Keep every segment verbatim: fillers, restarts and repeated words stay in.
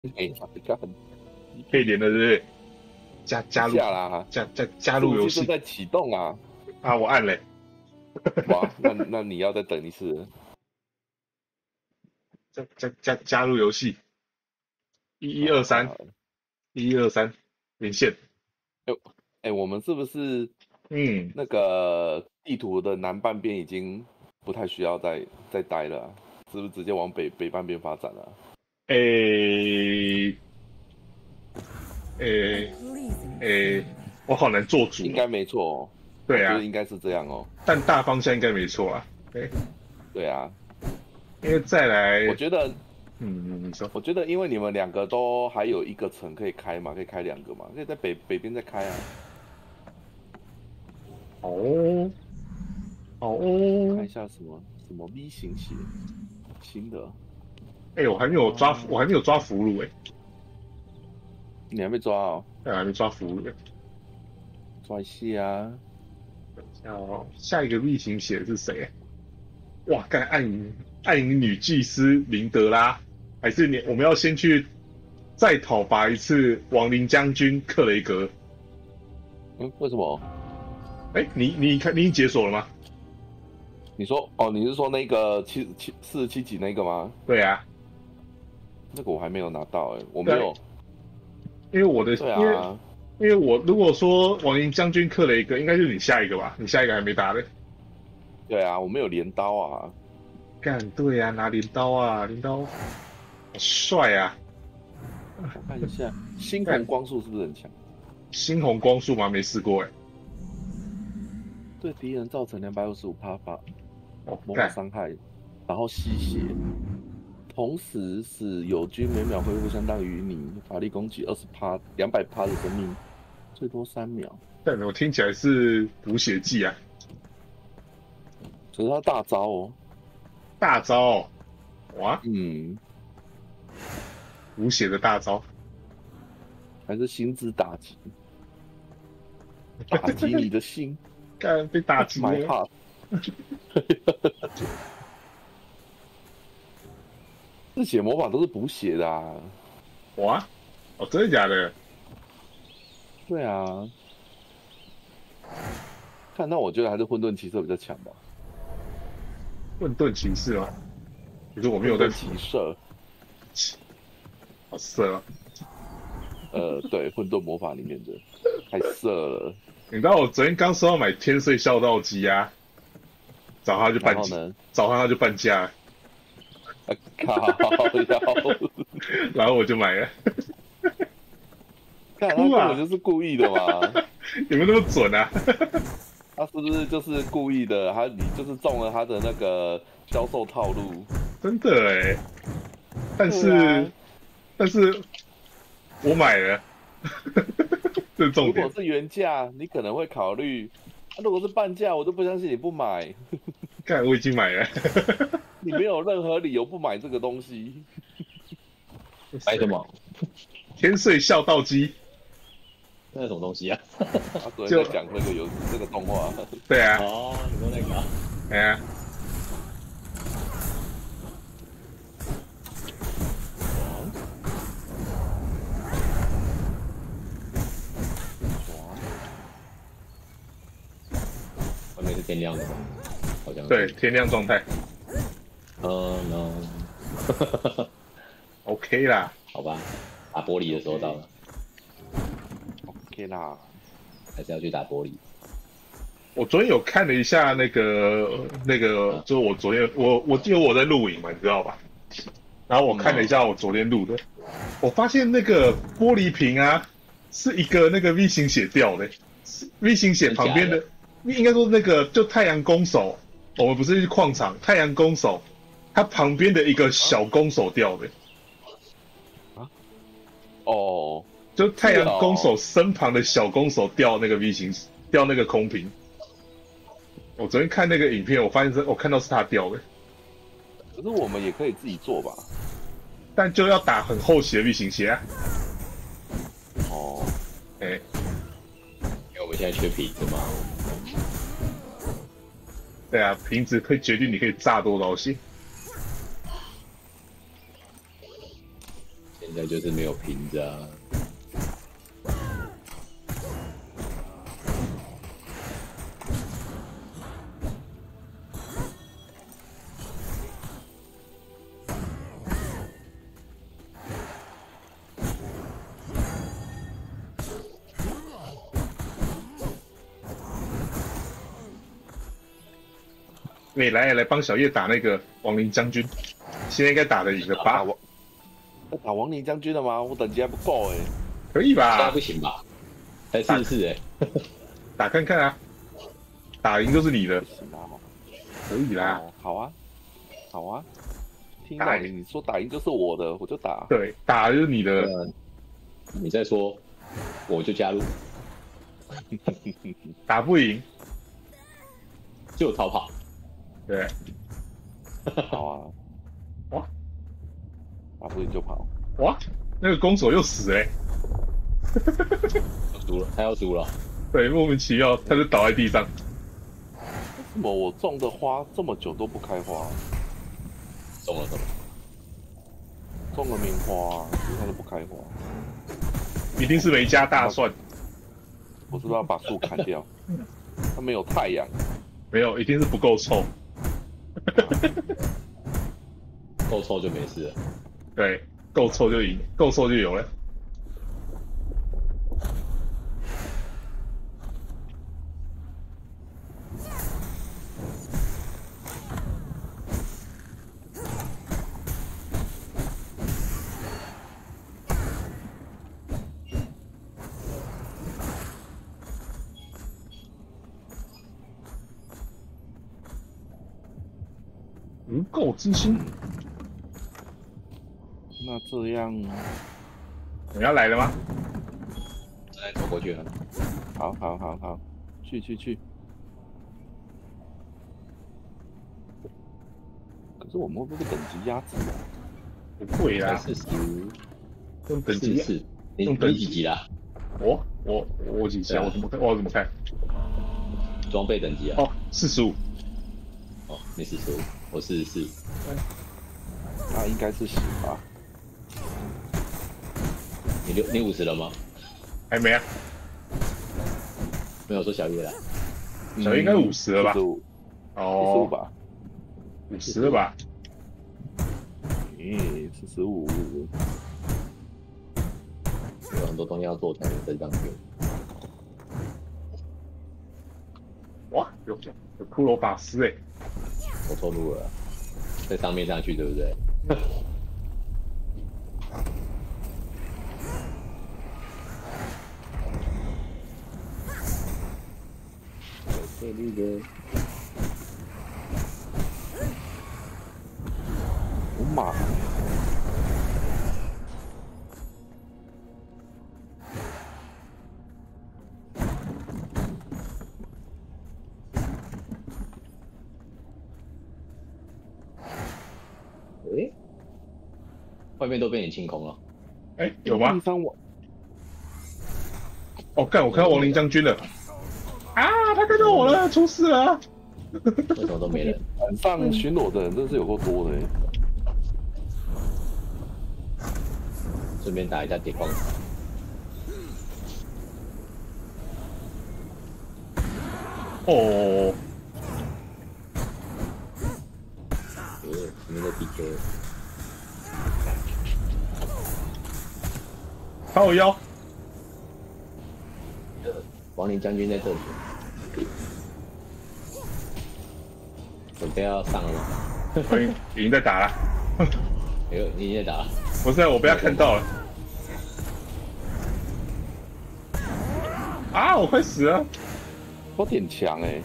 哎，看可以连的，对不对？加加入下啦， 加加加入游戏正在启动啊！ 啊！我按嘞， 哇，那那你要再等一次。 加加加加入游戏，一一让我二三， 看好了。 一一二三，连线。 哎哎，我们是不是嗯， 那个地图的南半边已经不太需要再再待了啊？是不是直接往北北半边发展了啊？ 诶诶诶，我好难做主哦。 应该没错哦，我对啊， 觉得应该是这样哦。 但大方向应该没错啊。对， 对啊， 因为再来， 我觉得嗯，你说我觉得因为你们两个都还有一个城可以开嘛，可以开两个嘛，可以在北北边再开啊。 哦，好看一哦， 下什么什么 V 型血新的哎，我还没有抓，我啊， 还没有抓俘虏哎， 你还没抓哦？ 哎，我还没抓俘虏哎。 抓一下啊！ 哦，下一个例行写的是谁啊？哇，干暗影暗影女祭司林德拉，还是你？我们要先去再讨伐一次亡灵将军克雷格。 嗯，为什么？ 哎，你你看你已经解锁了吗？ 你说哦，你是说那个七七四十七级那个吗？ 对啊， 那个我还没有拿到哎，我没对啊， 有。 因为我的因为对啊， 因为我如果说亡灵将军克雷格，应该就是你下一个吧？你下一个还没打的。 对啊，我没有镰刀啊。 干，对啊，拿镰刀啊，镰刀好帅啊！ 我看一下，猩红干光束是不是很强？ 猩红光束吗？没试过哎。 对敌人造成两百五十五帕法哦， 魔法干， 伤害，然后吸血，同时使友军每秒恢复相当于你法力攻击二十帕两百帕的生命，最多三秒。 但我听起来是补血剂啊， 可是他大招哦。 大招哦，哇， 嗯， 补血的大招。 还是心之打击，打击你的心干被打 ，Touch 击 my 了， heart。这血魔法都是补血的啊。 哇，哦，真的假的？ 对啊，看到我觉得还是混沌骑士比较强吧。 混沌骑士吗？可是我没有在， 混沌骑射， 好色啊！ 呃，对，混沌魔法里面的太色了。 你知道我昨天刚说要买天穗孝道机啊，早上它就半价， 然后呢， 早上它就半价， 啊靠腰， 然后我就买了。 看他哭啊！ 根本就是故意的嘛。 你们那么准啊？ 他是不是就是故意的？他你就是中了他的那个销售套路。 真的哎，但对啊， 是但是我买了，这是重点。 如果是原价，你可能会考虑；啊如果是半价，我就不相信你不买。 看我已经买了， 你没有任何理由不买这个东西。 买什么？ 天穗孝道机， 那是什么东西啊？ 他昨天就在讲这个游戏这个动画。 对啊， 哦，你说那个啊？ 哎呀， 外面是天亮的吗？好像是对，天亮状态嗯嗯， ，OK 啦。 好吧，打玻璃的时候到了， OK 啦， 还是要去打玻璃。 我昨天有看了一下那个那个， 啊就是我昨天我我记得我在录影嘛，你知道吧？然后我看了一下我昨天录的，我发现那个玻璃瓶啊，是一个那个 V 型血掉的是，V 型血旁边的， 真应该说那个就太阳弓手，我们不是去矿场，太阳弓手，它旁边的一个小弓手掉的， 哦， 就太阳弓手身旁的小弓手掉那个 V 型掉那个空瓶。我昨天看那个影片，我发现是我看到是他掉的， 可是我们也可以自己做吧？ 但就要打很厚血的 V 型血啊。 哦， 哎、 因为我们现在缺瓶子嘛， 对啊，瓶子会决定你可以炸多少血。 现在就是没有瓶子啊。 你来来帮小叶打那个亡灵将军，现在应该打得赢了吧？ 打王打亡灵将军了吗？我等级还不够哎、欸。 可以吧？ 现在不行吧？才四十四哎， 打看看啊，打赢就是你的， 行啊， 可以啦。 哦好啊，好啊，听到你你说打赢就是我的，我就打。 对，打就是你的。 呃你再说，我就加入， 打不赢就逃跑。 对， 好啊， 哇， 打不赢就跑。 哇，那个攻手又死嘞、 要输了，他要输了。 对，莫名其妙他就倒在地上。 为什么我种的花这么久都不开花？ 中了什么？ 种了棉花，可是它都不开花。 一定是没加大蒜， 我是不是要把树砍掉？它没有太阳。 没有，一定是不够臭。 够臭就没事了。 对，够臭就赢，够臭就有了。无垢之心， 那这样， 你要来了吗？ 正在走过去了。 好好好好，去去去。可是我们会不会被等级压制啊？ 不会啦， 四十， 用等级是你用等级你几级啦？ 我我我几级啊？我怎么看？我怎么看？ 装备等级啊？ 哦，四十五。 哦，你四十五，我四十四。 那应该是十吧？ 你六你五十了吗？ 还没啊？ 没有说小叶啦。 小叶应该五十了吧？ 四十五，四十五哦， 吧？ 五十了吧？ 诶，四十五。 有很多东西要做才能升上去。 哇，有有骷髅法师哎！ 我错路了，在上面上去对不对？对绿的， 我妈！ 诶，外面都被你清空了。 哎，有吗地？上我哦，干，我看到亡灵将军了！啊，他看到我了，出事了！ 为什么都没人？ 晚上巡逻的人真是有够多的欸。 顺便打一下铁矿石。 哦， 呃，你们的 D K。 靠腰！ 亡灵将军在这里，准备要上了吗？ 我已已经在打了。 哎呦，你已经在打了。 不是，我被他看到了。啊，我快死了！ 有点强哎。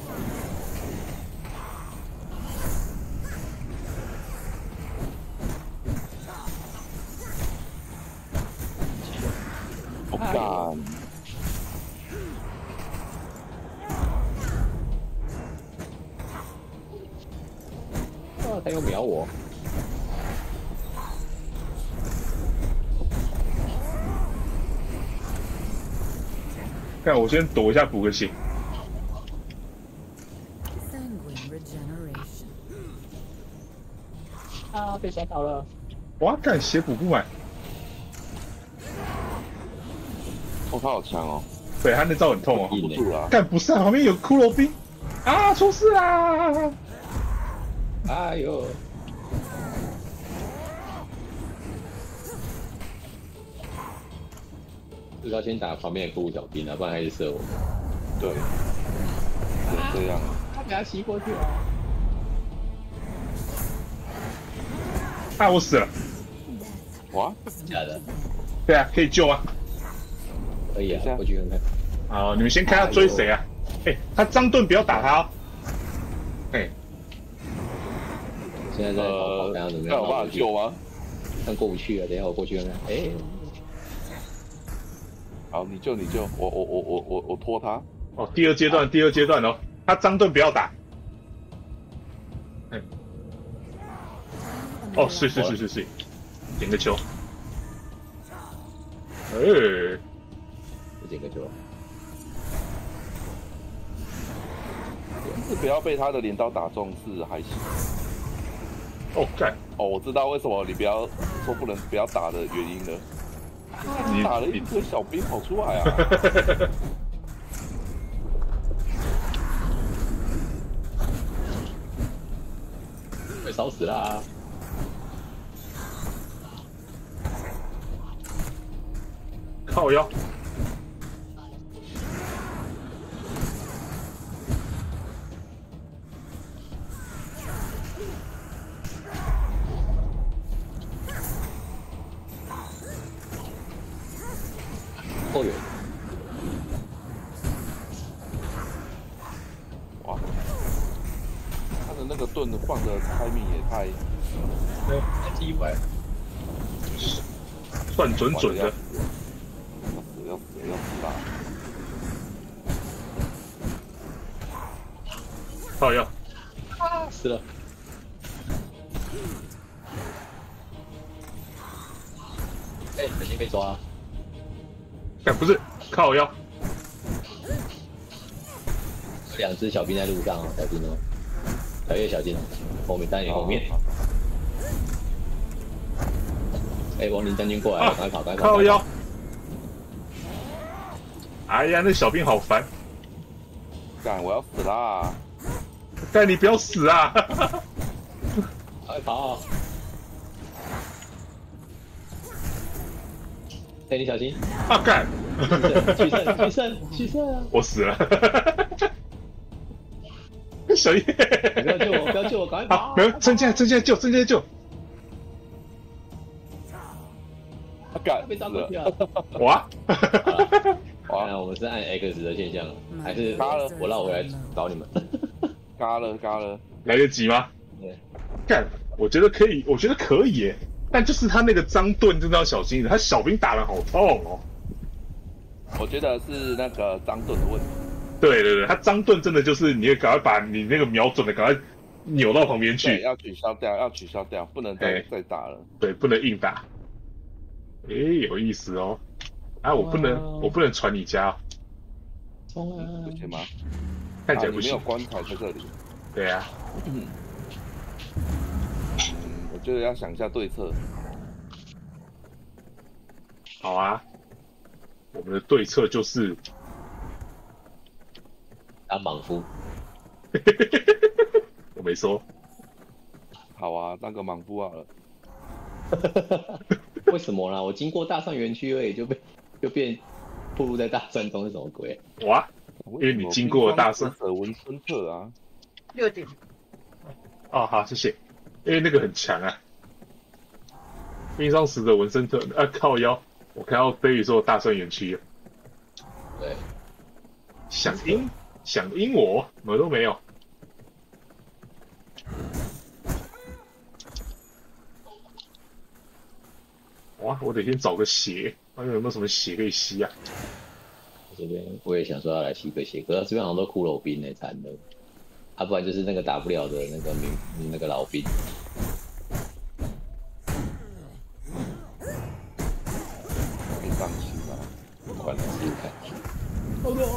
好干！ 啊，他又秒我。 看，我先躲一下，补个血。 Sanguine regeneration. 啊，被刷到了。 哇，干血补不满。 哦，他好强哦， 对他那招很痛哦。 不住啦。 干不是啊，旁边有骷髅兵啊，出事啦！ 哎呦，至少先打旁边的骷髅小兵啊，不然还是射我。 对，就这样。 他给他骑过去了。 啊，我死了。 哇， 假的？ 对啊，可以救啊。 可以啊， 等一下过去看看。 好，你们先看他追谁啊？哎、欸，他张盾不要打他哦。哎、欸， 现在在跑跑，看他怎么样？ 那有办法救吗？ 但过不去啊，等一下我过去看看。哎、欸， 好，你救你救，我我我我我我拖他。 哦，第二阶段，第二阶段哦，他张盾不要打。哎、欸，哦，是是是是是，点个球。哎、欸， 再捡个球。 是不要被他的镰刀打中是还行。 哦干！ 哦，我知道为什么你不要说不能不要打的原因了。 你打了一堆小兵跑出来啊！ 被烧死啦！ 靠腰。 后援。 哇，他的那个盾放的开命也太…… 对， 击回， 算准准的。 要死要死要死啦！ 靠腰。 啊，死了。哎、欸，小心被抓、啊！ 哎，不是靠腰。 有两只小兵在路上哦，小心哦，小叶小心哦，后面在你后面。哎、欸，亡灵将军过来了，赶快跑，赶快跑！ 靠腰。哎呀，那小兵好烦！ 干，我要死啦！ 但你不要死啊！ 快跑！哎、欸，你小心！ 啊干！ 取胜，取胜，取胜啊！ 我死了！小叶， 不要救我，不要救我，赶快跑！ 好，没有，趁现在，趁现在救，趁现在救！ 啊干， 被抓过去了！ 哇！ 哇！看我们是按 X 的现象，还是我绕回来找你们？ 嘎了嘎了， 来得及吗？ 对， 干，我觉得可以，我觉得可以耶。但就是他那个张盾真的要小心一点，他小兵打得好痛哦。 我觉得是那个张盾的问题。 对对对，他张盾真的就是你赶快把你那个瞄准的赶快扭到旁边去， 要取消掉，要取消掉，不能再、欸、再打了。 对，不能硬打。哎，有意思哦。啊，我不能，我不能传你家、哦。 冲啊！ 不行吗？ 看起来不行。 啊、你没有棺材在这里。 对啊。 嗯，我觉得要想一下对策。 好啊，我们的对策就是当莽夫。 我没说。 好啊，当个莽夫好了。 为什么啦？我经过大蒜园区而已，就被就变暴露在大蒜中是什么鬼？ 哇！因为你经过大蒜。 耳闻孙特啊。 六点。 哦，好，谢谢。因为那个很强啊。冰霜使者文森特啊，靠腰！我看到飞宇说大蒜园区了。 对。 想阴想阴我，什么都没有。哇！我得先找个血，看有没有什么血可以吸啊。 这边我也想说要来吸个血，可是这边好像都骷髅兵呢，惨了。啊，不然就是那个打不了的那个民那个老兵。 别伤心啊， 快来试试看。 哦哟！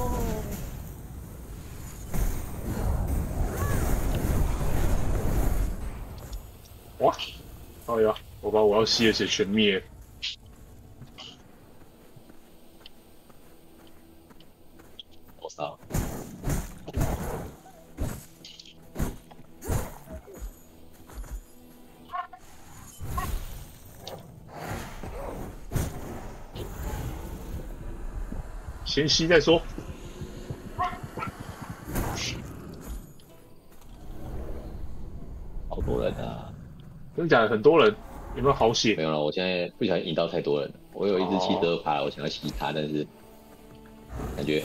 哇！哎呀，我把我要吸的血全灭了。 先吸再说。 好多人啊！ 真的假的？很多人有没有好血？ 没有了，我现在不小心引到太多人了。我有一只七十二趴，我想要吸它，但是感觉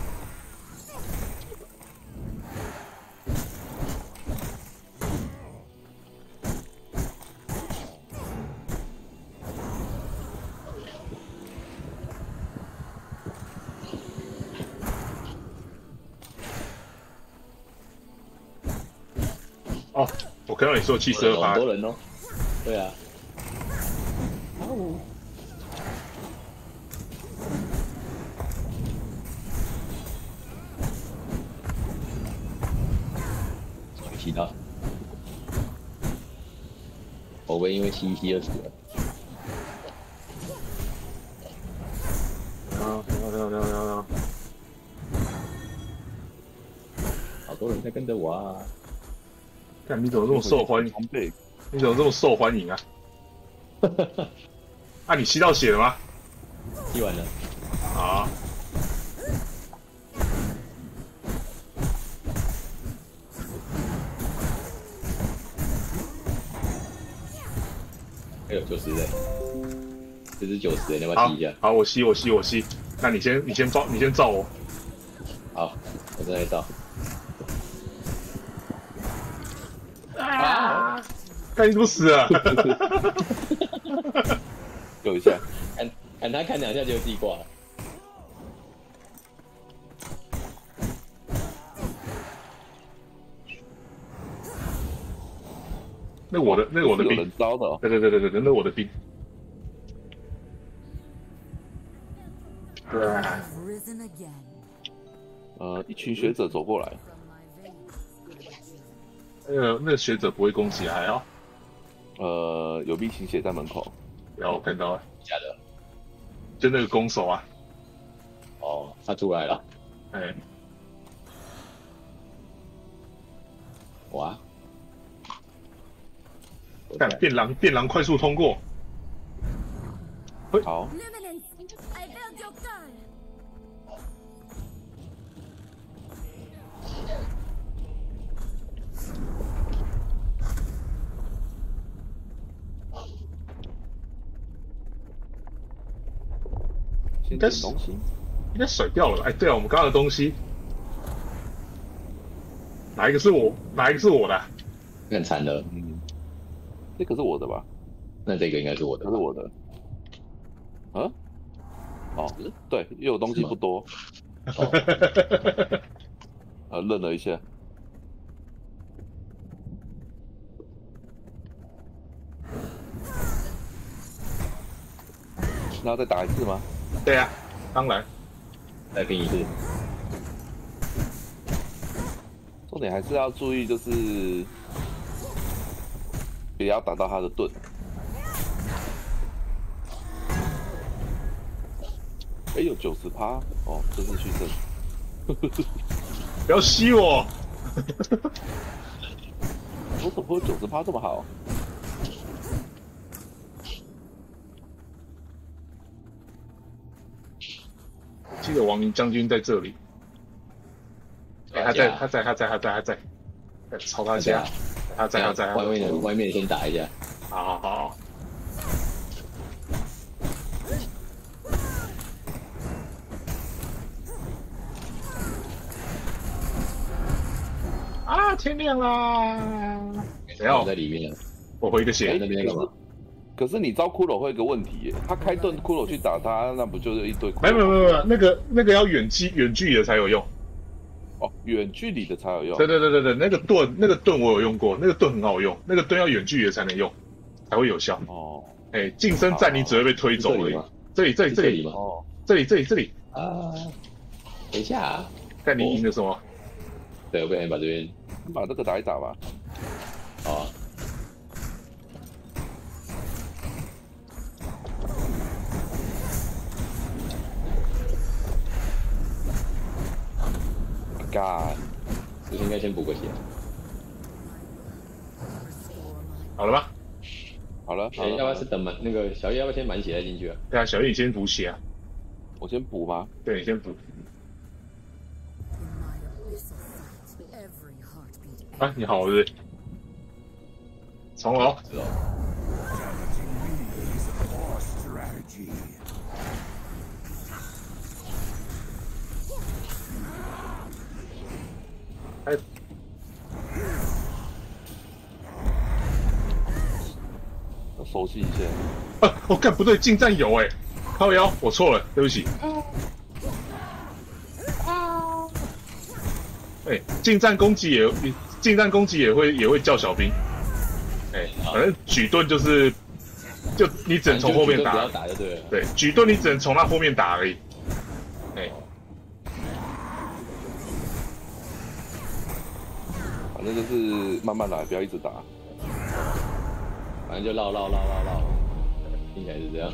哦，我看到你说七十二趴很，多人哦。对啊。吸到，我会因为吸一吸就死了。 啊，没有没有没有没有没有， 好多人在跟着我啊！ 看你怎么这么受欢迎？ 装备你怎么这么受欢迎啊？啊，你吸到血了吗？ 吸完了， 啊， 还有九十人，这是九十人，要不要好吸一下？ 好，我吸我吸我吸。那你先你先照你先照我。 好，我正在照。 啊！看你怎么死了？ 救一下， 看看他看两下就自己挂了。 那我的那我的兵有人，招的哦。 对对对对对对，那我的兵。 I've risen again 呃，一群学者走过来， from my veins. 那个那个学者不会攻击，还好。 呃，有 V 型血在门口， 然后我看到了， 假的。 就那个攻手啊， 哦，他出来了。 哎， 哇！ 看变狼变狼快速通过， 好， Luminance, I build your gun. 先捡东西， 应该甩掉了吧。哎，对啊，我们刚刚的东西，哪一个是我？哪一个是我的啊？ 更惨了， 嗯，这个是我的吧？ 那这个应该是我的这。是我的，啊？哦，对，因为我东西不多， 哦， 呃，愣了一下，然后再打一次吗？ 对啊，当然。 再拼一次。 重点还是要注意，就是不要打到他的盾。哎，有九十趴哦，这是虚胜。 不要吸我！ 我怎么会有九十趴这么好？ 记得王明将军在这里。哎，他在，他在，他在，他在，他在。在朝他家，他在，他在。他在外面的外面先打一下。 好好好。啊！天亮啦！谁要我在里面了。 我回个在血。 那边干嘛？ 可是你招骷髅会有个问题耶，他开盾骷髅去打他，那不就是一堆骷髅？ 没有没有没有没有，那个那个要远距远距离的才有用。 哦，远距离的才有用。 对对对对对，那个盾那个盾我有用过，那个盾很好用，那个盾要远距离的才能用，才会有效。 哦哎，近身战你只会被推走而已。这里这里这里这里吗？ 哦， 这里这里这里， 啊，等一下啊。 看你赢了什么？ 对，我不小心把这边。 你把这个打一打吧。 好啊。 God， 这应该先补个血。 好了吗？ 好了，好哎， 了， 要不要是等满那个小叶？要不要先满血再进去啊？ 对啊，小叶你先补血啊。 我先补吗？ 对，你先补。 In my abyssal fight, every heartbeat 啊，你好，我是重楼。 是哦， 哎， 要熟悉一下。 啊，我、哦、干不对，近战有哎，靠腰，我错了，对不起。哎，近战攻击也，近战攻击也会也会叫小兵。哎，反正举盾就是，就你只能从后面打， 不要打就对了。 对，举盾你只能从他后面打而已。哎， 反正就是慢慢来，不要一直打。 反正就绕绕绕绕绕，听起来是这样。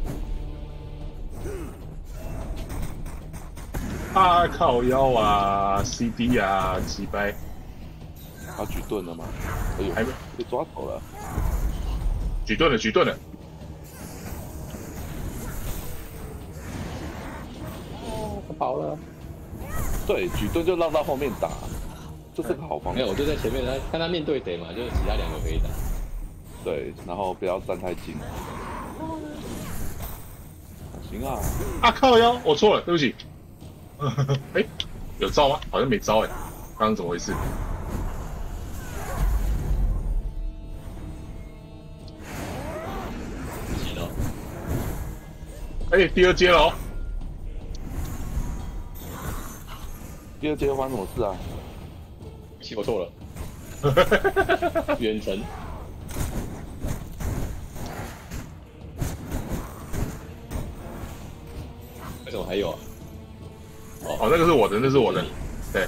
啊，靠腰啊 ，C D 啊，击败。 他举盾了吗？哎呦， 还没被抓走了。 举盾了，举盾了。 哦，他跑了。 对，举盾就绕到后面打，这是个好方法。 没有，我就在前面，他看他面对谁嘛，就是其他两个可以打。 对，然后不要站太近。行啊。 啊，靠腰，我错了，对不起。哎、欸，有招吗？好像没招哎、欸，刚刚怎么回事？ 行了。 哎、欸，第二阶了哦。 第二阶发生什么事啊？ 我错了。远程。为什么还有啊？ 哦，那个是我的，那是我的，对。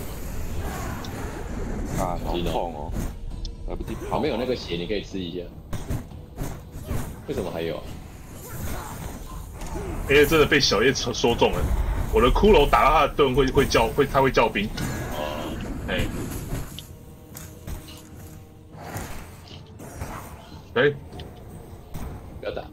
啊，好痛哦！来不及跑。 旁边有那个血，你可以吃一下。为什么还有啊？ 因为真的被小叶说中了，我的骷髅打到他的盾会会叫会他会叫兵。 哦， 哎，哎， 不要打。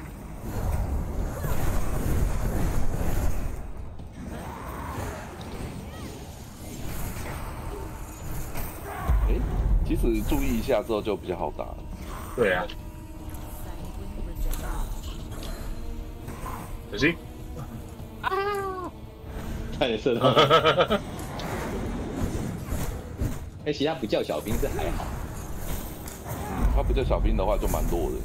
哎，其实注意一下之后就比较好打了。 对啊，小心！ 差点射到。哎，其他不叫小兵是还好。 嗯，他不叫小兵的话就蛮弱的。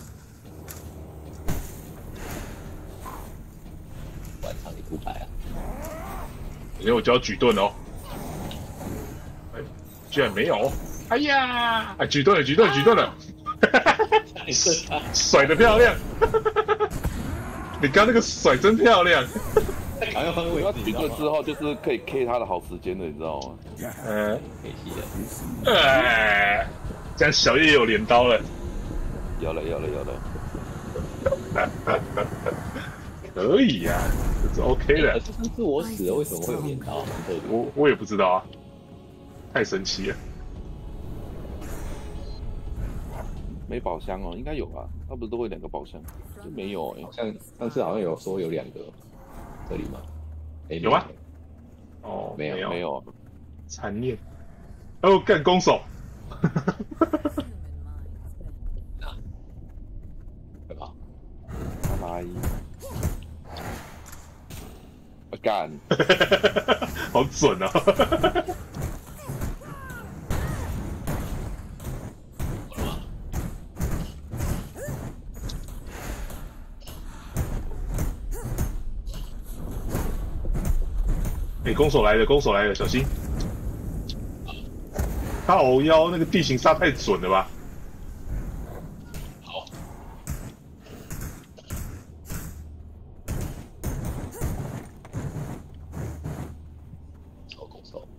晚上你不牌啊？ 因为我就要举盾哦。哎，居然没有！哎呀！哎，举盾了，举盾了，举盾了！甩得漂亮！你刚那个甩真漂亮！ 好像换位置， 举盾之后就是可以 K 他的好时间了，你知道吗？ 嗯， 可惜了。 哎，这样小叶也有镰刀了。 有了，有了，有了。 可以呀、啊，这是 OK 的。 可是上次我死了，为什么会有镰刀？很特别。 我我也不知道啊，太神奇了。 没宝箱哦，应该有吧？他不是都会两个宝箱？就没有哎、 好像上次好像有说有两个，这里吗？哎， 有吗？哦， 没有没有， 没有。 残念。哦，干攻手。 对吧？ 他妈一，我干！ 好准哦！哎、欸，攻手来了，攻手来了，小心！他偶腰那个地形杀太准了吧？ 好，手攻手。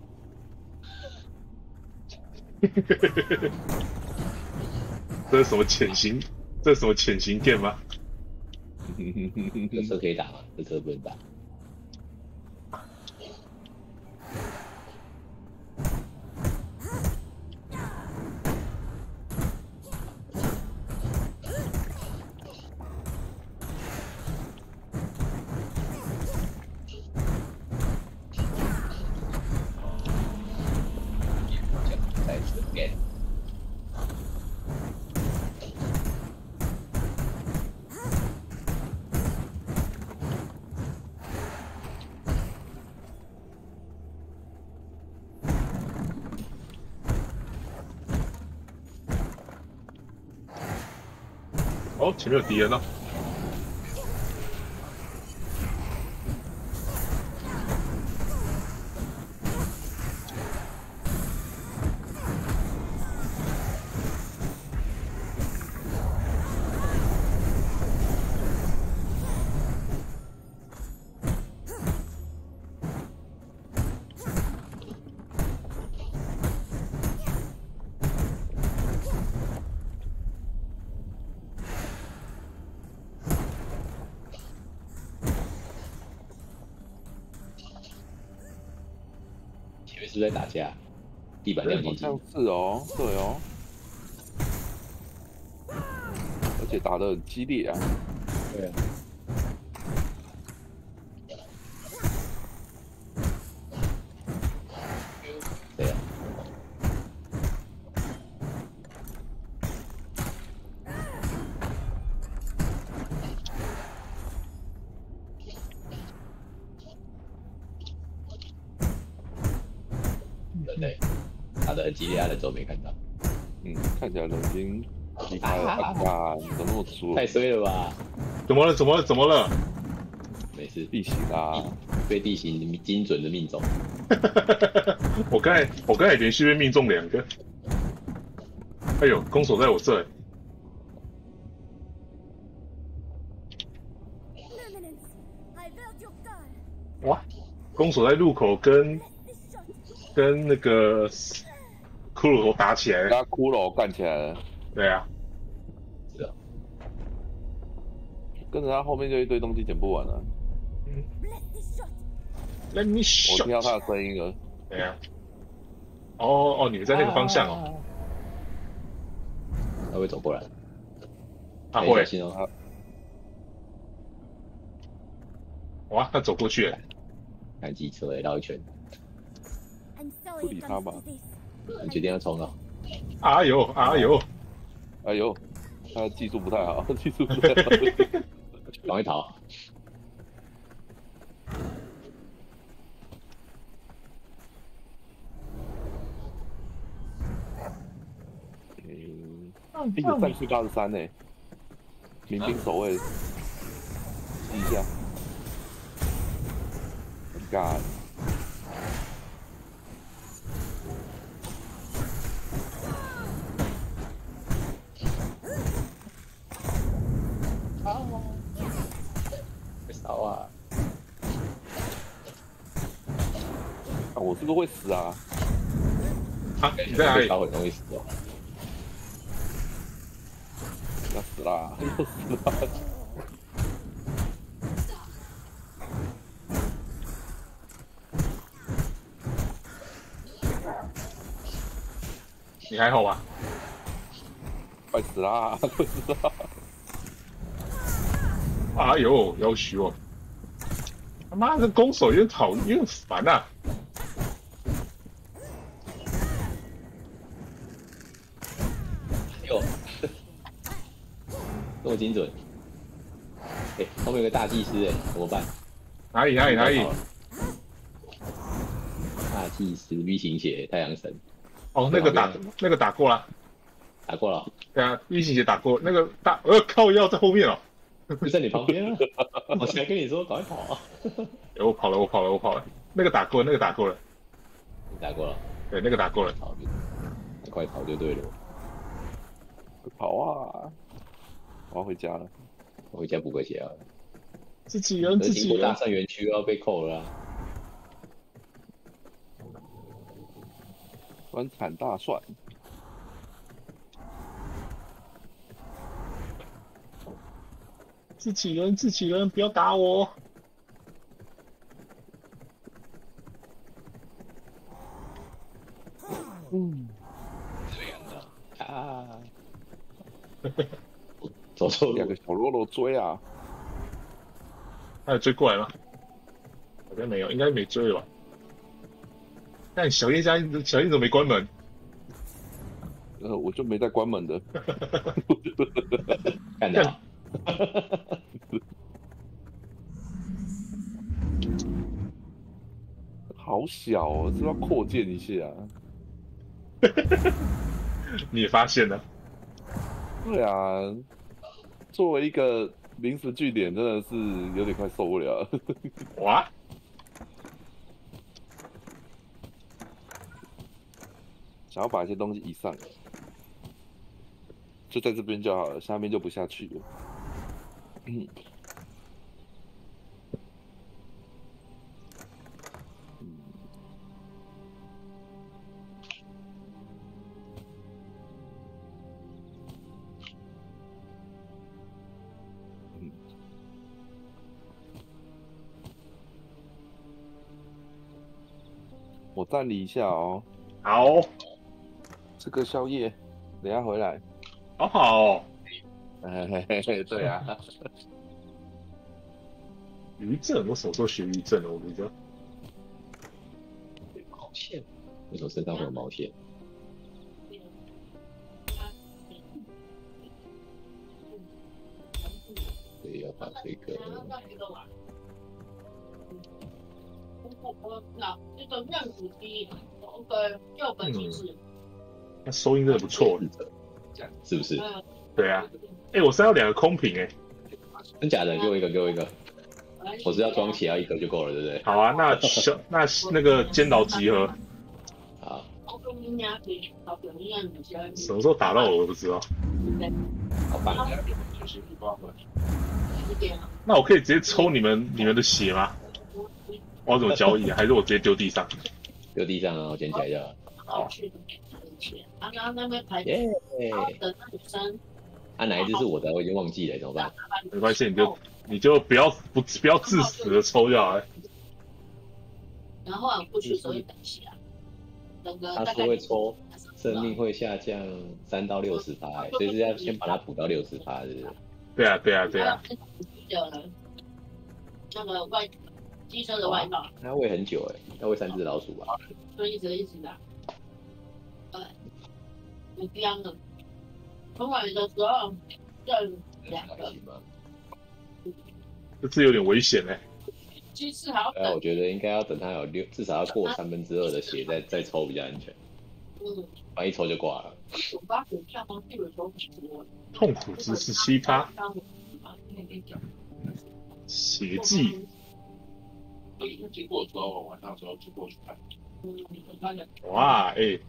这是什么潜行？这是什么潜行剑吗？ 这车可以打吗？这车不能打。 哦，前面有敌人哦。 前面是不是在打架？地板亮晶晶好像。是哦，对哦，而且打得很激烈啊。 对啊。对啊。人类打得很激烈，他的走没看到。 嗯，看起来人已经离开了。啊呀，你怎么那么粗？ 太衰了吧！ 怎么了？怎么了？怎么了？ 没事， 地形啊， 被地形精准的命中。 我刚才我刚才连续被命中两个。哎呦，攻手在我这。 Luminance, I built your gun. 哇，攻手在路口跟跟那个骷髅头打起来了。 跟骷髅干起来了。 对啊， 是啊， 跟着他后面就一堆东西捡不完了。 Bless this shot. Let me 我 shoot。 听到他的声音了。 对啊。哦哦，你们在那个方向哦。 他会走过来。 啊会。 小心哦， 哇，他走过去了。 开机车绕一圈。 I'm 不 sorry 理 it 他 comes 吧 to this. 你决定要冲了？ 哎呦哎呦， 哎呦，他的技术不太好，技术不太好。 赶快逃！ 嗯，一个战区八十三呢，民兵守卫，记一下。God。 会烧啊！ 啊，我是不是会死啊？ 啊，你在哪里？ 烧很容易死哦。 要死啦！要死啦！ 你还好吧？ 快死啦！快死啦！ 哎呦，要许我！他妈的，攻手有点讨厌，有点烦啊！ 哟，这么精准！哎、欸，后面有个大祭司哎，怎么办？ 哪里哪里哪里？ 大祭司 V 型血太阳神。 哦，那个打那个打过了， 打过了。 对啊 ，V 型血打过，那个大呃靠腰在后面哦。 就在你旁边啊！我才跟你说，赶快跑啊！ 哎，我跑了，我跑了，我跑了。那个打过，那个打过了。 你打过了？ 对，那个打过了。 跑就，快跑就对了。 跑啊！我要回家了。 我回家补个血啊。 自己人，自己人。 大圣园区要被扣了啊！ 端产大蒜。 自己人，自己人，不要打我！ 嗯， 这样的啊！走错两个小喽啰追啊！ 他有追过来吗？好像没有，应该没追吧？但小叶家小叶怎么没关门？ 呃，我就没在关门的。 看到。 好小哦，是不是要扩建一下？ 你也发现了？ 对啊， 作为一个临时据点，真的是有点快受不了了。 哇， 想要把一些东西移上来，就在这边就好了，下面就不下去了。嗯。我站你一下哦。 好， 吃个宵夜，等一下回来。 好好、哦。 嘿嘿嘿嘿，对啊。 余震，我什么时候学余震了？我觉得。 毛线？为什么身上会有毛线？所以要把这个。 这个认子机，那个旧本机制， 那收音真的不错， 是不是？ 对啊。哎、欸，我身上有两个空瓶哎、欸， 真假的？给我一个，给我一个。我是要装起来一个就够了，对不对？ 好啊，那小那那个煎熬集合。 好。 什么时候打到我都不知道。 好棒。 那我可以直接抽你们你们的血吗？我要怎么交易啊？还是我直接丢地上？ 丢地上啊，我捡起来就好。 好。 耶！啊，哪一只是我的？我已经忘记了，怎么办？ 没关系，你就你就不要不不要致死的抽就好了。 然后我过去所以等一下，等个他说会抽，生命会下降三到六十趴，所以是要先把它补到六十趴，是不是？ 对啊，对啊，对啊。 那个外。机车的外貌， 它喂很久哎，要喂三只老鼠吧？ 所以一直一直的，对，很香的。从来的时候剩两个， 这次有点危险哎。 鸡翅还要等。 哎，我觉得应该要等它有六，至少要过三分之二的血再再抽比较安全。嗯，不然一抽就挂了。 痛苦值十七趴，血迹。 经过之后，晚上之后就过去看。 哇，哎、欸，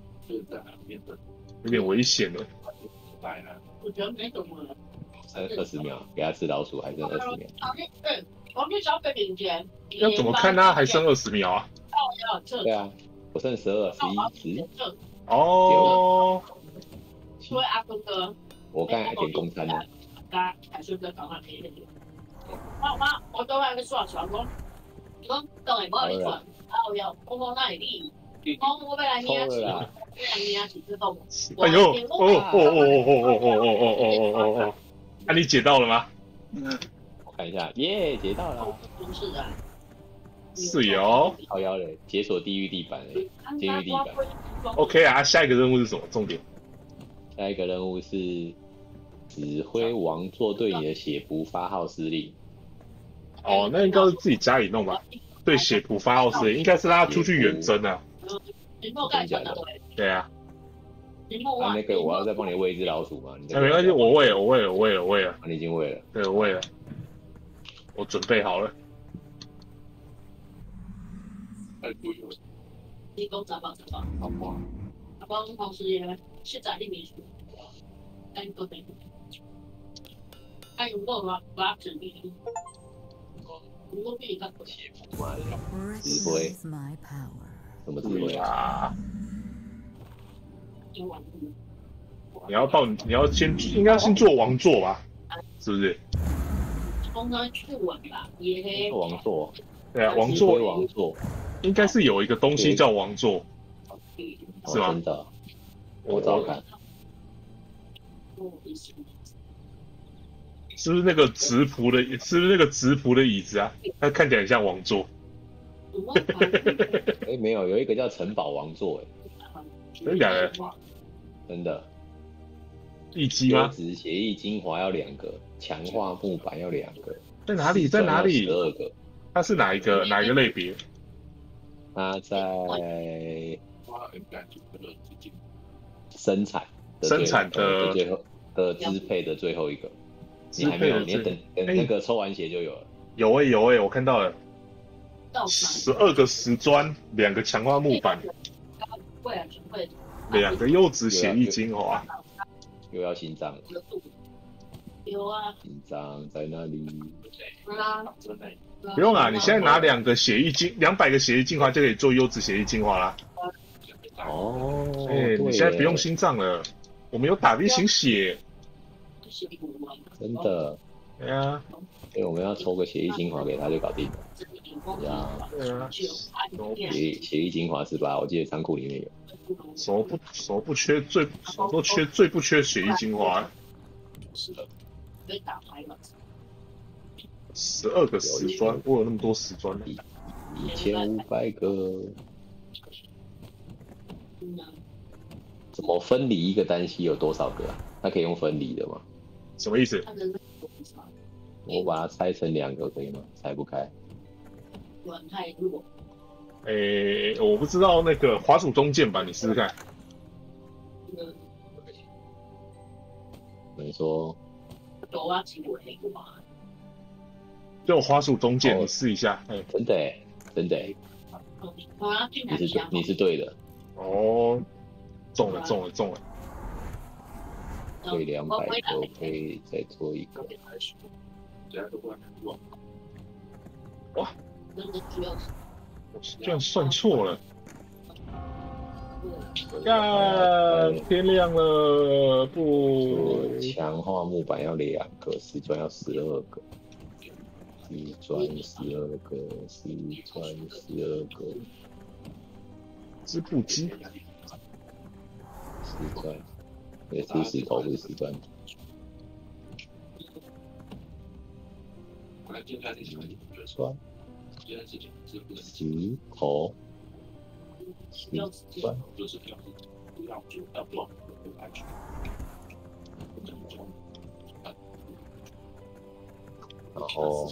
有点危险了。 来了， 我觉得没怎么了。 三二十秒，给他吃老鼠还剩二十秒。 对，我们消费领钱。 要怎么看他还剩二十秒啊？ 对啊，我剩十二、十一、十。 哦。 所以阿公哥， 我刚才点公餐呢。 他还是在港湾陪着你。妈妈，我都还没刷小工。讲当然无你算，啊后要我讲哪会理？讲我要来领钱，要来领钱之后， 哎呦，哦哦哦哦哦哦哦哦哦哦哦！那你解到了吗？ 我看一下，耶，解到了。 不是啊， 是哟。 好妖嘞，解锁地狱地板嘞，监狱地板。 OK 啊，下一个任务是什么？重点。 下一个任务是指挥王座对你的血仆发号施令。 哦，那应该是自己家里弄吧？对血仆发号施令，应该是让他出去远征啊。 真假的？ 对啊。 啊，那个我要再帮你喂一只老鼠吗？ 那没关系，我喂了，我喂了，我喂了，我喂了。 你已经喂了？ 对，我喂了，我准备好了。 你讲杂报杂报，好不好？阿光同时也是在立秘书，但都没。他有没有把把指令？如果比他血仆嘛，指挥，什么指挥啊？ 你要到，你要先，应该先做王座吧？是不是？ 刚刚去玩吧，也王座。 对啊，王座， 王座， 应该是有一个东西叫王座，是吗？ 真的，我找看。 是不是那个直仆的？是不是那个直仆的椅子啊？它看起来很像王座。 哎，没有，有一个叫城堡王座，哎， 真的假的？ 真的。 一击吗？ 子协议精华要两个，强化木板要两个。 在哪里？在哪里？ 十二个。 它是哪一个哪一个类别？ 它在生产生产的最后的支配的最后一个。 你还没有，你支配的等等那个抽完血就有了。 有哎、欸、有哎、欸，我看到了， 到十二个石砖，两个强化木板， 会啊，会。 两个优质血液精华， 又要心脏了。 有啊， 心脏在那里。 啊， 不用啊，你现在拿两个血液精，两百个血液精华就可以做优质血液精华啦。 哦， 哎、欸，你现在不用心脏了，我们有打 V 型血。 真的。 对啊。 所以我们要抽个血液精华给他就搞定了。对啊。 对啊。 血血液精华是吧？我记得仓库里面有。 什么不什么不缺最什么都缺最不缺血液精华。 是的。被打牌了。 十二个石砖，我有那么多石砖呢。 一千五百个。怎么分离一个单膝有多少个啊？它可以用分离的吗？ 什么意思？ 我把它拆成两个可以吗？拆不开。 软太弱。 诶、欸，我不知道那个滑鼠中键吧，你试试看。 嗯。 你说。 有啊，几乎黑过啊。 就滑鼠中键，你试一下。哎、 欸，真的哎、欸，真的哎、 欸。你是对，你是对的。 哦，中了，中了，中了。 对，两百个可以再做一个。 哇！我居然算错了。干，天亮了，不。 强化木板要两个，石砖要十二个。石砖十二个，石砖十二个。 织布机。 石砖。也是石头，不是石砖。砖。石头。石砖。然后。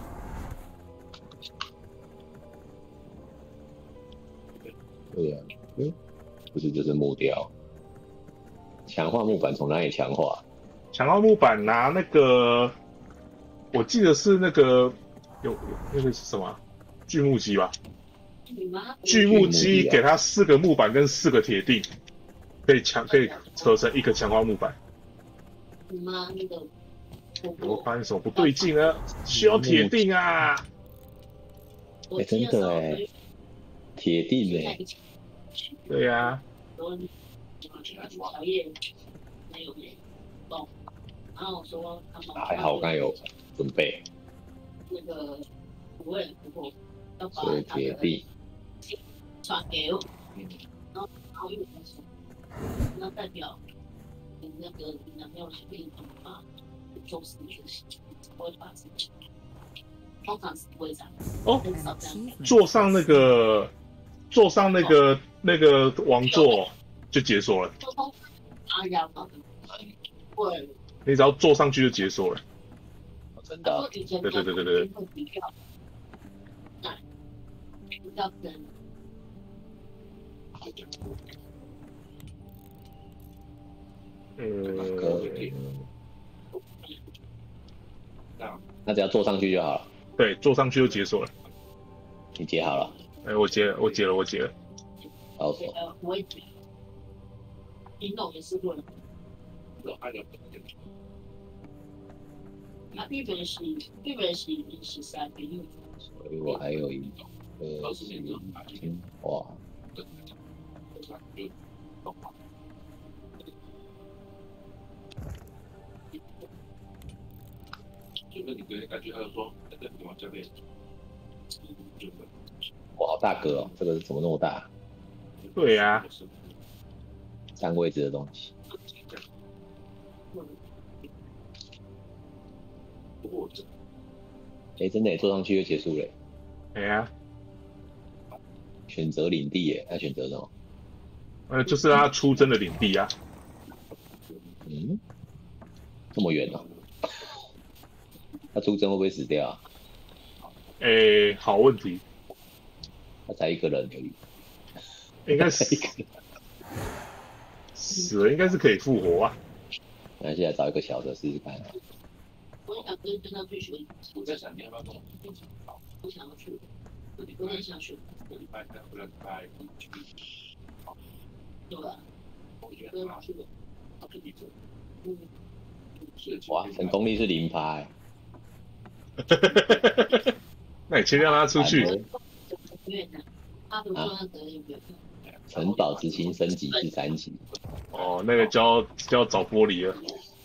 对呀、啊，嗯，不是就是木雕。强化木板从哪里强化？ 强化木板拿那个，我记得是那个有有那个是什么锯木机吧？锯木机给它四个木板跟四个铁锭，可以强可以合成一个强化木板。 妈那个， 我发现什么不对劲呢？需要铁锭啊！ 哎、欸，真的哎、欸，铁锭哎， 对呀、啊。 小叶没有没动，然后我说他们还好，我刚有准备。 那个不会不过要把所以铁锭传给我，然后然后又说，那代表你那个你男朋友是另一种嘛，就是学习，我会把自己，通常是不会这样， 哦， 很少这样。 坐上那个坐上那个那个王座。就解锁了。 啊呀，会。 你只要坐上去就解锁了。 真的。 对对对对对对。 比较，比较真。 呃， 那只要坐上去就好了。 对，坐上去就解锁了。 你解好了？ 哎、欸，我解了，我解了，我解了。 好手。 我也解。运动也是会。啊，日本是日本是十三个月。 所以我还有一个精华。哇，好大个哦！这个怎么那么大？ 对呀、啊。 占位置的东西。哎、欸，真的，坐上去就结束了。 哎呀， 选择领地耶，他选择什么？ 呃，就是他出征的领地啊。 嗯，这么远哦。他出征会不会死掉啊？ 哎、欸，好问题。 他才一个人而已。 应该是。死了应该是可以复活啊。 那现在找一个小的试试看啊。 我也想跟跟他去学， 我在想你要不要跟我一起跑？ 我想要去， 这礼拜我很想学， 这礼拜再回来礼拜一去。 对吧？ 我觉得他跟去的， 他是一个， 嗯， 哇，成功率是零趴哎。 那你先让他出去。 越南，他不说那个有没有？ 城堡之星升级至三级。 哦，那个就要就要找玻璃了。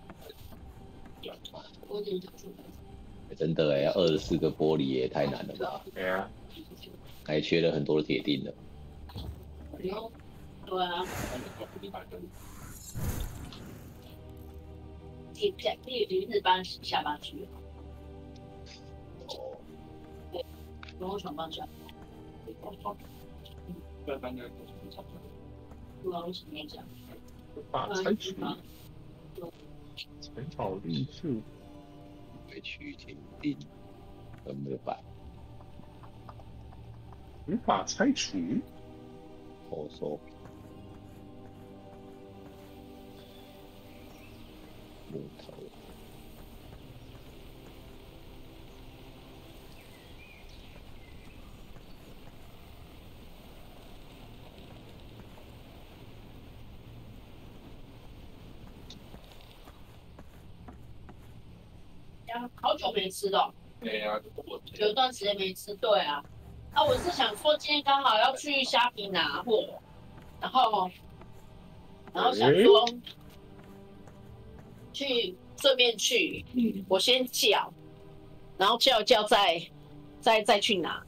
我有点想说， 真的哎，要二十四个玻璃也太难了吧？ 哎呀， 还缺了很多的铁锭呢。 有，对啊，第下第第日班下班去。 哦， 对，跟我上班下。 一般的都是差不多。 不知道为什么讲。 把拆除，城堡艺术， 委屈铁锭，有没有摆？ 无法拆除。 后手木头。 好久没吃了， 对呀，我有一段时间没吃。对啊，啊，我是想说今天刚好要去虾皮拿货，然后，然后想说去顺便去，我先叫，然后叫一叫再再再去拿。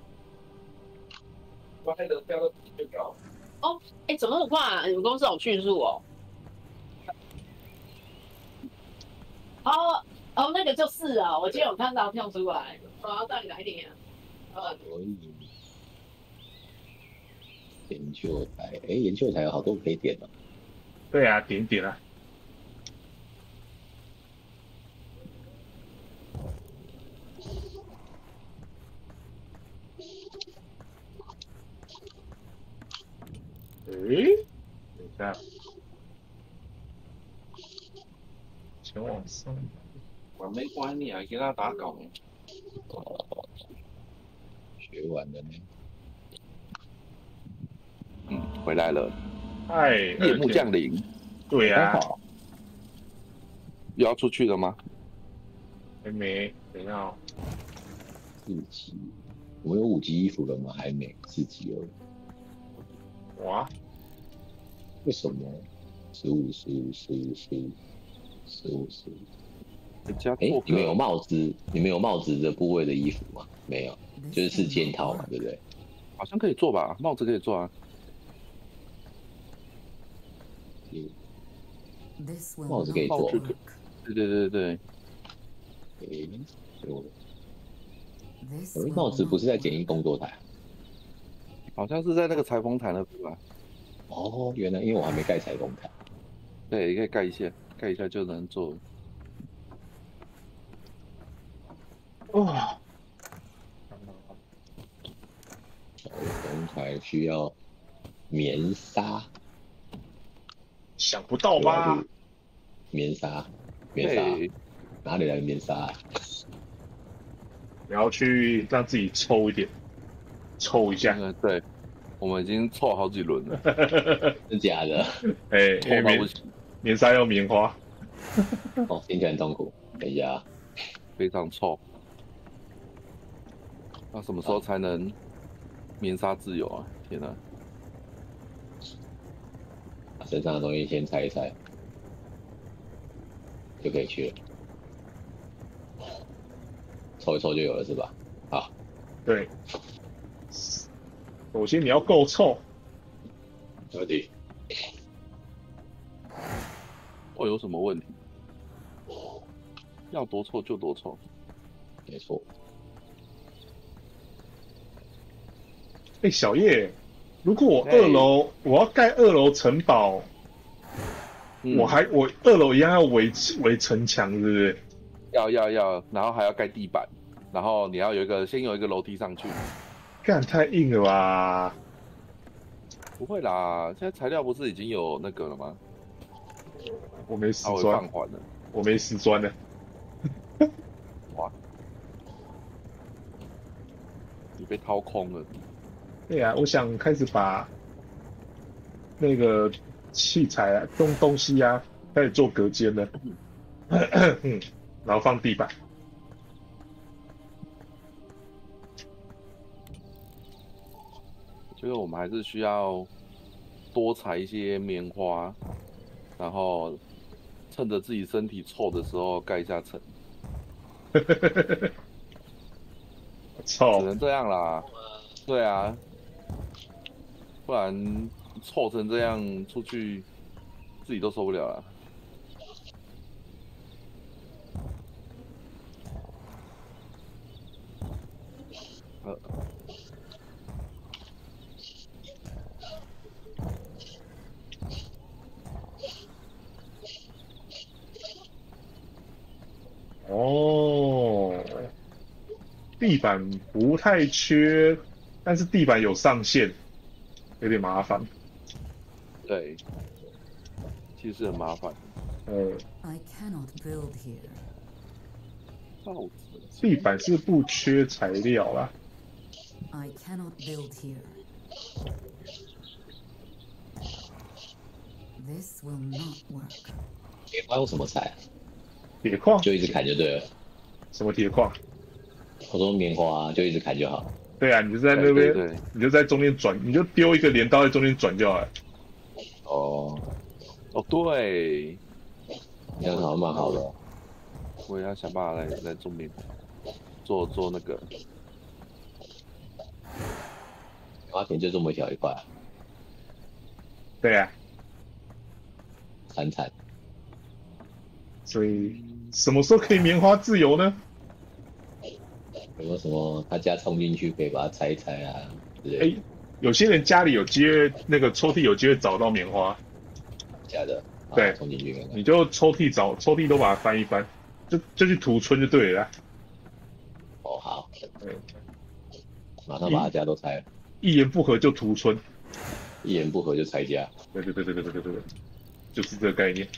我还能掉到最高。 哦，哎，怎么那么快啊？你们公司好迅速哦。哦。哦，那个就是啊，我今天有看到跳出来，我要带你来点啊。呃， 可以。研究台，哎，研究台有好多可以点的。 对啊，点点啊。诶，等一下，前往上。 我没关你啊，给他打稿。 哦，学完了呢。 嗯，回来了。 嗨， 夜幕降临。 对呀、啊。 又要出去了吗？ 还没，等一下哦。 四级，我们有五级衣服了吗？还没，四级而已。 哇， 为什么？十五、十五、十五、十五、十五、十五。哎，你们有帽子？你们有帽子的部位的衣服吗？没有，就是四件套嘛，对不对？ 好像可以做吧，帽子可以做啊。 嗯，帽子可以做。 对对对对。 诶，有。可是帽子不是在简易工作台？ 好像是在那个裁缝台那边吧。 哦，原来因为我还没盖裁缝台。 对，可以盖一下，盖一下就能做。 哇！ 裁缝台需要棉纱。 想不到吧？ 棉纱，棉纱，哪里来的棉纱、啊？ 你要去让自己抽一点，抽一下。 嗯，对，我们已经凑好几轮了。 真假的？ 哎、欸， 凑到不行。 棉纱要棉花。 哦，听起来很痛苦。等一下， 非常臭。那什么时候才能棉纱自由啊？天哪！ 把身上的东西先拆一拆，就可以去了。抽一抽就有了是吧？好。 对。首先你要够臭。 没问题。 会有什么问题？要多臭就多臭。 没错。 哎、欸，小叶，如果我二楼、欸、我要盖二楼城堡，嗯、我还我二楼一样要围围城墙，是不是？ 要要要，然后还要盖地板，然后你要有一个先有一个楼梯上去。 干太硬了吧？ 不会啦，现在材料不是已经有那个了吗？ 我没石砖， 放缓了。 我没石砖的。 你被掏空了。 对啊，我想开始把那个器材啊、东东西啊，开始做隔间了。嗯，然后放地板。 就是我们还是需要多采一些棉花，然后趁着自己身体臭的时候盖一下层。 操！ 只能这样啦。对啊，不然臭成这样出去，自己都受不了了。呃。 哦，地板不太缺，但是地板有上限，有点麻烦。 对，其实很麻烦。 呃， I cannot build here. 帽子。 地板是不缺材料啦。 I cannot build here. This will not work. 棉花用什么材啊？ 铁矿就一直砍就对了。 什么铁矿？ 我说棉花、啊、就一直砍就好。 对啊，你就在那边， 对对对你就在中间转，你就丢一个镰刀在中间转就好了。 哦， 哦，对， 这样好像蛮好的。 我也要想办法来来种棉花，做做那个。 棉花田就这么小一块、啊。 对啊， 惨惨。 所以什么时候可以棉花自由呢？ 有没有什么他家冲进去可以把它拆一拆啊？对， 哎、欸，有些人家里有机会，那个抽屉有机会找到棉花。 假的。 对， 冲进去看看。 你就抽屉找，抽屉都把它翻一翻，就就去屠村就对了啦。 哦，好。 对， 马上把他家都拆了。 一言不合就屠村， 一言不合就拆家。 对对对对对对对对，就是这个概念。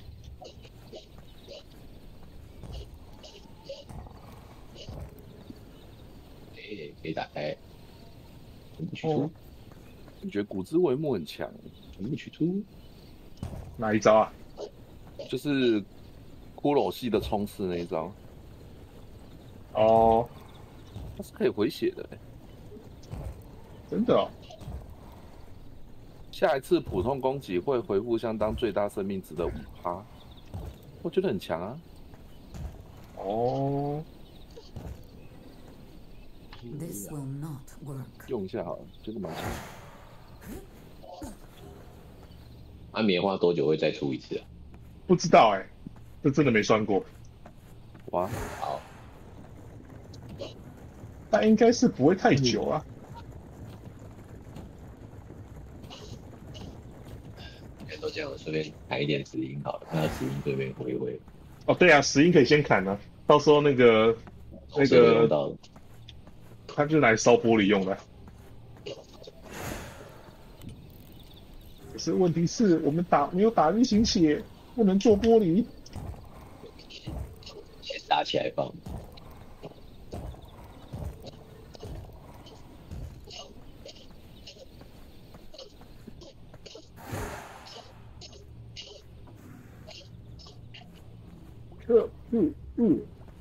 可以打开，全部取出。 你觉得古之帷幕很强？ 全部取出。 哪一招啊？ 就是骷髅系的冲刺那一招。 哦， 它是可以回血的、欸。 真的哦。 下一次普通攻击会回复相当最大生命值的五趴，我觉得很强啊。 哦。 This will not work. 用一下好了，这个蛮强。 啊，棉花多久会再出一次啊？ 不知道哎、欸，这真的没算过。 哇， 好， 但应该是不会太久啊。 都这样，我顺便砍一点石英好了，看到石英对面回一回。 哦，对啊，石英可以先砍啊，到时候那个那个。它就是来烧玻璃用的，可是问题是我们打没有打运行血，不能做玻璃。 先打起来放。 呃嗯嗯。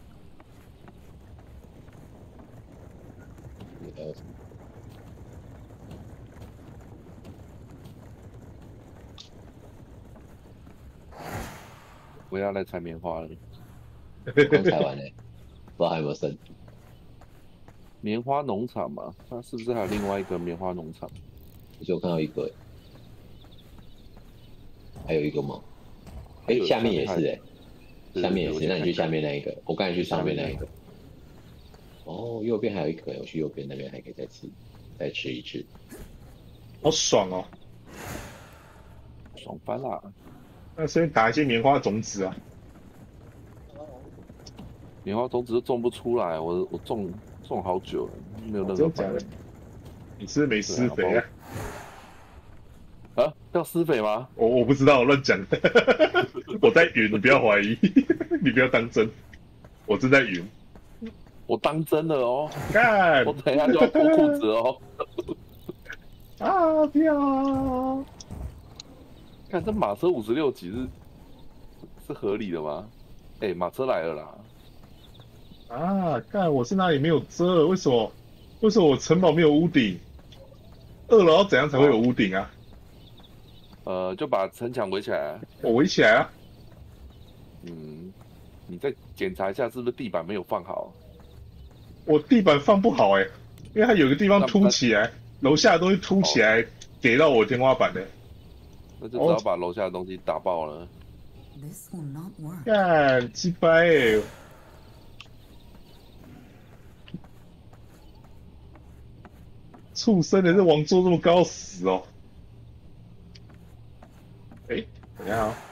我要来采棉花了。 刚采完嘞，不知道还有没有剩。 棉花农场嘛，它是不是还有另外一个棉花农场？ 我就看到一个，还有一个吗？哎、欸，下面也是哎、欸，下面也是。那你去下面那一个，我刚才去上面那一个。哦，右边还有一颗，我去右边那边还可以再吃，再吃一吃。 好爽哦！ 爽翻啦！ 那顺便打一些棉花种子啊。 棉花种子都种不出来，我我种种好久了，没有任何反应。 你是不是没施肥啊？ 啊，要施肥吗？ 我我不知道，乱讲。我在云，你不要怀疑，你不要当真。我正在云。 我我当真了哦！ 干， 我等一下就要脱裤子哦！ 啊飘！ 看这马车五十六级是是合理的吗？哎、欸，马车来了啦！ 啊，干，我是哪里没有遮？为什么？为什么我城堡没有屋顶？二楼要怎样才会有屋顶啊？ 呃，就把城墙围起来。 我围起来啊。 嗯，你再检查一下是不是地板没有放好。 我地板放不好哎、欸，因为它有个地方凸起来，楼下的东西凸起来、哦、给到我天花板的、欸。 那就只好把楼下的东西打爆了。 干鸡掰哎！畜生的，这王座这么高死哦！哎、欸，等一下啊、哦。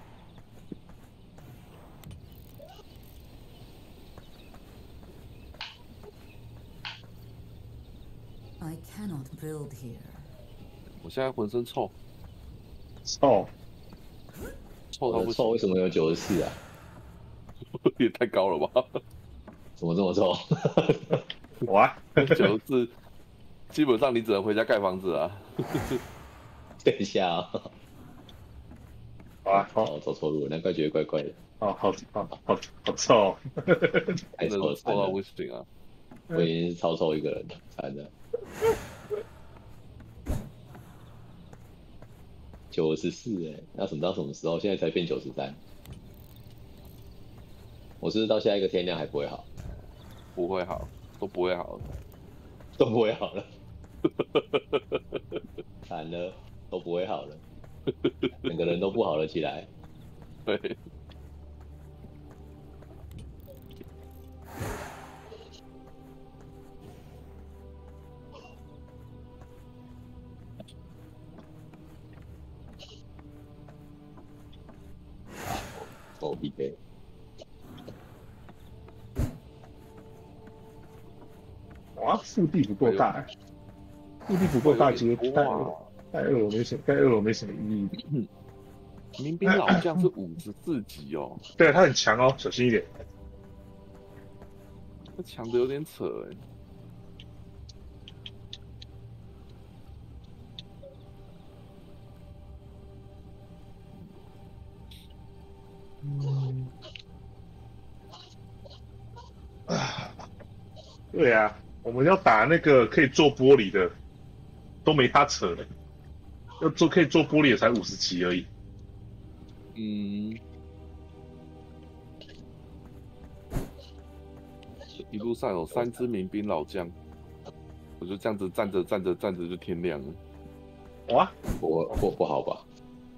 I cannot build here. 我现在浑身臭， 臭， 臭到不行。 臭为什么有九十四啊？ 也太高了吧？ 怎么这么臭？ 哇， 九十四，基本上你只能回家盖房子啊。 等一下啊、哦！ 哇， 哦，走错路了，难怪觉得怪怪的。 哦，好，好，好，好臭！ 太臭了， 臭到不行啊！ 我已经是超臭一个人了，惨了。九十四哎，那什么到什么时候？现在才变九十三。我是不是到下一个天亮还不会好？ 不会好，都不会好， 都不会好了。惨了，都不会好了，整个人都不好了起来。 对。 狗屁呗！ 哇，腹地不够大、欸，腹地不够大，其实盖盖二楼没什么，盖二楼没什么意义。 嗯，民兵老将是五十四级哦。 对啊，他很强哦，小心一点。 他强的有点扯哎、欸。 嗯，啊，对啊，我们要打那个可以做玻璃的，都没他扯的。要做可以做玻璃的才五十级而已。 嗯，一路上有三支民兵老将，我就这样子站着站着站着就天亮了。 哇， 不不不好吧？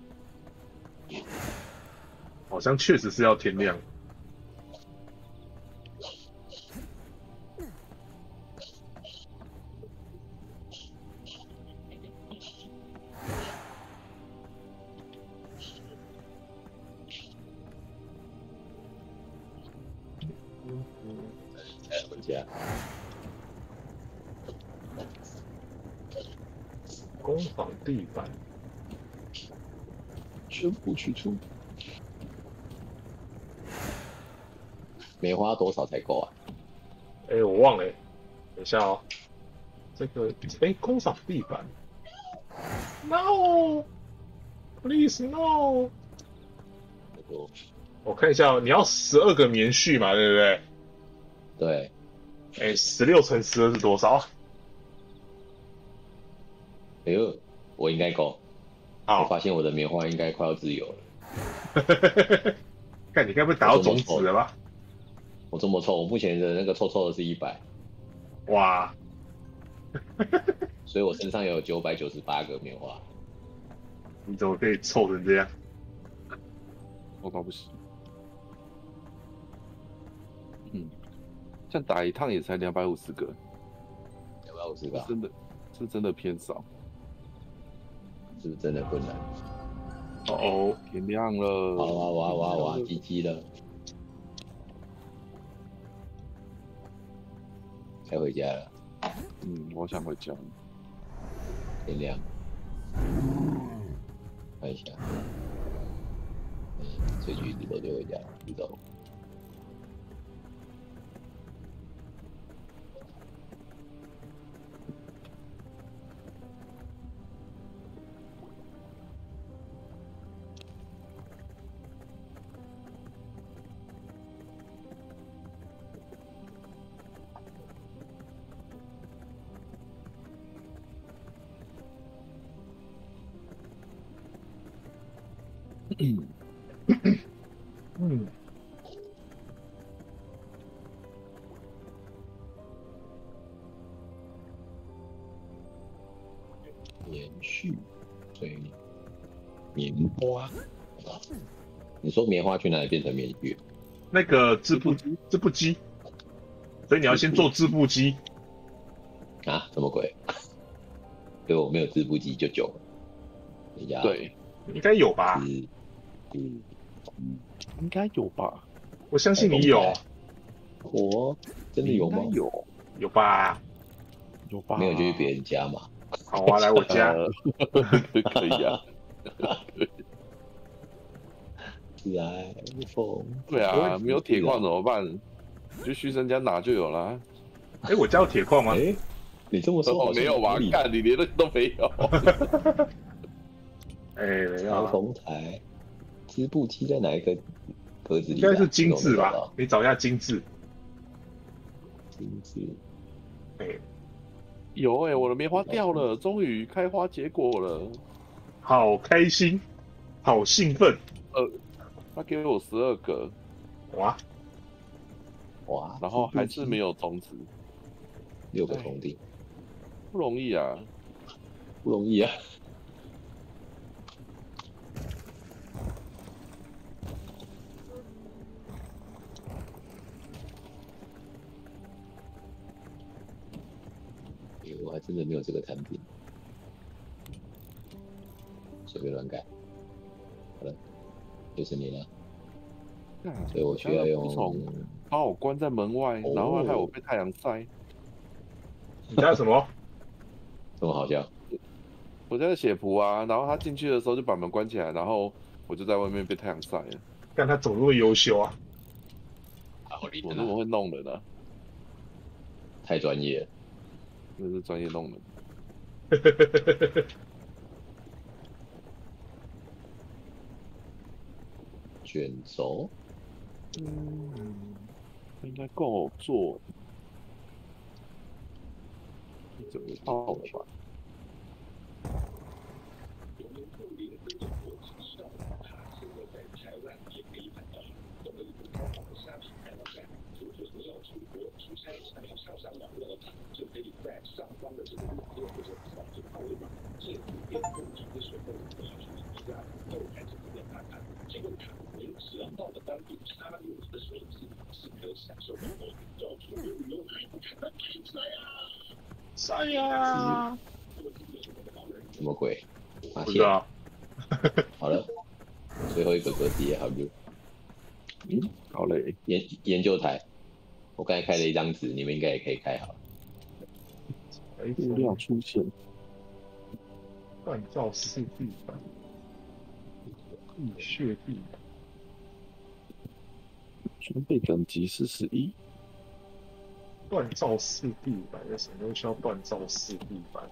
好像确实是要天亮。 才回家。 工坊地板全部取出。棉花多少才够啊？ 哎、欸，我忘了、欸，等一下哦。这个哎、欸，工坊地板 ，no， please no。我看一下、哦，你要十二个棉絮嘛，对不对？ 对。 哎、欸，十六乘十二是多少？ 哎呦，我应该够。我发现我的棉花应该快要自由了。 看你该不会打到种子了吧？ 我这么臭，我目前的那个臭臭的是一百。 哇！ 所以我身上有九百九十八个棉花。 你怎么可以臭成这样？ 我搞不行。嗯，这样打一趟也才两百五十个。 两百五十个， 真的是真的偏少。 是不是真的困难？ 哦哦， 天亮了！ 哇哇哇哇哇！鸡鸡了。该回家了。 嗯，我想回家。 天亮。看一下。嗯，睡局直播就回家，不走。 嗯， 延续，所以棉花。你说棉花去哪里变成棉絮？ 那个织布织布机，所以你要先做织布机啊？什么鬼？对，我没有织布机就久了。人家对， 应该有吧？ 嗯嗯， 应该有吧？ 我相信你有。 我真的有吗？ 有， 有吧？ 有吧？ 没有就去别人家嘛。 好啊，来我家。 可以啊。 来风。 对啊，没有铁矿怎么办？就去人家拿就有了。 哎，我家有铁矿吗？ 哎，你这么说好像没有吧？干，你连那个都没有。 哎，没有。 裁缝台，织布机在哪一个格子里？ 应该是精致吧？你找一下精致。 精致。 哎， 有哎，我的棉花掉了，终于开花结果了， 好开心，好兴奋。 呃，他给我十二个， 哇哇， 然后还是没有种子， 六个铜锭， 不容易啊， 不容易啊。我还真的没有这个产品，随便乱改。好了，就是你了。所以我需要用。 把我关在门外， 哦、 然后害我被太阳晒。 你家什么？ 这么好笑？ 我家的血仆啊，然后他进去的时候就把门关起来，然后我就在外面被太阳晒了。 看他怎么那么优秀啊！ 我怎么会弄人呢？ 太专业了。 这是专业弄人。 卷轴， 嗯，应该够做，这个套了吧？ 晒呀！ 什么鬼？发现啊！ 好了，最后一个格子也好溜。 嗯，好嘞。 研研究台，我刚才开了一张纸，你们应该也可以开好了。 物料出现。 锻造式地板，地穴地板。 装备等级四十一。 锻造式地板有什么东西要锻造式地板？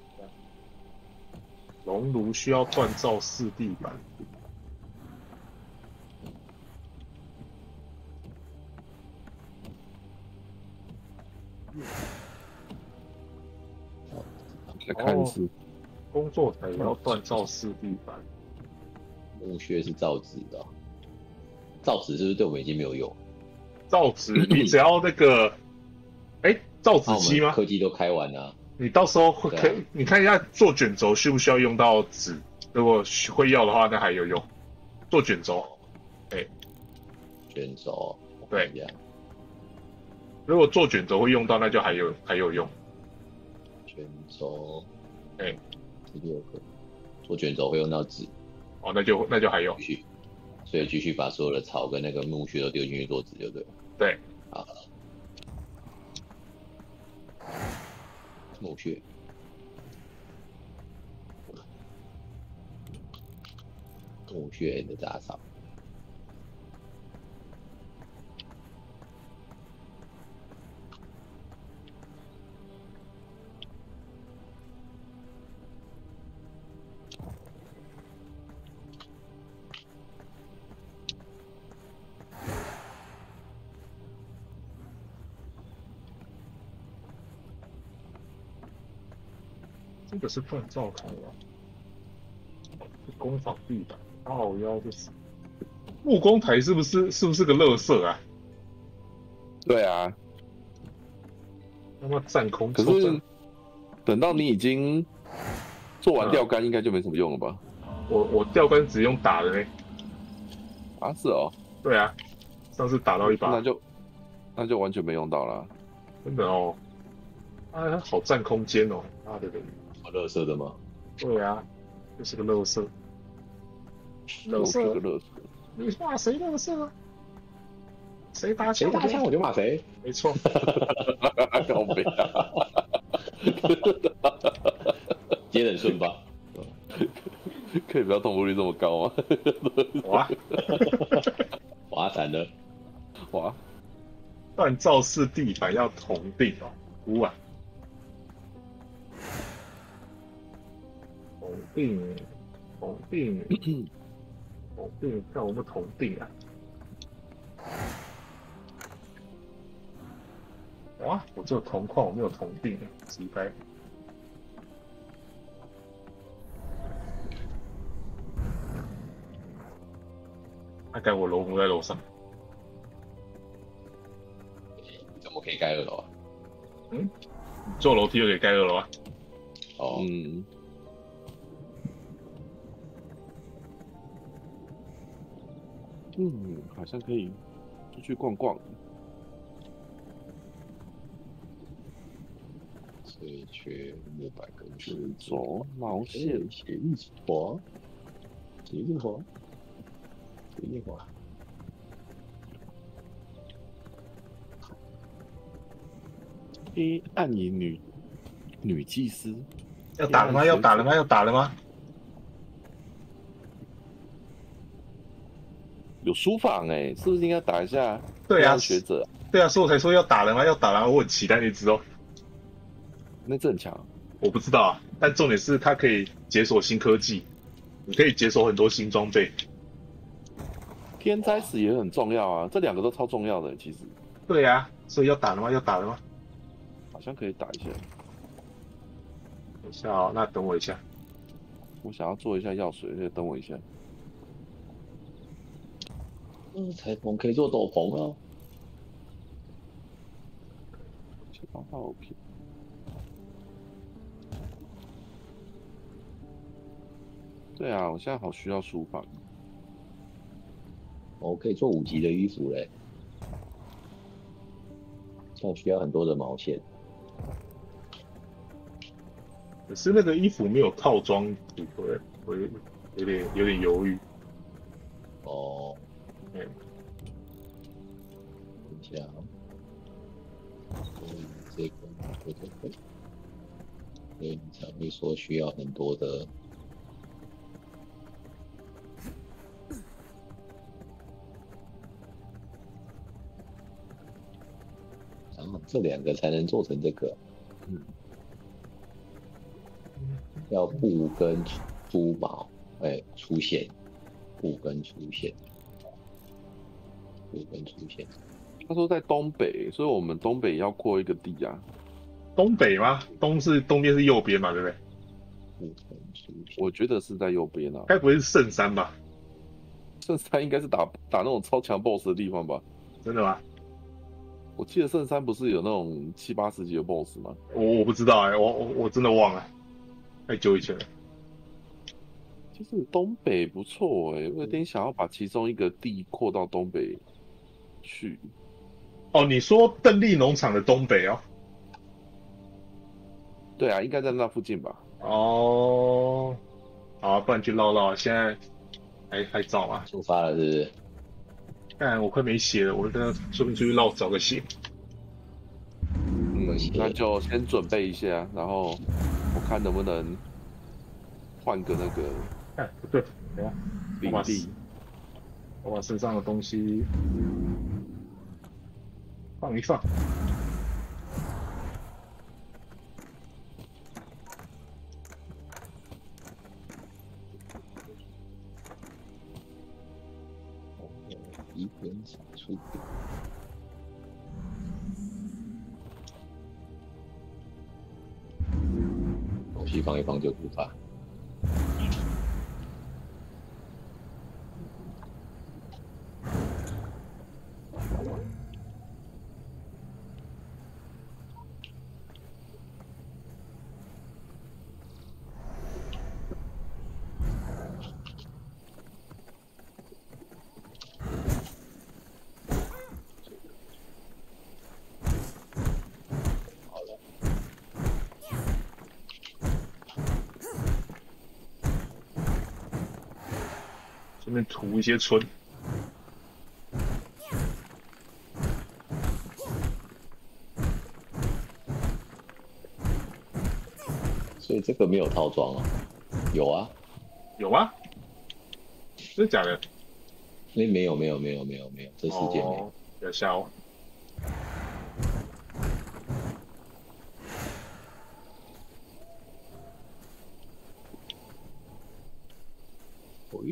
熔炉需要锻造式地板。 来看是、哦、 工作台也要锻造式地板。 木屑是造纸的、哦，造纸是不是对我们已经没有用？ 造纸你只要那个。哎，造纸机吗？ 科技都开完了。 你到时候会可以，啊、你看一下做卷轴需不需要用到纸？如果会要的话，那还有用。做卷轴，哎， 卷轴， 对。如果做卷轴会用到，那就还有还有用。 卷轴， 哎， 第六个，做卷轴会用到纸。 哦，那就那就还有。 继续，所以继续把所有的草跟那个木屑都丢进去做纸，就对了。 对， 好。木屑，木屑的杂草， 这个是锻造台啊，是工坊地板。 哦，要就是木工台是不是是不是个垃圾啊？ 对啊， 他妈占空， 可是等到你已经做完钓竿，应该就没什么用了吧？ 我我钓竿只用打的嘞。 啊，是哦。 对啊，上次打到一把， 那就那就完全没用到了。 真的哦，啊，好占空间哦，妈的人， 好垃圾的吗？ 对啊，就是个垃圾， 垃圾个垃圾。 你骂谁垃圾啊？谁打谁打枪我就骂谁， 没错。 靠北啊！ 接得很顺吧？ 可以不要痛苦率这么高吗？ 哇， 哇惨了！ 哇， 锻造式地板要同定哦，呜啊，同定，同定，同定，看我们同定啊！哇，我只有铜矿，我没有铜锭，奇怪。大概我楼不在楼上， 怎么可以盖二楼啊？ 嗯，坐楼梯就可以盖二楼啊。 哦， 嗯，嗯，好像可以出去逛逛。 碎缺木板跟制作毛线协议活，协议活，协议活。 黑暗影女女祭司要打了吗？要打了吗？要打了吗？ 有书房哎、欸，是不是应该打一下？ 对啊， 学者。 对啊，所以我才说要打了吗？要打了吗，我很期待那只哦。 那这很强， 我不知道啊，但重点是它可以解锁新科技，你可以解锁很多新装备。 天灾史也很重要啊，这两个都超重要的、欸、其实。 对啊，所以要打了吗？要打了吗？ 好像可以打一下。 等一下哦，那等我一下。 我想要做一下药水，所以等我一下。 嗯，彩虹可以做斗篷啊。 先帮他 OK。对啊，我现在好需要书房。 我可以做五级的衣服嘞，这样需要很多的毛线。 可是那个衣服没有套装组合，我有有点有点犹豫。 哦， 嗯， 等一下啊，所以这个这个会，所以你才会说需要很多的。然后这两个才能做成这个， 嗯， 要布跟珠毛，哎，出现，布跟出现，布跟出现。 他说在东北，所以我们东北要扩一个地啊。 东北吗？东是东边是右边嘛，对不对？ 布跟出现。 我觉得是在右边啊。 该不会是圣山吧？ 圣山应该是打打那种超强 BOSS 的地方吧？ 真的吗？ 我记得圣山不是有那种七八十级的 BOSS 吗？ 我我不知道哎、欸，我我我真的忘了，太久以前了。 其实东北不错哎、欸，我有点想要把其中一个地扩到东北去。 哦，你说邓丽农场的东北哦？ 对啊，应该在那附近吧？ 哦，好、啊，不然去绕绕，现在还还早嘛？ 出发了是不是？ 看我快没血了，我这顺便出去绕找个血。 嗯，那就先准备一下，然后我看能不能换个那个。 哎，不对，等下， 领地， 我把身上的东西放一放。 一边闪出。东西放一放就出发。 顺便涂一些春。 所以这个没有套装啊？有啊， 有吗？真的假的？ 那没有没有没有没有没有，这世界没有。 有下哦。 喂？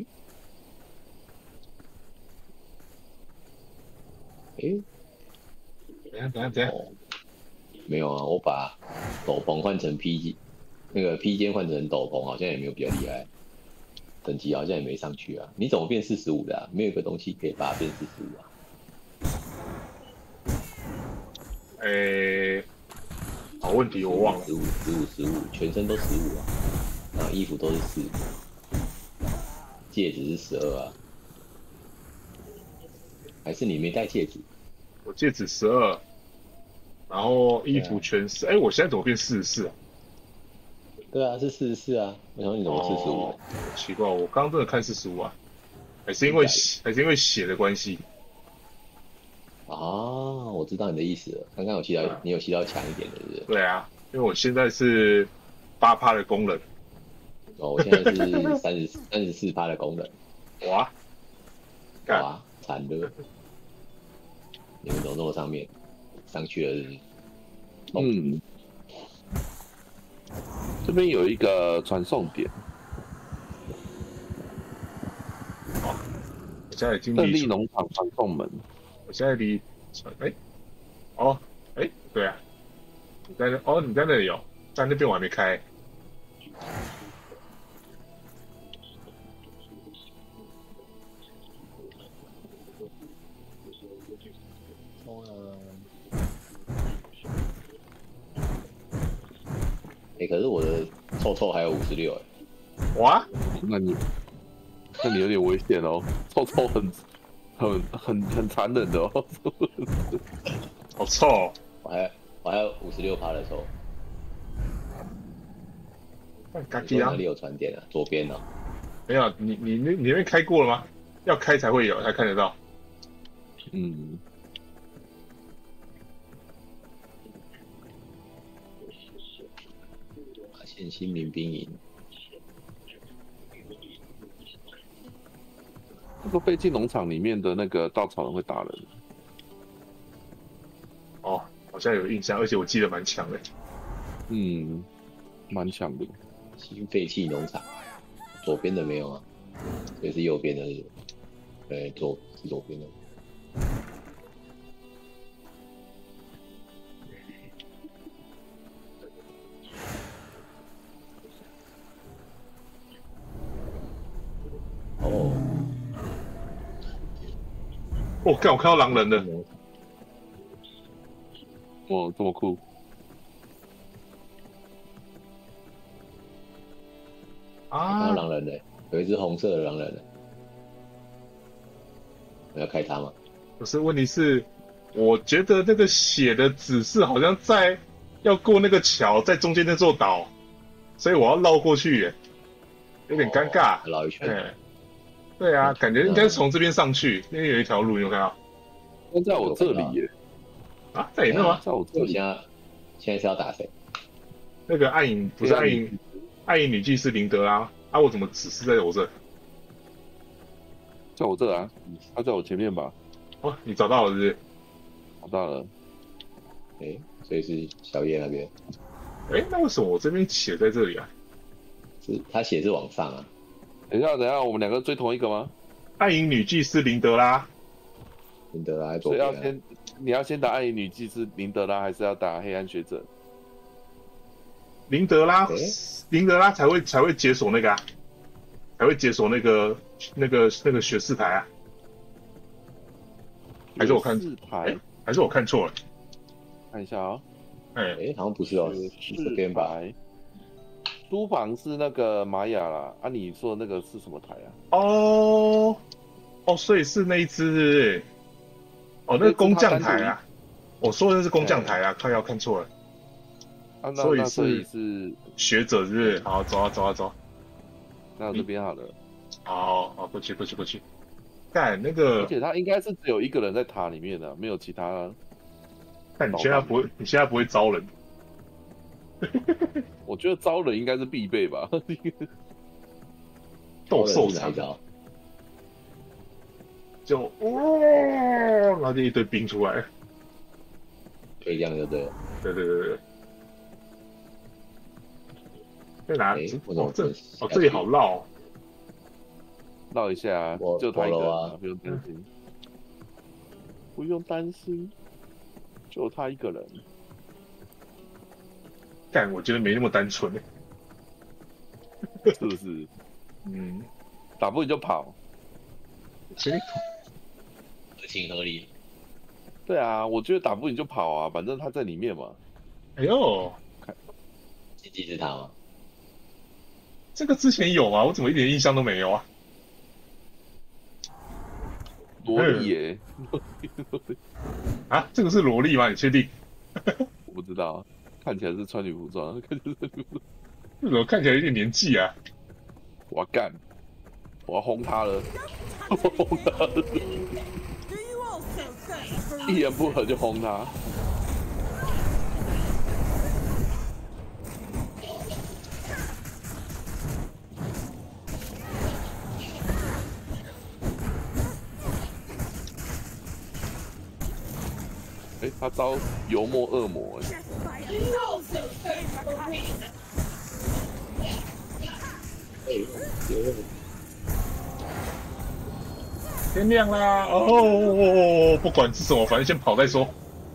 诶？ 怎样怎样怎样？ 哦，没有啊，我把斗篷换成披肩，那个披肩换成斗篷，好像也没有比较厉害，等级好像也没上去啊。你怎么变四十五的啊？没有一个东西可以把它变四十五啊？ 诶、欸，好问题，我忘了。 十五十五十五，全身都十五啊，然后衣服都是四，戒指是十二啊。还是你没戴戒指？ 我戒指十二，然后衣服全是。哎、啊欸，我现在怎么变四十四啊？ 对啊，是四十四啊。为什么你怎么四十五？ 奇怪，我刚刚真的看四十五啊，还是因为还是因为血的关系？ 啊，我知道你的意思了。刚刚有吸到，你有吸到强一点的，对不对？ 对啊，因为我现在是八趴的功能。 哦，我现在是三十三十四趴的功能。 哇！ 哇，惨了！你们怎么那么上面？上去了是不是？ 嗯，这边有一个传送点。 哦，我现在已经胜利农场传送门。 我现在离哎、欸，哦，哎、欸，对啊，你在那哦，你在那里有，在那边我还没开。 哎、欸，可是我的臭臭还有五十六哎。 哇， 那你那你有点危险哦，臭臭很很很很残忍的哦。 好臭、哦！ 我还我还有五十六趴的臭。 你哪里有传电啊？左边哦。 没有，你你那你那边开过了吗？要开才会有，才看得到。 嗯。 发现新民兵营。 那个废弃农场里面的那个稻草人会打人。 哦，好像有印象，而且我记得蛮强的。 嗯，蛮强的。 新废弃农场，左边的没有啊，也是右边的是，对，左是左边的。哦， 我、哦、看我看到狼人了。 哇，这么酷！ 啊， 看到狼人了，有一只红色的狼人了，我要开它吗？ 可是问题是，我觉得那个写的指示好像在要过那个桥，在中间那座岛，所以我要绕过去耶，有点尴尬。 绕、哦、一圈。 对，对啊，感觉应该是从这边上去，因为有一条路，你有看到？ 那在我这里耶。 啊，在你那吗？ 在我这里。 现在现在是要打谁？ 那个暗影不是暗影，暗影女祭司林德拉啊！我怎么指示在我这？ 在我这啊，他在我前面吧？ 哦，你找到了是不是？ 找到了。 哎、欸，所以是小叶那边。 哎、欸，那为什么我这边写在这里啊？ 是他写是往上啊。 等一下，等一下，我们两个追同一个吗？ 暗影女祭司林德拉。 林德拉在左边、啊。 所以要先，你要先打暗影女祭司林德拉，还是要打黑暗学者？ 林德拉， 欸、 林德拉才会才会解锁那个啊，才会解锁那个那个那个学士台啊。还是我看学士台、 欸，还是我看错了？ 看一下啊、哦。 哎、欸，好像不是哦，是这边吧？ 书房是那个玛雅啦，啊，你说的那个是什么台啊？ 哦，哦，所以是那一只是不是？哦，那个工匠台啊，我说的是工匠台啊，看要看错了。 啊，那所以是是学者是不是？好，走啊走啊走。 那我这边好了。 哦哦，过去过去过去。干那个， 而且他应该是只有一个人在塔里面的，没有其他。 但你现在不会，你现在不会招人。 我觉得招人应该是必备吧。 斗兽场就哦，然后就一堆兵出来， 可以这样就对了。 对对对对。在哪？哦这哦这里好绕。 绕一下，就他一个人啊，不用担心。不用担心，就他一个人。 干，我觉得没那么单纯， 是不是？ 嗯， 打不赢就跑， 合情合理。 对啊，我觉得打不赢就跑啊，反正他在里面嘛。 哎呦， 经济之塔吗？ 这个之前有吗？我怎么一点印象都没有啊？ 萝莉耶！ 啊，这个是萝莉吗？你确定？ 我不知道，看起来是穿女服装，看起来是穿女服装。 这怎么看起来有点年纪啊？ 我要干！我要轰他了！我轰他了！一言不合就轰他。哎，他招油墨恶魔哎！ 天亮啦！哦，不管是什么，反正先跑再说。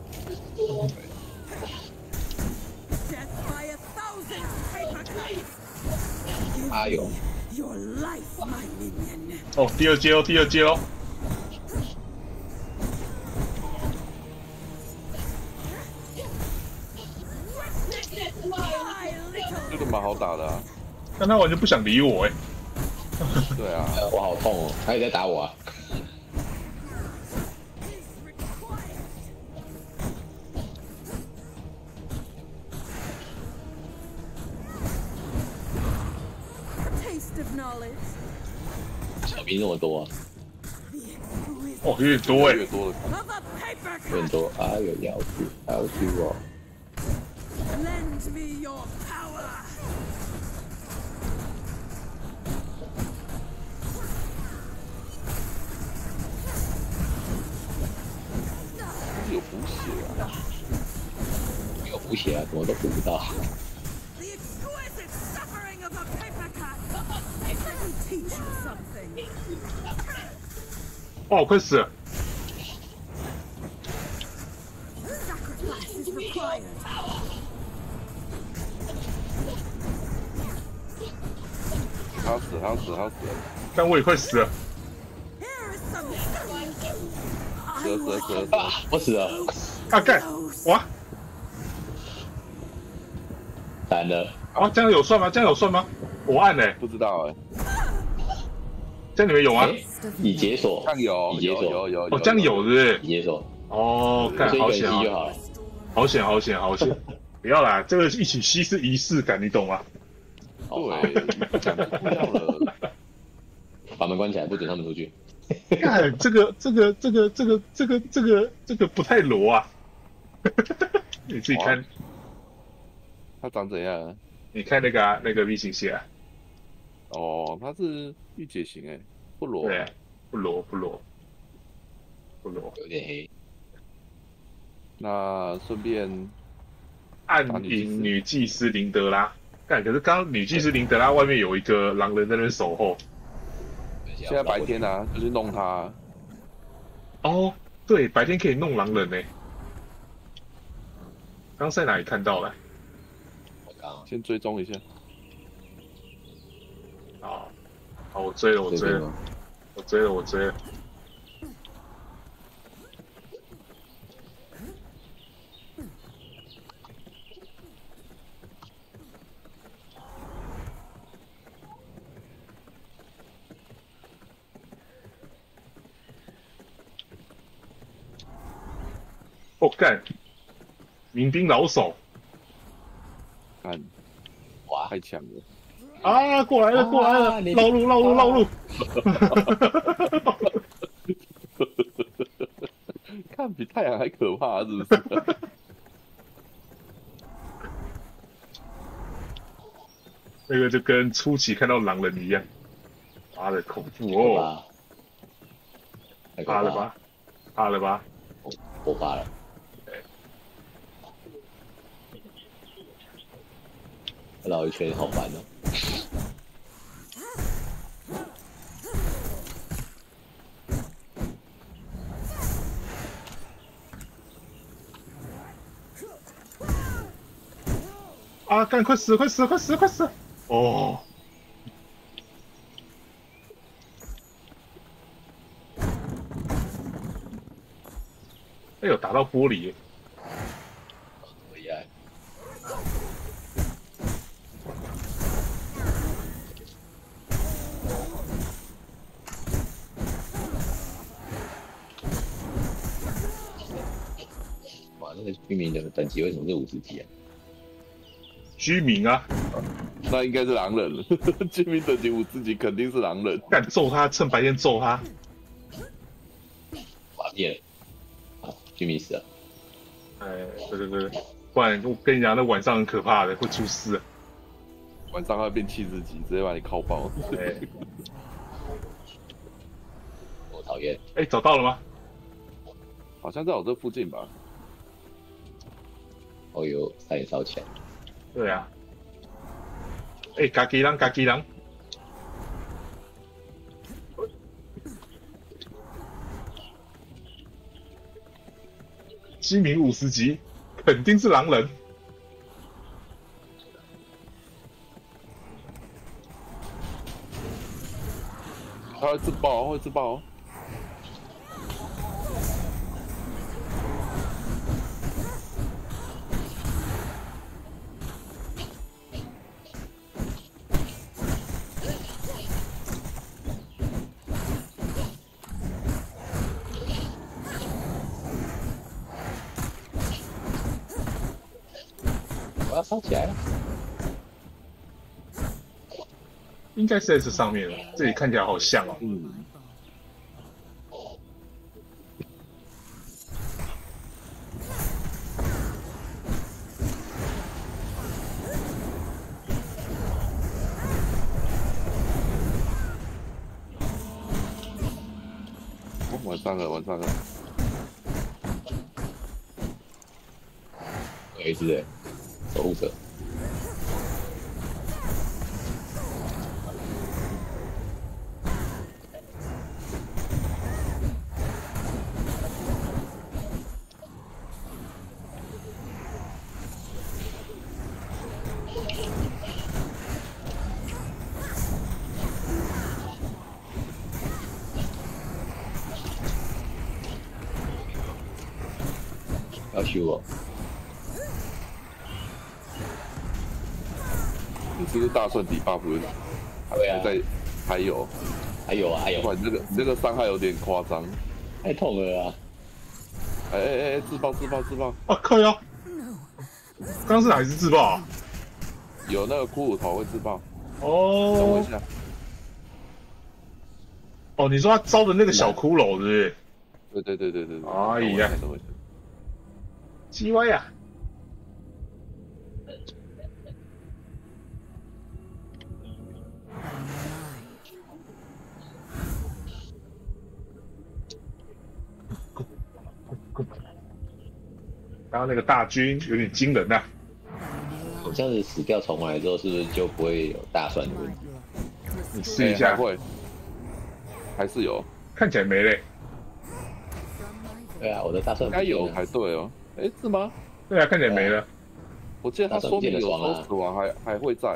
哎呦！ 哦，第二阶哦，第二阶哦。 这个蛮好打的啊， 但他完全不想理我哎。 对啊， 我好痛哦，他也在打我啊。小兵那么多、啊， 哦，有点多哎， 越多的， 有点多啊，有要求，要求哦。 Lend me your power. 有补血啊， 有补血啊，怎么都补不到。 The exquisite suffering of a paper cut. Let me teach you something. 哦，快死了！ Sacrifice is required. 他要死，他要死，他要死了！ 但我也快死了。 Here is some. 死了，死了，死了，死了！ 我死了， 啊干！哇惨了！ 啊，这样有算吗？这样有算吗？我按嘞、欸， 不知道哎、 这样你们有吗？ 欸、已解锁， 这样有， 已解锁， 有有有哦，这样有是不是？ 已解锁。 哦，干好险就好了， 好险，好险，好险！不要啦，这个一起吸是仪式感，你懂吗？ 对，讲不要了， 把门关起来，不准他们出去。 干，这个这个这个这个这个这个这个不太罗啊！你自己看， 他长怎样？ 你看那个啊，那个 V 型血啊， 哦，他是御姐型哎，不裸， 对，不罗不罗不罗， 有点黑。 那顺便暗影女祭司林德拉。干，可是刚刚女祭司林德拉外面有一个狼人在那边守候。 现在白天啊，就去弄他。 哦，对，白天可以弄狼人呢。刚在哪里看到了？ 我刚先追踪一下。 好，好，我追了，我追了，我追了，我追了。哦干，民兵老手， 看， 哇， 太强了！ 啊，过来了，过来了，绕路，绕路，绕路！ 看比太阳还可怕，是不是？ 那个就跟初期看到狼人一样，妈的恐怖哦！怕了吧？怕了吧？ 我我怕了。绕一圈好烦哦。 啊！干，快死！快死！快死！快死！哦！哎呦，打到玻璃！ 厉害！哇，那个居民的等级为什么是五十级啊？ 居民啊， 那应该是狼人了。居民等级五十级肯定是狼人。 干揍他，趁白天揍他。 瓦灭了，啊，居民死了。 哎，对对对，不然我跟你讲，那晚上很可怕的，会出事。 晚上会变七十级，直接把你敲爆。 哎， 我讨厌。 哎，找到了吗？ 好像在我这附近吧。 哦呦，差点烧起来。 对啊。哎，嘎吉狼，嘎吉狼。居民五十级，肯定是狼人。 他会自爆，会自爆。 我要烧起来了。 应该是在这上面了，这里看起来好像哦。 嗯。哦，晚上了，晚上了。 有一只哎，守护者。要修哦。 你是不是大蒜底 buff？ 对啊， 在还有， 还有啊，还有。 哇，你这个你这个伤害有点夸张， 太痛了啊！ 哎哎哎，自爆自爆自爆！ 啊靠腰！刚刚是哪一只自爆啊？ 有那个骷髅头会自爆。 哦。 等我一下。 哦，你说他招的那个小骷髅，是不是？ 对对对对对对。 哎呀， 等我一下。 鸡歪呀！刚刚那个大军有点惊人呐、啊。 我这样子死掉重来之后，是不是就不会有大蒜的问题？ 你试一下， 欸、会，还是有， 看起来没嘞。 对啊，我的大蒜应该有才对哦。哎、欸，是吗？ 对啊，看起来没了。 我记得他说明有时候死亡还还会在。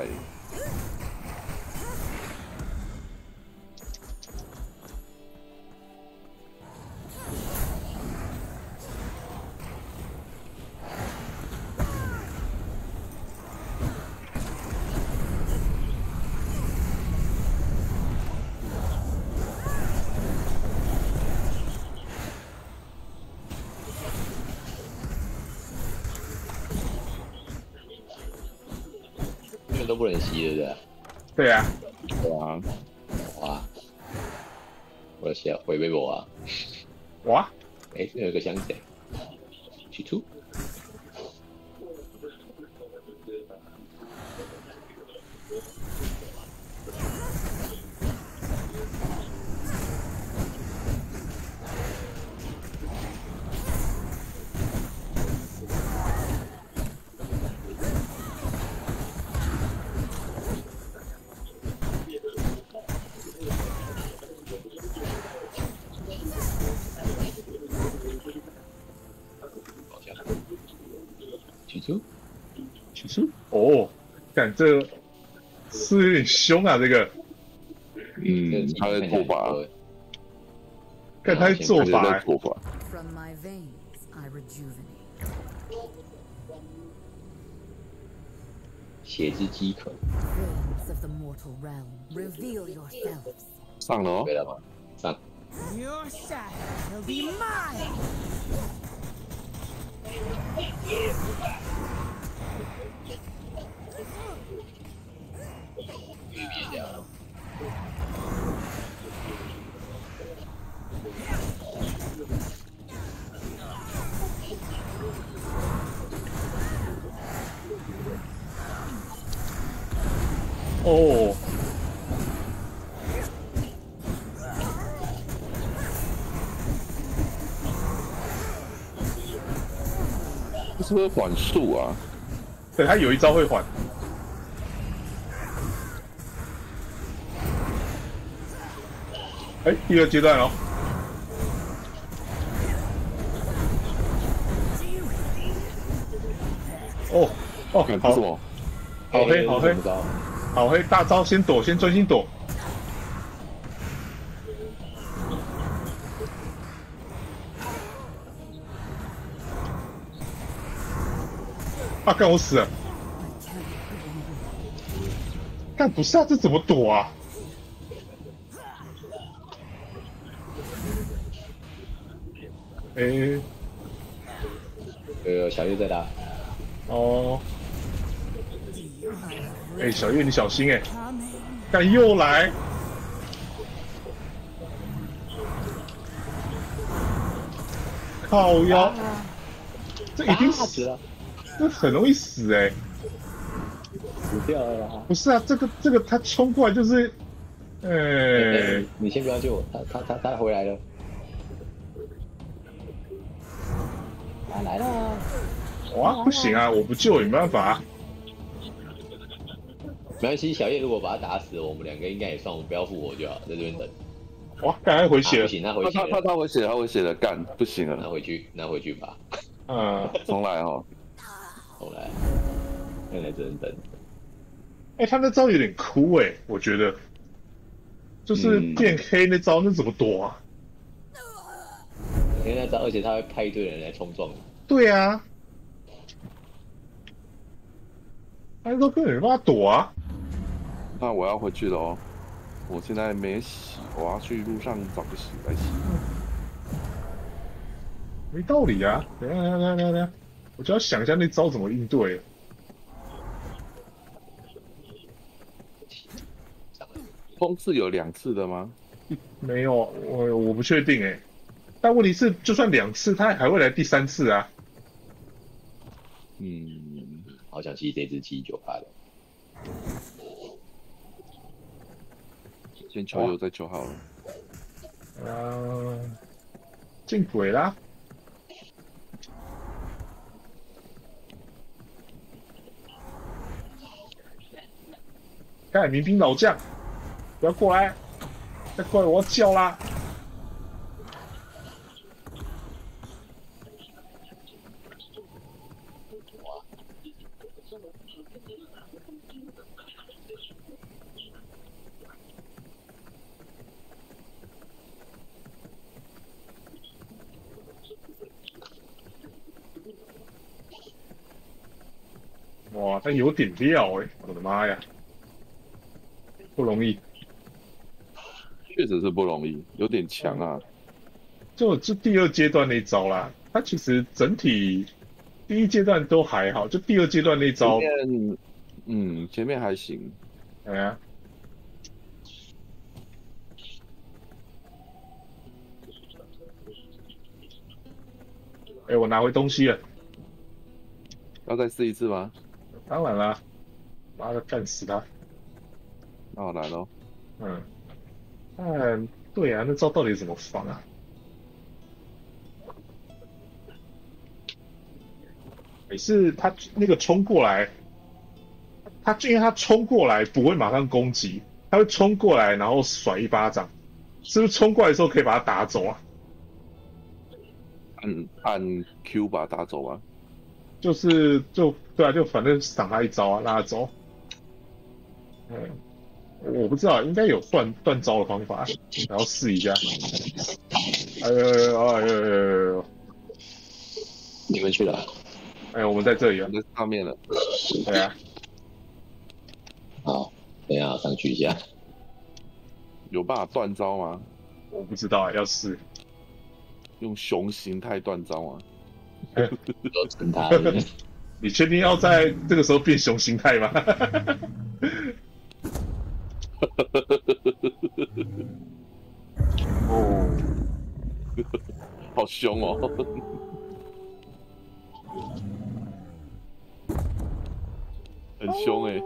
都不能吸，对不对？ 对啊， 对啊， 哇， 我的小回微博啊！ 哇， 哎、欸，这有一个箱子，取出。取出， 取出哦，看这个是有点凶啊，这个。 嗯，他在做法， 看他在做法、欸， 做法。 From my veins, I rejuvenate. 血之饥渴。 Reigns of the mortal realm, reveal yourselves. 上了哦， 对了吗？上。 Your shadow will be mine. 预灭掉了。 哦。 这是不是缓速啊？ 对，他有一招会缓。哎，第二阶段哦。哦哦，好，好黑，好黑，好黑，大招先躲，先专心躲。啊！干我死了！干不是啊，这怎么躲啊？哎、欸， 呃，小月在打。 哦。哎、欸，小月你小心哎、欸！干又来！靠腰！这一定死了。这很容易死哎、欸， 死掉了啦！ 不是啊，这个这个他冲过来就是，呃、欸欸，你先不要救我，他他他他回来了，他来了！ 哇，不行啊，我不救也没办法、啊。 没关系，小叶如果把他打死，我们两个应该也算，我们不要复活就好，在这边等。 哇，刚才回血了、 啊，不行，那回血了， 他他他回血，他回血了，干不行了， 那回去，那回去吧。 嗯， 重来哦。 重来，看来只能等。 哎、欸，他那招有点酷哎、欸，我觉得，就是变黑那招，那怎么躲啊？ 因为那招，而且他会派一堆人来冲撞。 对啊，他都根本没办法躲啊。 那我要回去了哦，我现在没洗，我要去路上找个洗来洗。 没道理啊！等下等下等下等下，我就要想一下那招怎么应对。 风是有两次的吗？ 没有，我我不确定哎。但问题是，就算两次，他还会来第三次啊。 嗯，好想吸这只七九八的。 先求有再求好了。 呃，进鬼啦！看民兵老将，不要过来！再过来我要叫啦！哇，他有点料哎、欸！我的妈呀，不容易。 确实是不容易，有点强啊。 就就第二阶段那招啦，他其实整体第一阶段都还好，就第二阶段那招， 前面嗯，前面还行。 哎呀， 哎、欸，我拿回东西了。 要再试一次吗？ 当然啦，妈的，干死他！ 那好难哦。 嗯，但对啊，那招到底怎么防啊？每次他那个冲过来，他因为他冲过来不会马上攻击，他会冲过来然后甩一巴掌，是不是冲过来的时候可以把他打走啊？ 按按 Q 把他打走啊？ 就是就对啊，就反正赏他一招啊，让他走。嗯，我不知道，应该有断断招的方法，然后试一下。哎呦哎呦哎呦哎呦！ 你们去哪？ 哎，我们在这里啊， 在上面了。 对啊。 好，等一下上去一下。 有办法断招吗？ 我不知道啊，要试。 用熊形态断招吗？ 都成他。 你确定要在这个时候变熊形态吗？哦， 好凶哦！很凶哎、欸！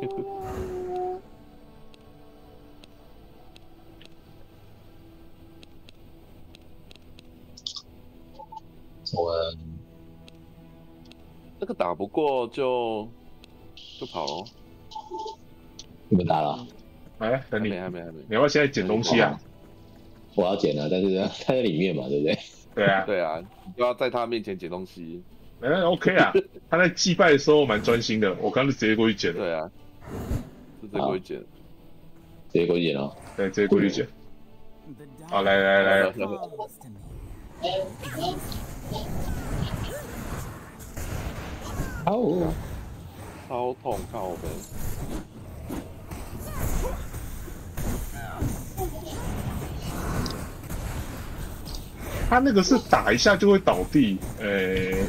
我们这个打不过就就跑咯。 你们打了？ 哎，等你， 还没还没还没。 你要不要现在捡东西啊？ 我要捡啊，但是他在里面嘛，对不对？ 对啊， 对啊，你就要在他面前捡东西。 哎 ，OK 啊，他在祭拜的时候蛮专心的，我刚刚就直接过去捡了。 对啊，是直接过去捡。 直接过去捡哦。 对，直接过去捡。好，来来来来。 哦， 超痛靠呗！ 他那个是打一下就会倒地，诶、欸。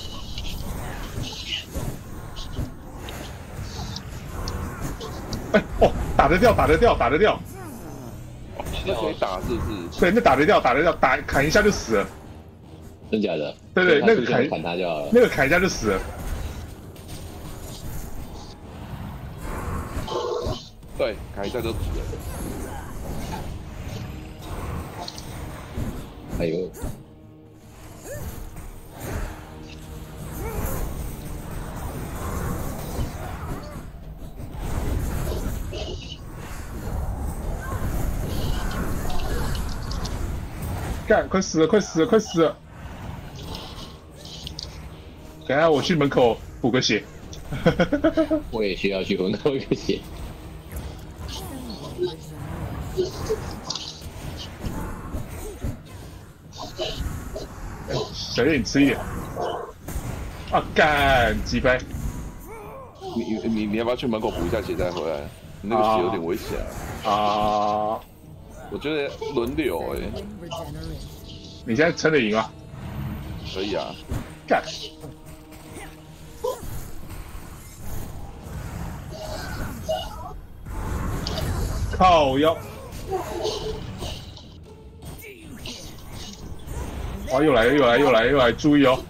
哎、欸、哦，打得掉，打得掉，打得掉。 那可以打是不是？ 对，那打得掉，打得掉，打砍一下就死了。 真假的？ 对对，那个砍砍他就好了。 那个砍一下就死了。 对，砍一下就死了。 哎呦！ 干，快死了，快死了，快死了！等一下我去门口补个血。 我也需要去门口补个血。 小叶，你吃一点。啊，干，鸡掰！ 你你你你要不要去门口补一下血再回来？你那个血有点危险啊！啊我觉得轮流哎、欸。 你现在撑得赢吗？ 可以啊。 干！靠腰！哇，又来了，又来，又来，又来，注意哦！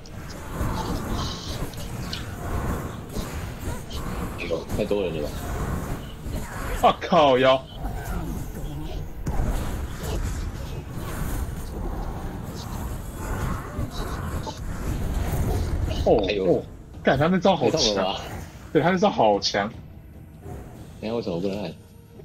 哎呦，太多人了吧！ 啊，靠腰！哦哦，干他那招好强！对他那招好强！ 你看为什么不能按？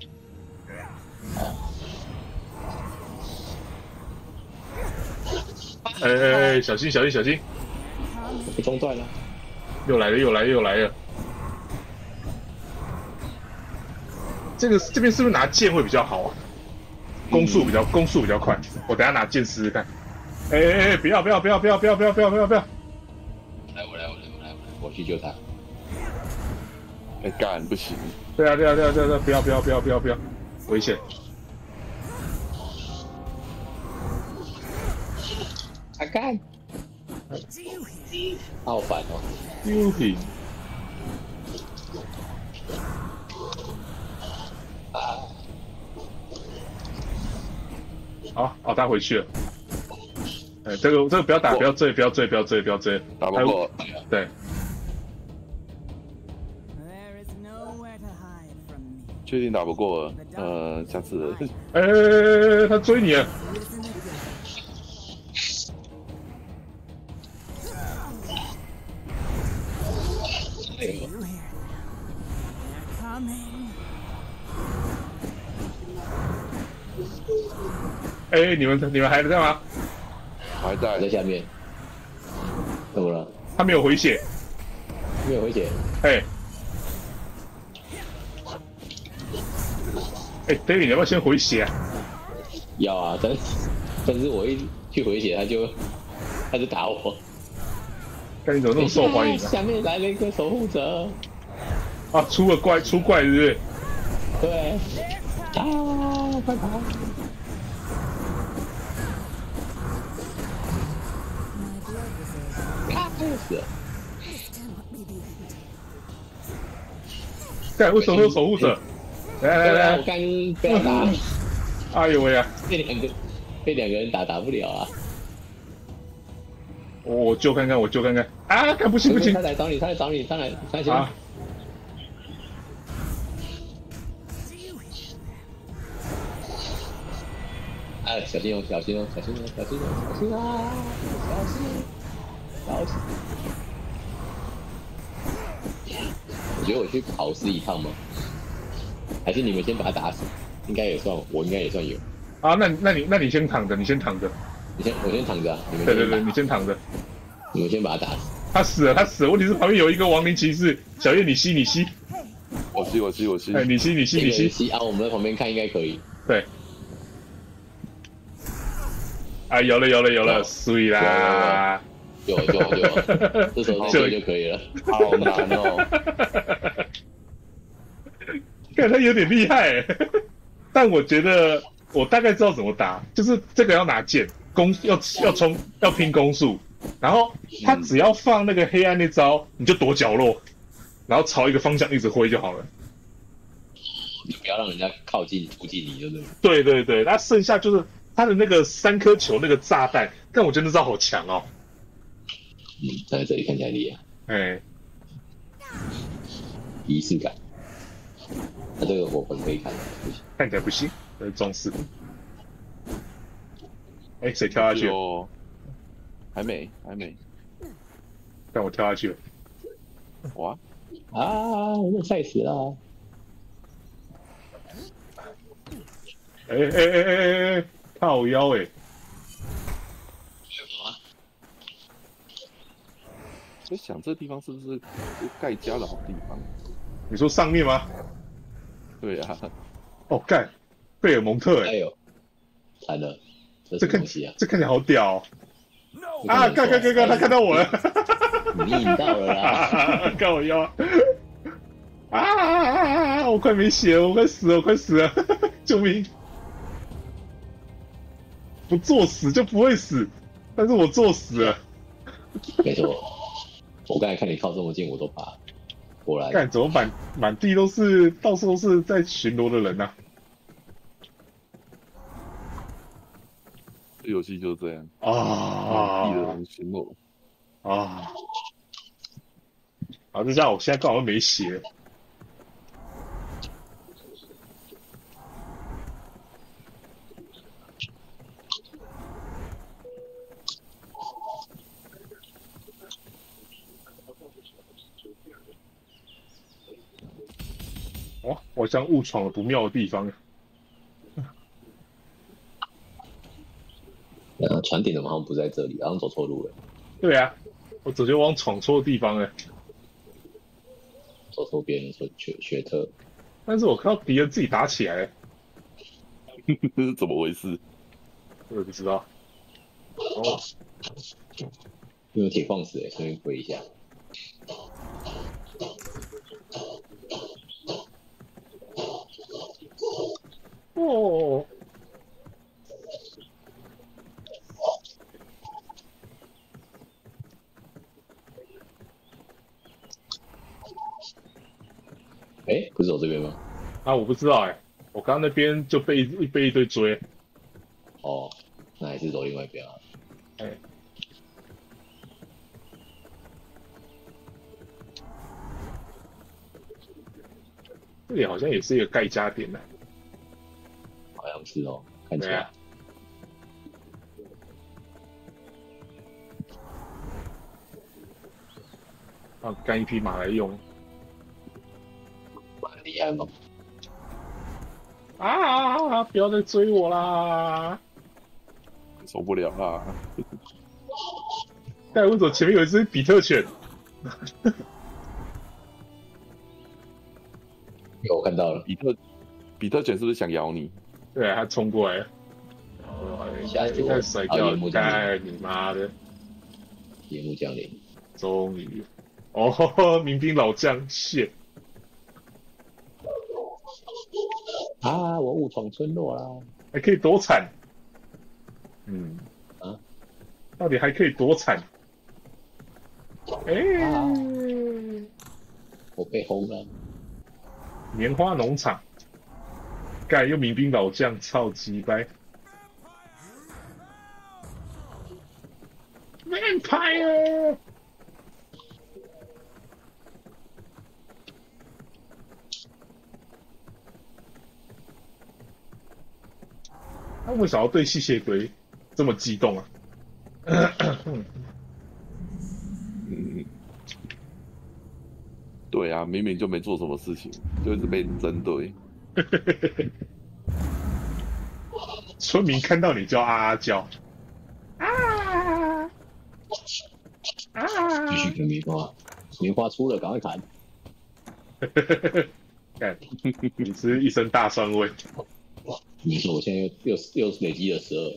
哎哎哎，小心小心小心！ 被中断了！ 又来了又来了又来了！这个这边是不是拿剑会比较好啊？攻速比较攻速比较快。我等下拿剑试试看。哎哎哎！不要不要不要不要不要不要不要不要不要！ 来我来我来我来我去救他。 哎干不行！ 对啊对啊对啊对啊对啊！不要不要不要不要不要！危险！ 啊干！好烦哦！ 丢品。 啊！ 好，哦，他回去了。 哎，这个这个不要打，不要追，不要追，不要追，不要追， 打不过。 对。 确定打不过了，呃，下次。 哎、欸，他追你了。哎、欸，你们你们还在吗？ 还在， 在下面。怎么了？ 他没有回血。 没有回血。 哎、欸。哎、欸、，David， 你要不要先回血啊？ 要啊，但是但是我一去回血，他就他就打我。 看你怎么那么受欢迎、啊？ 下面来了一个守护者。 啊，出了怪，出怪是不是？ 对。啊，快跑！啊，死了！ 干，为什么会有守护者？来来来， 我刚被他打。 哎呦喂啊！ 被两个被两个人打打不了啊！ 我救看看，我救看看。啊，干不行不行！ 他来找你，他来找你，上来上来！啊！哎，小心哦，小心哦，小心哦，小心哦，小心啊！小心，小心！我觉得我去跑尸一趟吗？还是你们先把他打死？应该也算，我应该也算有。 啊，那那你那你先躺着，你先躺着。 你先，我先躺着啊！你们对对对，你先躺着。 你们先把他打死。 他死了，他死了。问题是旁边有一个亡灵骑士，小叶你吸你吸。 我吸我吸我吸。 哎，你吸你吸你吸。 吸啊！我们在旁边看应该可以。 对。啊，有了有了有了，水啦！ 有有有，这时候这就可以了。 好难哦。 看他有点厉害，但我觉得我大概知道怎么打，就是这个要拿剑，攻要要冲要拼攻速，然后他只要放那个黑暗那招，你就躲角落，然后朝一个方向一直挥就好了。 你不要让人家靠近突进你，就对了。 对对对，那剩下就是他的那个三颗球那个炸弹，但我觉得那招好强哦。 嗯，站在这里看起来厉害。 哎， 仪式感。他这个火魂可以看， 看起来不行，这是装饰。哎，谁跳下去了？ 还没，还没。 但我跳下去了。 哇！ 啊，我被晒死了！ 哎哎哎哎哎，靠腰哎！ 在想这地方是不是盖家的好地方？ 你说上面吗？ 对啊。 哦，干，贝尔蒙特哎！ 哎呦，惨了， 这看起啊， 这看起来好屌、哦！啊，干干干干，他看到我了！ 你引到了啦！ 干我腰！啊啊啊啊！我快没血了，我快死了，我快死了！救命！不作死就不会死，但是我作死了。 没错，我刚才看你靠这么近，我都怕。果然， 干怎么满满地都是，到处都是在巡逻的人呐、啊！ 这游戏就是这样啊， 满地的人巡逻啊。好，这下我现在刚好没血。哦，我像误闯了不妙的地方。 呃，船顶怎么好像不在这里？好像走错路了。 对啊，我直接往闯错地方了。 走错边了，说雪雪特。 但是我看到敌人自己打起来， 这是怎么回事？ 我也不知道。哦， 有铁矿石哎，顺便归一下。 哦。 哎、欸，不是走这边吗？ 啊，我不知道哎、欸，我刚刚那边就被一被一堆追。 哦，那还是走另外一边啊。 哎，这里好像也是一个盖加点呢、 好像是哦，看起来。啊、 啊，干一匹马来用， 蛮厉害吗？ 啊！不要再追我啦！ 受不了啦！ 但为什么前面有一只比特犬？ 有我看到了， 比特比特犬是不是想咬你？ 对，它冲过来了， 下一开始甩掉了，干你妈的！ 夜幕降临， 终于，哦，民兵老将，谢。 啊！我误闯村落啦， 还可以多惨？嗯， 啊， 到底还可以多惨？哎、欸啊， 我被轰了。 棉花农场，干又民兵老将，超鸡掰 ！Vampire。他为啥要对吸血鬼这么激动啊？ 嗯，对啊，明明就没做什么事情，就一直被针对。 村民看到你就啊啊叫，啊啊！ 继续跟棉花，棉花出了，赶快砍！ 看，你是一身大酸味。 没错，我现在又又又累积了十二。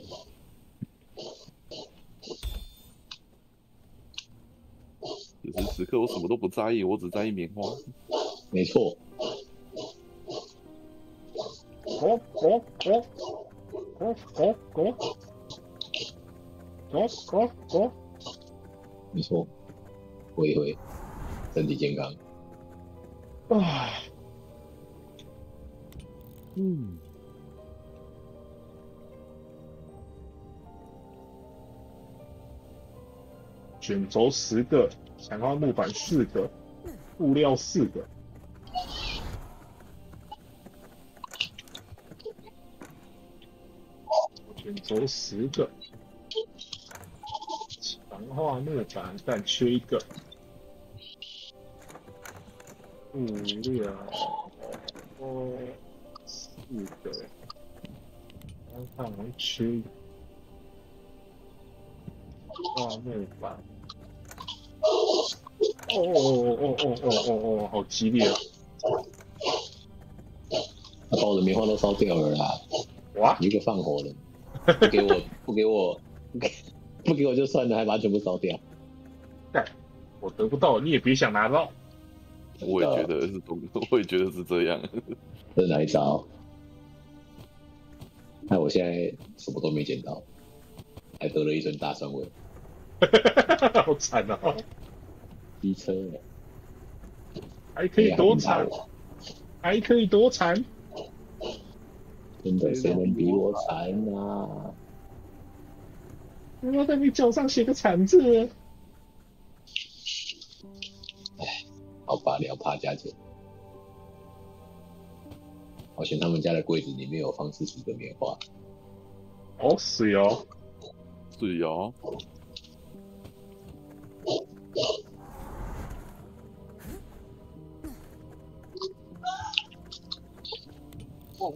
此时此刻我什么都不在意，我只在意棉花。 没错。 狗狗狗狗狗狗狗狗狗。 没错。挥一挥，身体健康。 啊。嗯。卷轴十个，强化木板四个，布料四个。卷轴十个，强化木板，但缺一个。布料哦，四个，看看能缺一个。画木板。哦哦哦哦哦哦哦，好激烈啊！ 他把我的棉花都烧掉了啦！ 哇， 一个放火的，不给我，不给我，不给，不给我就算了，还把它全部烧掉。 干，我得不到，你也别想拿到。 我也觉得是，我也觉得是这样。 这是哪一招？那我现在什么都没捡到，还得了一身大酸味。 好惨哦！ 机车， 还可以多惨，还可以多惨。 真的，谁能比我惨啊？ 我要在你脚上写个惨字。 哎，好吧，聊怕加减。好像他们家的柜子里面有放四十个棉花。 哦，是哦， 是哦。 哦。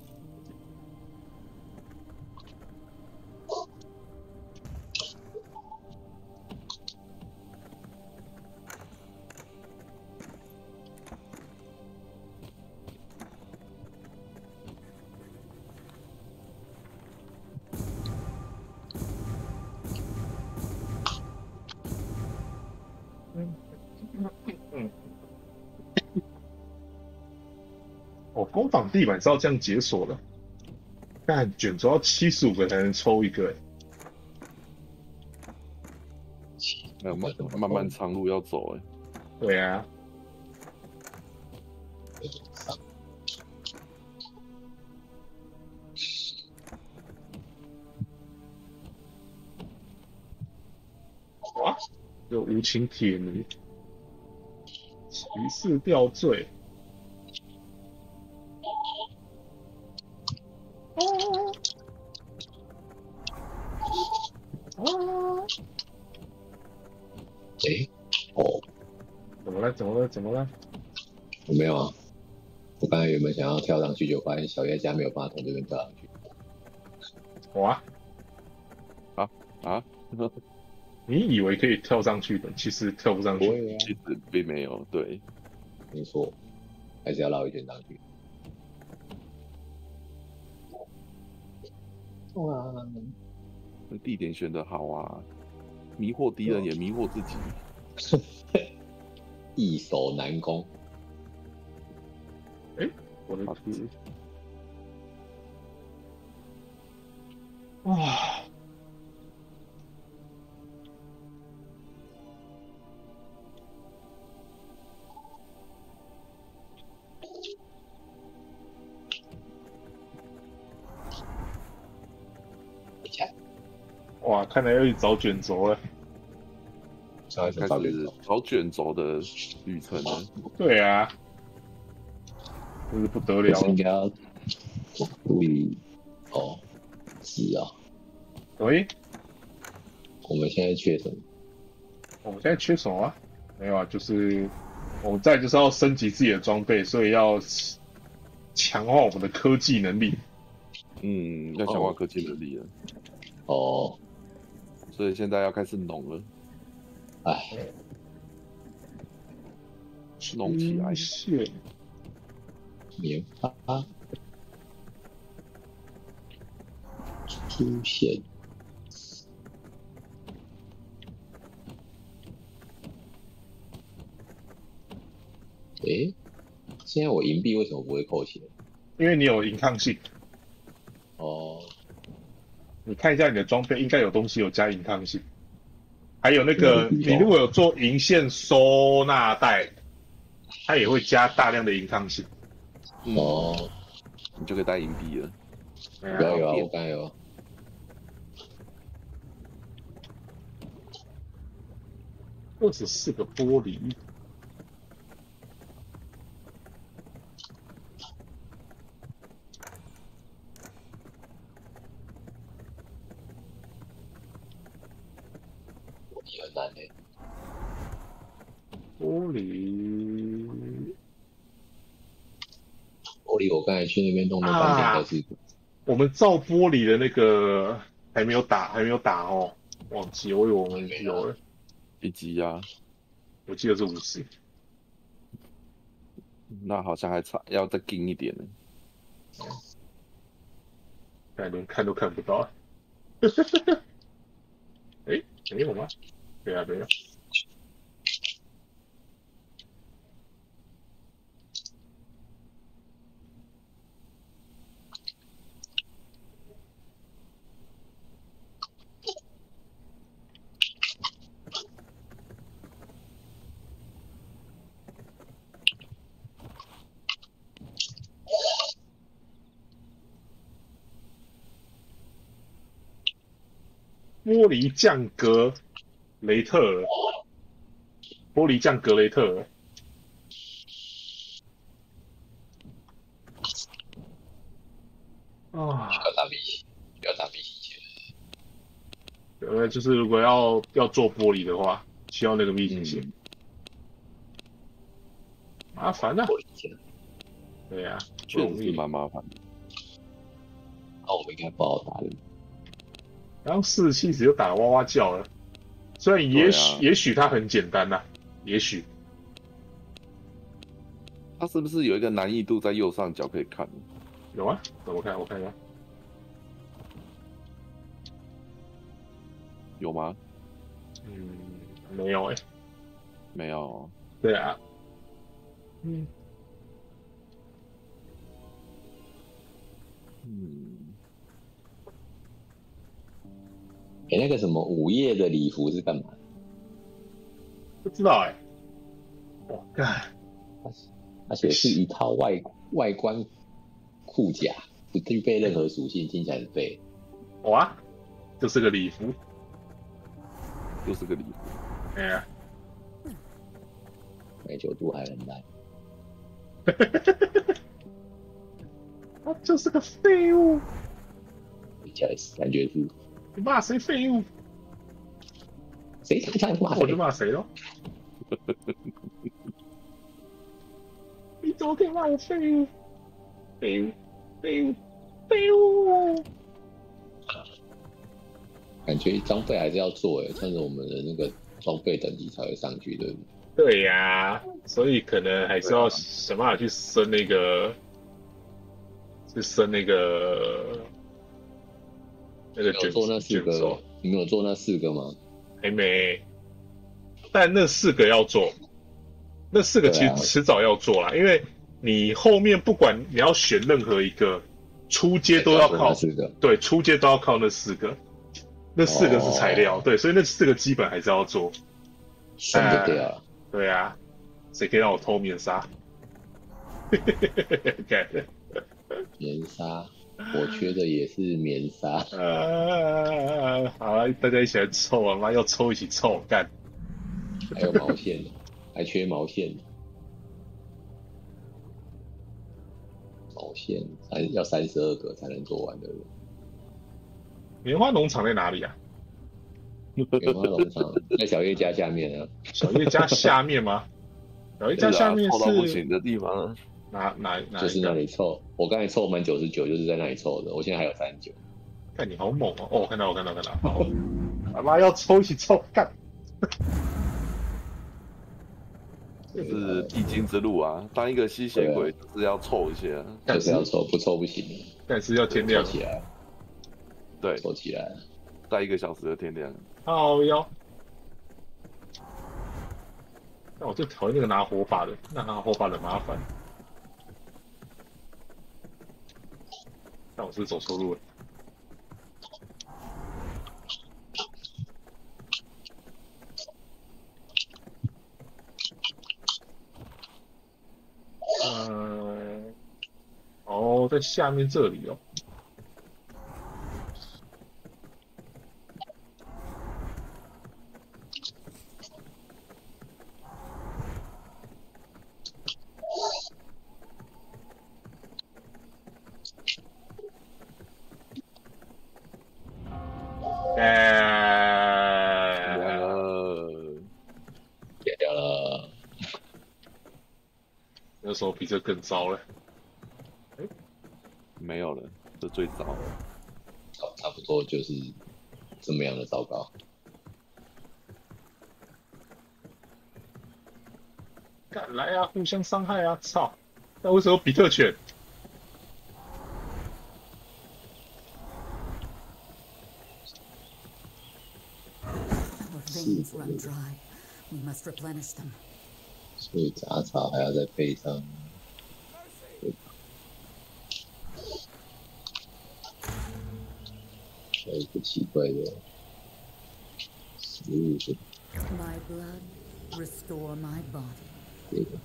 哦，工坊地板是要这样解锁的，但卷轴要七十五个才能抽一个， 哎，漫漫漫长路要走哎。 对啊。 有无情铁奴，骑士吊坠。哦哦， 哎，哦， 怎么了？怎么了？怎么了？ 我没有啊，我刚才原本想要跳上去，就发现小叶家没有办法从这边跳上去。 我啊啊啊！ 你以为可以跳上去的，其实跳不上去。 对啊， 其实并没有，对， 没错，还是要绕一圈上去。哇， 那地点选得好啊，迷惑敌人也迷惑自己。 易守难攻。 哎、欸，我的图。哇！哇，看来要去找卷轴了。 开始找卷轴的旅程了。 对啊，真是不得了了。 应该要注意哦，是啊。 喂， 我们现在缺什么？ 我们现在缺什么啊？没有啊，就是我们再就是要升级自己的装备，所以要强化我们的科技能力。 嗯，要强化科技能力了。 哦， 所以现在要开始弄了。 哎， 弄起来。 线， 棉花出现。诶，现在我银币为什么不会扣钱？ 因为你有银抗性。 哦， 你看一下你的装备，应该有东西有加银抗性。还有那个，你如果有做银线收纳袋，它也会加大量的银抗性。 哦， 你就可以带银币了。 有啊有啊，我刚才有。 二十四个玻璃。 很难诶， 玻璃， 玻璃，我刚才去那边弄了半天还是、啊。 我们造玻璃的那个还没有打，还没有打哦，忘记，我以为我们有了。 一级啊， 我记得是五十。 那好像还差，要再近一点呢。 但连看都看不到。哎、欸，没有吗？对啊，没有。玻璃降格雷特尔，玻璃降格雷特尔。啊！ 要打比西，要打比西钱。 呃，就是如果要要做玻璃的话，需要那个密集线，嗯、麻烦啊。 玻璃线。 对呀、啊， 确实是蛮麻烦的。 那我们应该不好打的。 然后四十七只就打哇哇叫了，虽然也许、啊、也许它很简单呐、啊，也许。 它是不是有一个难易度在右上角可以看？ 有啊，怎么看？我看一下。 有吗？ 嗯，没有哎、欸。 没有。 对啊。嗯。 嗯。 哎、欸，那个什么午夜的礼服是干嘛？ 不知道哎、欸。我干， 而且是一套外外观裤甲，不具备任何属性，听起来很废。 哇，这是个礼服， 又是个礼服。 哎呀， 耐久度还很烂。 他就是个废物。 比较感觉是， 你骂谁废物？ 谁他他骂我就骂谁咯。你怎么可以骂我废物？废物，废物，废物！ 感觉装备还是要做诶，趁着我们的那个装备等级才会上去，对不对？ 对呀、啊，所以可能还是要想办法去升那个，去升那个那个卷做那四个，你没有做那四个吗？ 还没，但那四个要做，那四个其实迟早要做啦，啊、因为你后面不管你要选任何一个，出街都要靠四个， 对，出街都要靠那四个，那四个是材料，哦、对，所以那四个基本还是要做， 省不掉了。 对啊，谁可以让我偷棉纱？ 棉纱，我缺的也是棉纱。 呃，好了，大家一起来凑啊！妈，要凑一起凑，干。 还有毛线的，还缺毛线的。毛线三要三十二个才能做完的。 棉花农场在哪里啊？ 棉花农场在小叶家下面啊。 小叶家下面吗？小叶家下面是凑到不行的地方。 哪哪哪？ 就是那里凑，我刚才凑满九十九，就是在那里凑的。我现在还有三十九。 看你好猛哦！哦，看到我看到看到，好，他妈要凑一起凑，干！ 这是必经之路啊！当一个吸血鬼就是要凑一些， 就是要凑，不凑不行。 但是要天亮起来， 对， 凑起来， 再一个小时的天亮。 好哟。但我最讨厌那个拿火把的，那拿火把的麻烦。但我是走错路了。嗯，哦，在下面这里哦。哎， 解掉了。 那时候比这更糟了。 哎，没有了，这最糟了。 差差不多就是这么样的糟糕。 敢来啊，互相伤害啊！操！那为什么比特犬？ Veins run dry. We must replenish them. 所以杂草还要再配上。还有一个奇怪的食物是。 My blood, restore my body. 这个。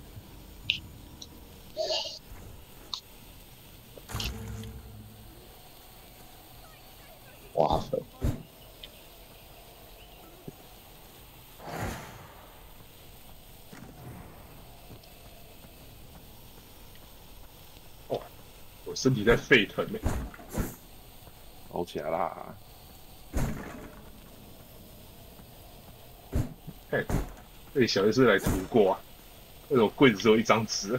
花粉。 身体在沸腾呢， 熬起来啦！ 哎，这小叶是来涂过啊，那种柜子只有一张纸，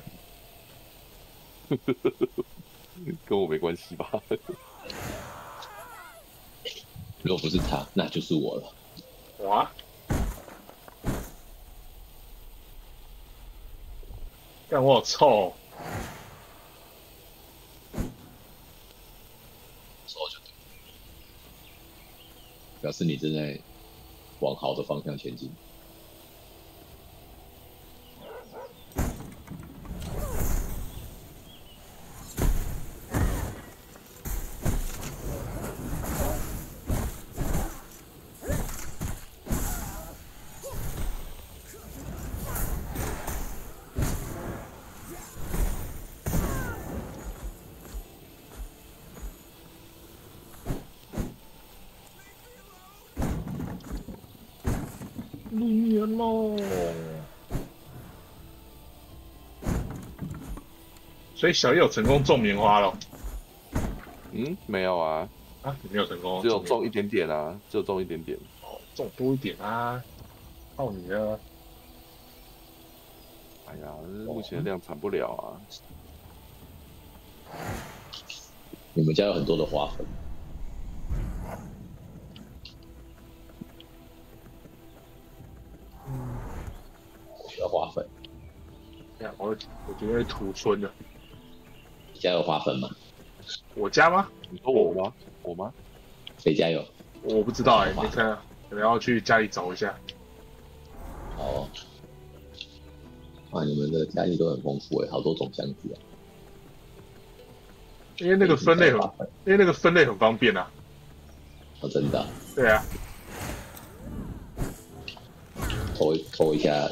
跟我没关系吧？ 如果不是他，那就是我了。 哇！但我好臭。 表示你正在往好的方向前进。 你梦。所以小叶有成功种棉花了。 嗯，没有啊。 啊，你没有成功， 只有种一点点啊，只有种一点点。 哦，种多一点啊，靠你了。 哎呀，目前量产不了啊。 你们家有很多的花粉。我需要花粉。 呀，我我觉得土村的。 你家有花粉吗？ 我家吗？ 你说我吗？我吗？ 谁家有？ 我不知道哎、欸，没看，可能要去家里找一下。 哦。哇，你们的家里都很丰富哎，好多种箱子啊。 因为那个分类很，因为那个分类很方便啊。 哦，真的、啊？ 对啊。 偷偷一下。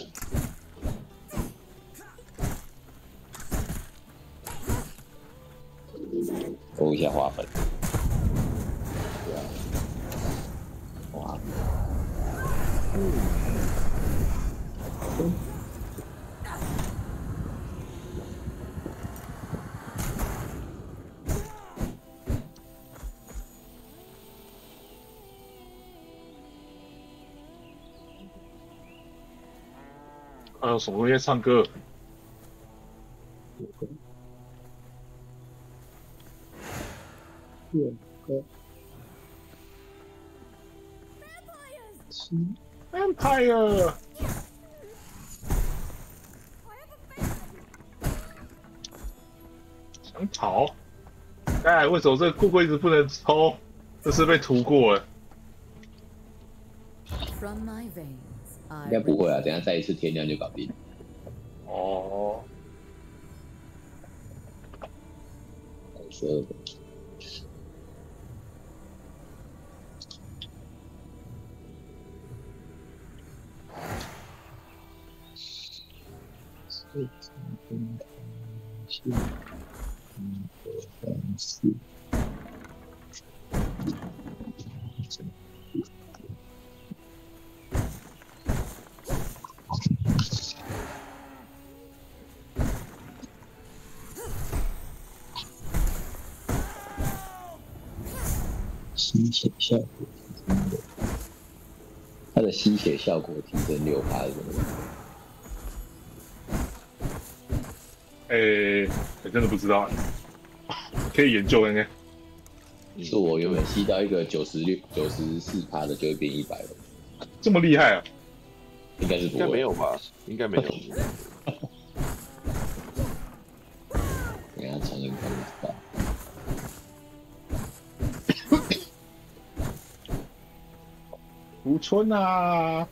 偷一下花粉。对啊。哇。嗯。嗯还有什么东西唱歌？ 乐歌。 Vampire。想逃？哎，为什么这个库柜子不能抽？这是被涂过了。 应该不会啊，等一下再一次天亮就搞定。 哦。 十二个。四三四嗯，三四。吸血效果提升六，它的吸血效果提升六趴是什么？ 诶、欸，我真的不知道，可以研究看看。 是我原本吸到一个九十六、九十四趴的，就会变一百了。 这么厉害啊？ 应该是不会。 应该没有吧？应该没有。 等下尝一看就知道。 屠村啊！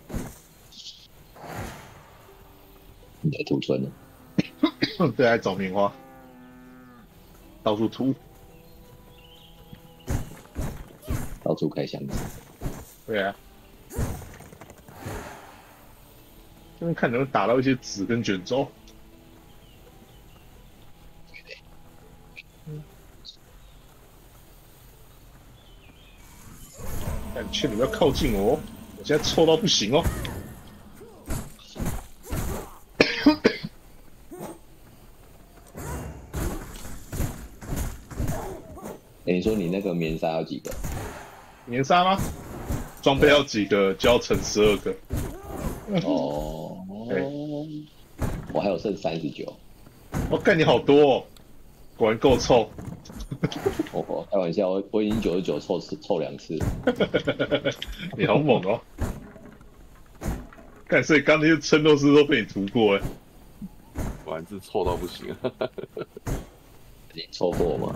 你在屠村呢？ 对，来找棉花，到处屠， 到处开箱子。 对啊，这边看能不能打到一些纸跟卷轴。嗯，但劝你不要靠近我，我现在臭到不行哦。 哎、欸，你说你那个棉纱要几个？ 棉纱吗？装备要几个就要乘十二个。 哦，我还有剩三十九。 我干你好多哦，果然够臭。 我、哦、开玩笑，我我已经九十九凑次凑两次。 你好猛哦！干，所以刚那些称斗士都被你涂过哎。 果然是臭到不行。 你凑货吗？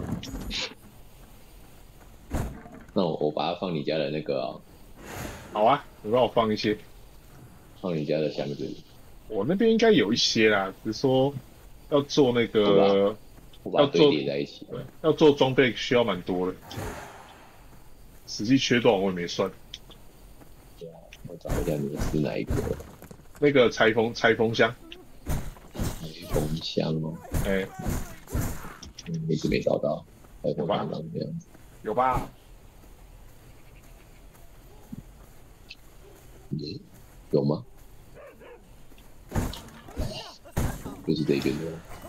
那我我把它放你家的那个啊。 好啊，你帮我放一些。 放你家的箱子里。 我那边应该有一些啦，只是说要做那个， 我把它堆叠在一起。 对，要做装备需要蛮多的，实际缺多少我也没算。 对啊，我找一下你是哪一个？ 那个裁缝裁缝箱。 裁缝箱哦。 哎、欸， 嗯，一直没找到。裁缝箱长这样子。 有吧？ 有吗？ 就是这边的。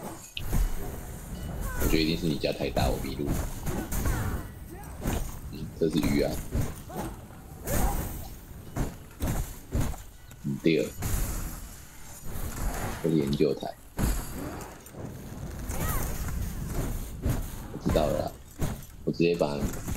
我觉得一定是你家太大，我迷路。嗯，这是鱼啊。嗯，对了，这是研究台。我知道了啦，我直接把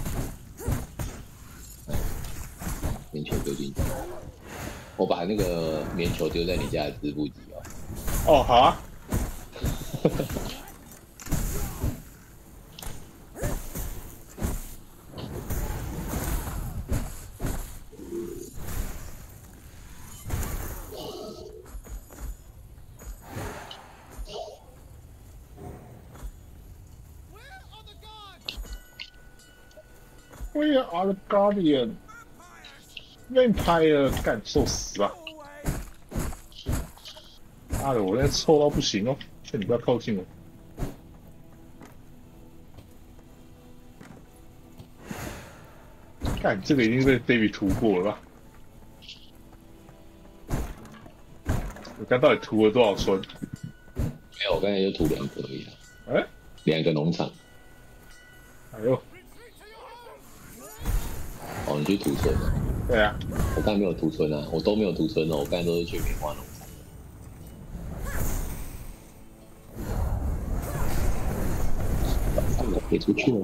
棉球丢进去。我把那个棉球丢在你家的织布机哦。 哦，好啊。Where are the guardian? Vampire， 干受死吧！妈的，我现在臭到不行哦！劝你不要靠近我。干，这个已经被 David 涂过了吧？我刚到底涂了多少村？ 没有，我刚才就涂两个而已啊。 哎、欸， 两个农场。 哎呦！ 哦，你去涂村了？ 对啊。 我刚才没有涂村啊，我都没有涂村哦，我刚才都是去棉花农场。把我给出去了。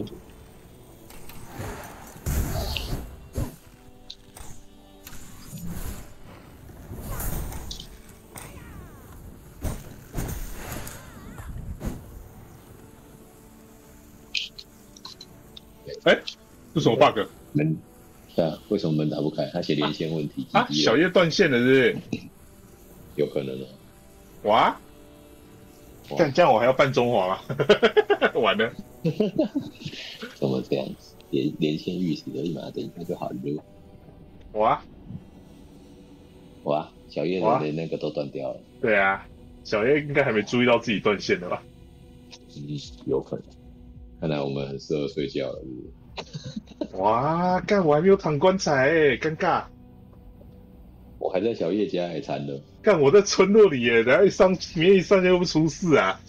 哎、欸，这什么 bug？ 门，对啊，为什么门打不开？他写连线问题。 啊，小叶断线了，是不是？ 有可能哦。 哇！但这样我还要办中华吗？完了。 怎么这样子？连连线预死而已嘛，等一下就好了。 哇！ 哇！小叶的那个都断掉了。 对啊，小叶应该还没注意到自己断线的吧？ 嗯，有可能。看来我们很适合睡觉了，是不是？哇，干！我还没有躺棺材哎、欸，尴尬。 我还在小叶家还惨了。 干！我在村落里耶，等下一上免一上线会不会出事啊？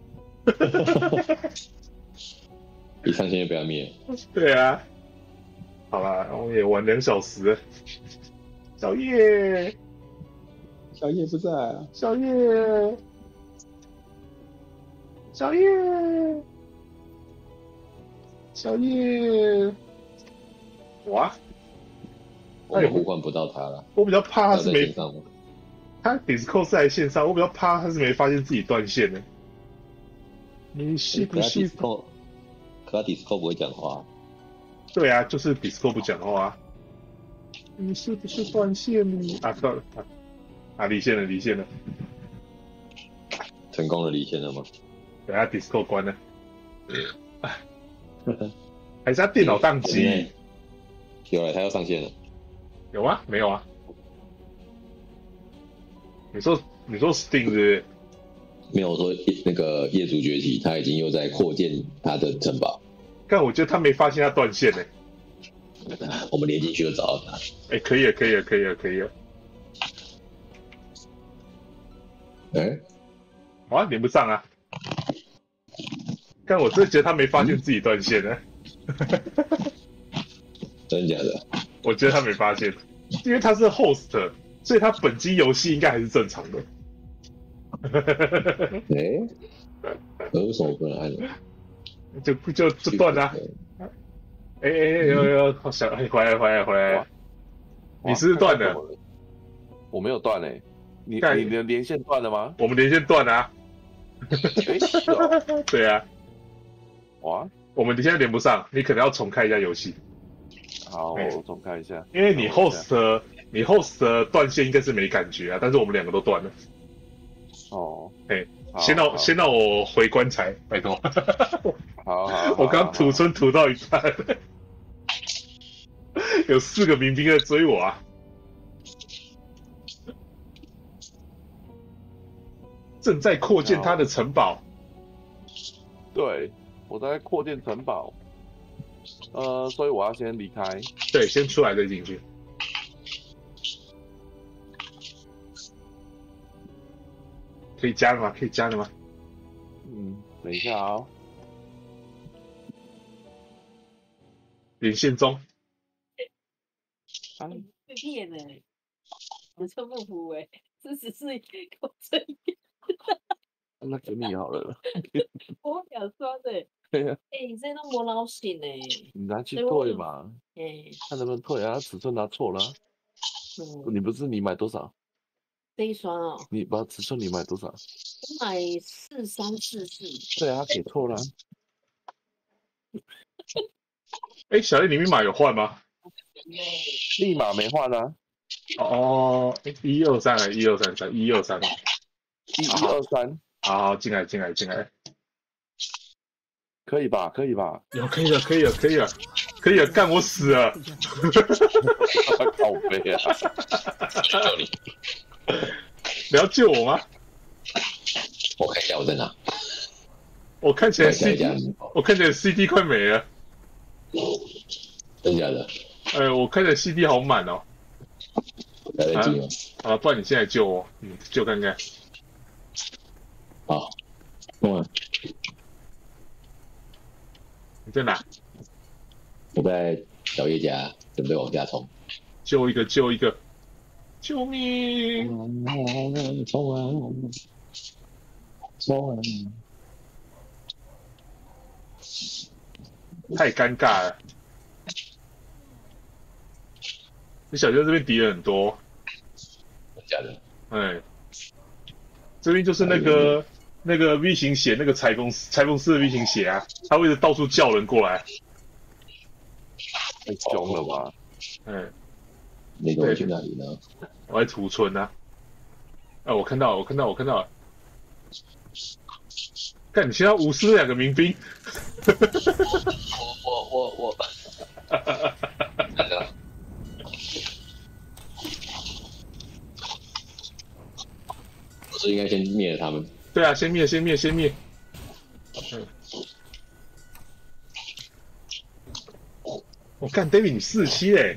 一上线就不要灭。 对啊。好啦，我们也玩两小时了。小叶， 小叶不在啊！ 小叶，小叶。小叶，哇！ 我们呼唤不到他了。 我比较怕他是没，他 Discord 是在线上，我比较怕他是没发现自己断线的。你是不是？ 可他 Discord 不会讲话。 对啊，就是 Discord 不讲话。你是不是断线了？啊，断了啊！啊，离线了，离线了。 成功的离线了吗？ 等下 Discord 关了。还是他电脑宕机？ 有了，他要上线了。 有吗？没有啊。你说你说 Steam 是不是？ 没有，我说那个业主崛起，他已经又在扩建他的城堡。 但我觉得他没发现他断线呢、 欸。我们连进去就找到他。 哎、欸，可以了，可以了，可以了，可以了。 哎、欸， 啊，连不上啊！但我真的觉得他没发现自己断线呢。 真的假的？ 我觉得他没发现，因为他是 host， 所以他本机游戏应该还是正常的。 哎、欸，为什么不能按呢？ 就就就断了、啊。哎哎哎，有有，想回来回来回来，你是不是断了？ 我没有断诶、欸，你你的连线断了吗？ 我们连线断了、啊。 哎、是哦， 对啊。 哇， 我们现在连不上，你可能要重开一下游戏。 好，我重开一下。 因为你 host 你 host 的断线应该是没感觉啊，但是我们两个都断了。 哦， 哎，先让先让我回棺材，拜托。 好好， 我刚土村土到一半，有四个民兵在追我啊！正在扩建他的城堡。 对，我在扩建城堡。呃，所以我要先离开。 对，先出来再进去。 可以加了吗？可以加了吗？ 嗯，等一下哦。 连线中。 被骗了，我这不服哎，这只是口真。 那给你好了。 我想说的。 对呀。 哎，你这都没老醒哎。 你拿去退嘛。 哎。 看能不能退啊？尺寸拿错了。嗯。你不是你买多少？ 这一双哦。 你把尺寸你买多少？ 我买四三四四。 对啊，给错了。 哎，小叶，你密码有换吗？ 立马没换啊。 哦，一二三还一二三三一二三， 一一二三。 好，进来进来进来， 可以吧？可以吧？ 有可以了，可以了，可以了，可以了，干我死了！ 靠背啊！ 救你！ 你要救我吗？ 我看一下我在哪。 我看起来 C D， 我看起来 C D 快没了。 真假的？ 哎，我看起来 C D 好满哦。 来得及吗？ 啊，不然你现在救我，嗯，救看看。 好，冲啊！ 你在哪？ 我在小叶家，准备往下冲。 救一个，救一个！救命！ 冲啊！冲啊！ 太尴尬了。你小舅这边敌人很多。 真假的？ 哎，这边就是那个那个 V 型血，那个裁缝裁缝师的 V 型血啊，他会一直到处叫人过来。 太凶了吧？ 嗯， 那个我去哪里呢？ 我在屠村啊。啊，我看到了，我看到了，我看到了。看，你现在无视两个民兵。 我我我我。看到。我是应该先灭了他们。 对啊，先灭，先灭，先灭。嗯。我看 David 你四十七嘞。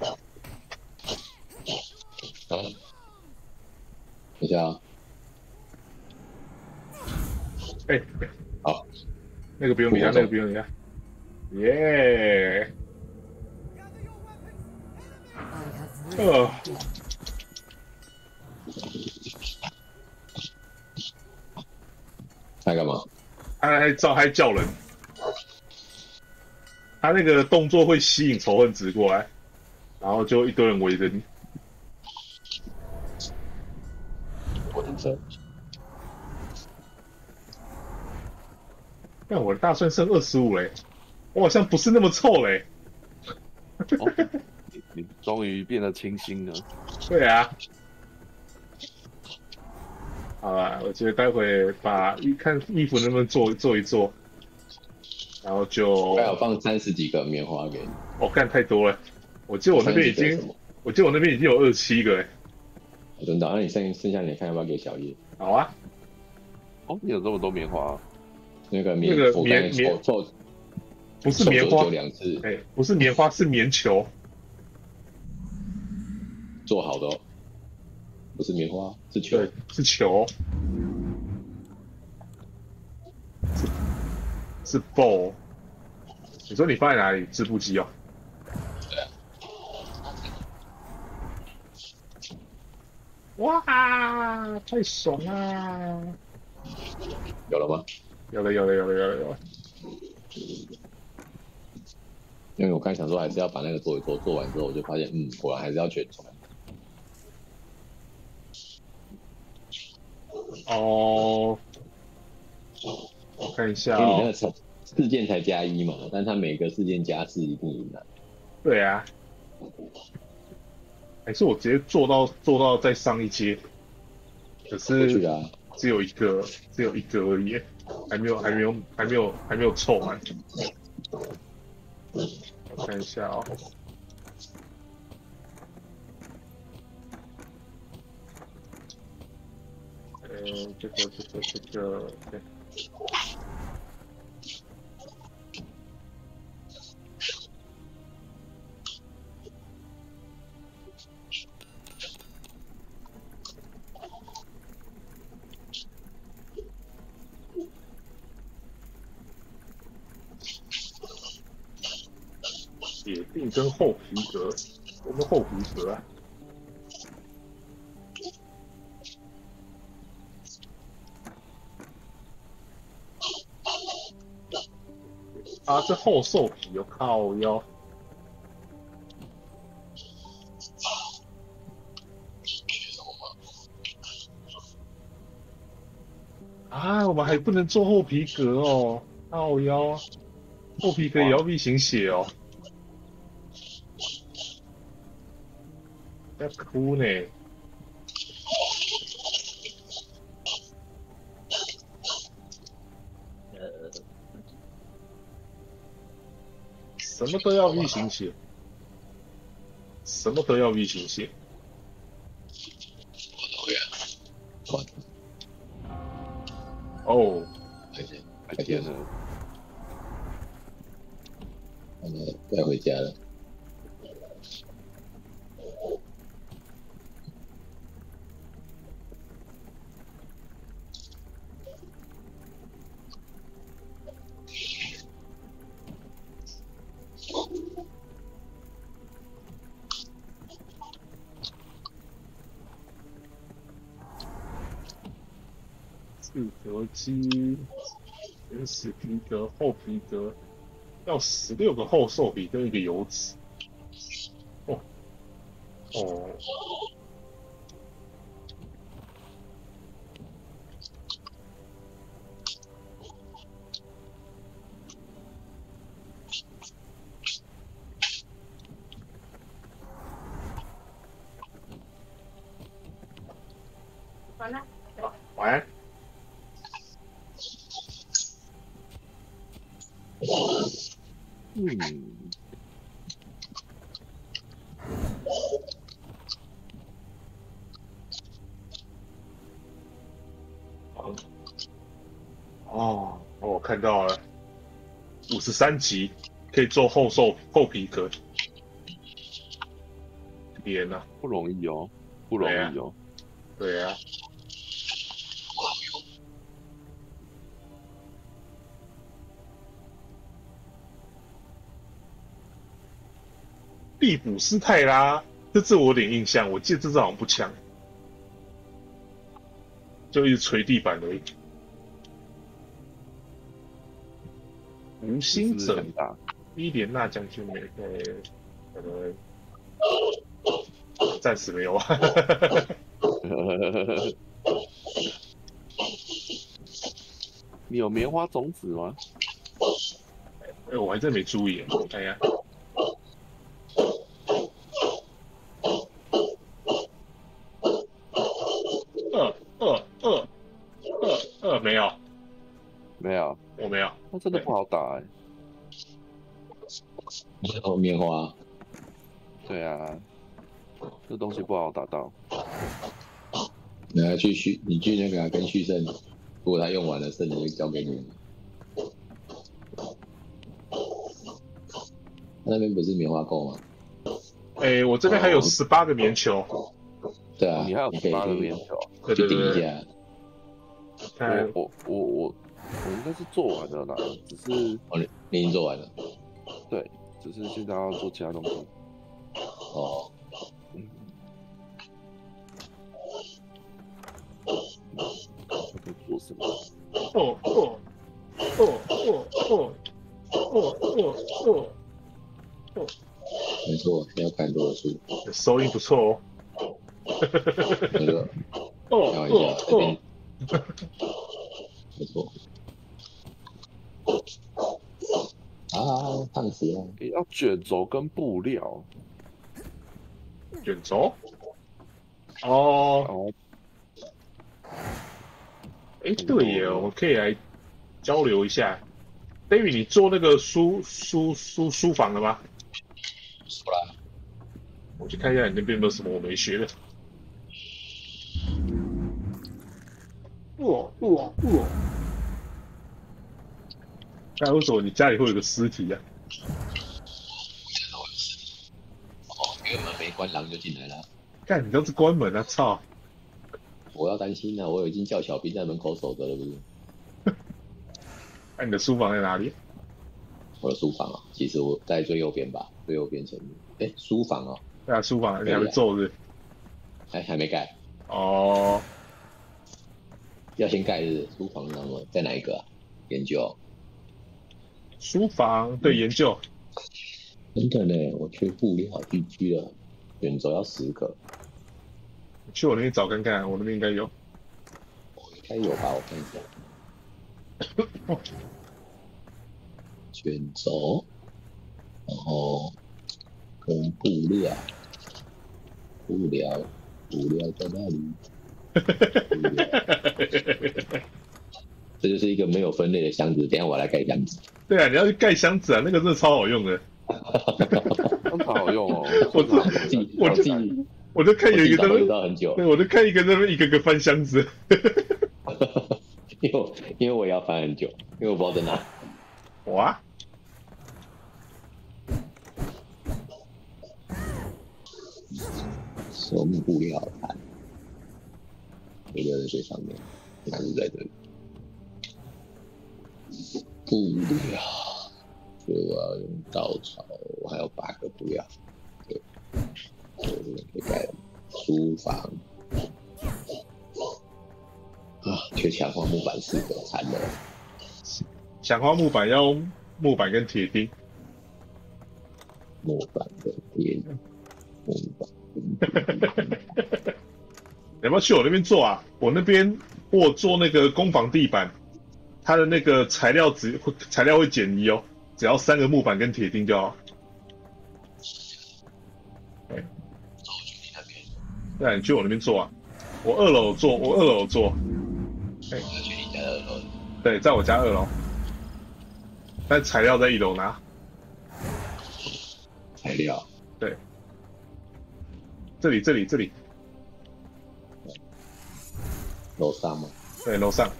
啊。等一下啊。 哎、欸， 好， 那个不用理他，那个不用理他。耶。呃。 他干嘛？ 他还招还叫人，他那个动作会吸引仇恨值过来，然后就一堆人围着你。 我的车。 但我的大蒜剩二十五嘞，我好像不是那么臭嘞。 哦、你, 你终于变得清新了。 对啊。好啦，我觉得待会把看衣服能不能做做一做，然后就还有放三十几个棉花给你。 我、哦、干太多了，我记得我那边已经，我记得我那边已经有二十七个哎。 真的？那你剩剩下你看要不要给小叶？ 好啊。 哦，你有这么多棉花、啊？ 那个棉， 那个棉棉不是棉花， 两次， 哎，不是棉花，是棉球， 做好的哦，不是棉花，是球， 对，是球，是是 ball。你说你放在哪里？织布机哦。 对啊。 哇，太爽啦！ 有了吗？ 有了，有了，有了，有了，有了。 因为我刚才想说还是要把那个做一做，做完之后我就发现，嗯，果然还是要全传。 哦，我看一下、哦， 因为你那个事事件才加一嘛，但他每个事件加四一定赢的。 对啊。还是我直接做到做到再上一阶，可是只有一个，只有一个而已，还没有还没有还没有还没有凑满。我看一下哦。呃，这个这个这个，对。 铁锭跟厚皮革，我们厚皮革啊。啊，这厚兽皮哦，靠腰。啊，我们还不能做厚皮革哦，靠腰。厚皮革也要 V 型血哦。要哭呢。什么都要 V 型血，什么都要 V 型血。哦， 快点了，嗯，该回家了。 四格机，原始皮革、厚皮革，要十六个厚兽皮跟一个油脂。哦，哦， 完了。 晚安。 嗯， 哦，我看到了，五十三级可以做厚兽厚皮革。天哪， 不容易哦，不容易哦。 对啊。利普斯泰拉，这字我有点印象，我记得这字好像不强，就一直捶地板而已。无心者，伊莲娜将军没对，可能暂时没有啊。 你有棉花种子吗？ 哎，我还真没注意，我看一下。二二二二二没有， 没有， 我没有。 那真的不好打哎。 哦，棉花。 对啊，这东西不好打到。 你要去续，你去那个、啊、跟续胜，如果他用完了，剩的就交给你。那边不是棉花够吗？ 哎、欸，我这边还有十八个棉球。 对啊， 你还有十八个棉球， 对对对。 去顶一下。 我我我我我应该是做完了啦，只是哦，你你已经做完了。 对，只是现在要做其他东西。 哦。 嗯。在做什么？ 哦哦哦哦哦哦哦哦哦。 没错，要看多少书。 收音不错哦。 那个。 哦开玩笑，这边。没错。啊，烫死了！ 要卷轴跟布料。 卷轴？哦。 哦。 哎，对耶，我们可以来交流一下。David， 你做那个书书书书房了吗？ 做了。 我去看一下你那边有没有什么我没学的。哇哇哇！那为什么你家里会有个尸体啊？ 哦，因为门没关，狼就进来了。 干，你都是关门啊！操！ 我要担心呢、啊，我已经叫小兵在门口守着了，不是？ 那、啊、你的书房在哪里？ 我的书房啊，其实我在最右边吧，最右边前面。哎、欸，书房哦。 对啊，书房你还没做是？ 还还没盖。 哦。 要先盖是书房，那么在哪一个啊？研究。 书房对研究。 真的呢，我缺布料地区了，选轴要十个。 去我那边找看看，我那边应该有。 应该有吧，我看一下。选轴，然后跟布料，布料，布料在哪里？这就是一个没有分类的箱子，等一下我来盖箱子。 对啊，你要去盖箱子啊，那个真的超好用的。 真的好用哦！ 我自己，我自己，我就看有一个在那，对，我就看一个在那一个个翻箱子。 因为我因为我也要翻很久，因为我不知道在哪。 哇！ 手木布料盘，布料在最上面，应该是在这里。布料，所以我要用稻草，我还有八个布料。对，我这边可以盖书房。啊，缺强化木板四个，惨了。 强化木板要用木板跟铁钉。 木板跟铁钉，木板。 要不要去我那边做啊？我那边我做那个工坊地板，它的那个材料只材料会减一哦，只要三个木板跟铁钉就好。对，对，你去我那边做啊。我二楼做，我二楼做。 对，去你家二楼。 对，在我家二楼，但材料在一楼拿。 材料。 对。这里，这里，这里。 楼上吗？ 对，楼上。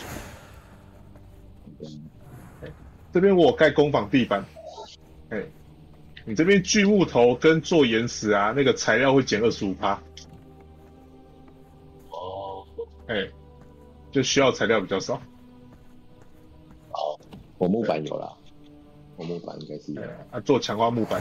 这边我有盖工坊地板。哎，你这边锯木头跟做岩石啊，那个材料会减二十五趴。 哦。 哎，就需要材料比较少。 好，我木板有啦，我木板应该是有。 啊，做强化木板。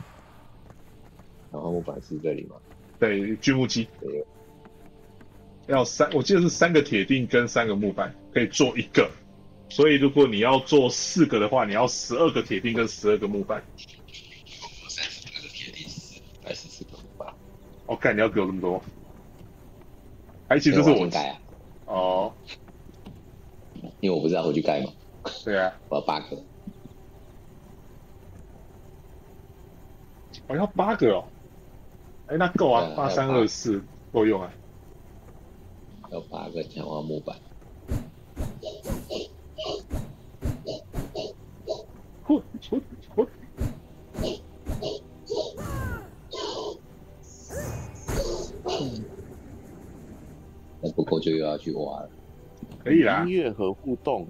强化木板是这里吗？ 对，锯木机。 对。 要三，我记得是三个铁钉跟三个木板可以做一个，所以如果你要做四个的话，你要十二个铁钉跟十二个木板。 三十个铁钉，还是四个木板？ 我干，你要给我那么多？还其实这是我盖啊。 哦。 因为我不是要回去盖嘛。 对啊。 我要八个。 我要八个哦。哎，那够啊，八三二四够用啊。 要八个强化木板。 呼呼呼！ 那不够就又要去挖了。 可以啦。 音乐盒互动。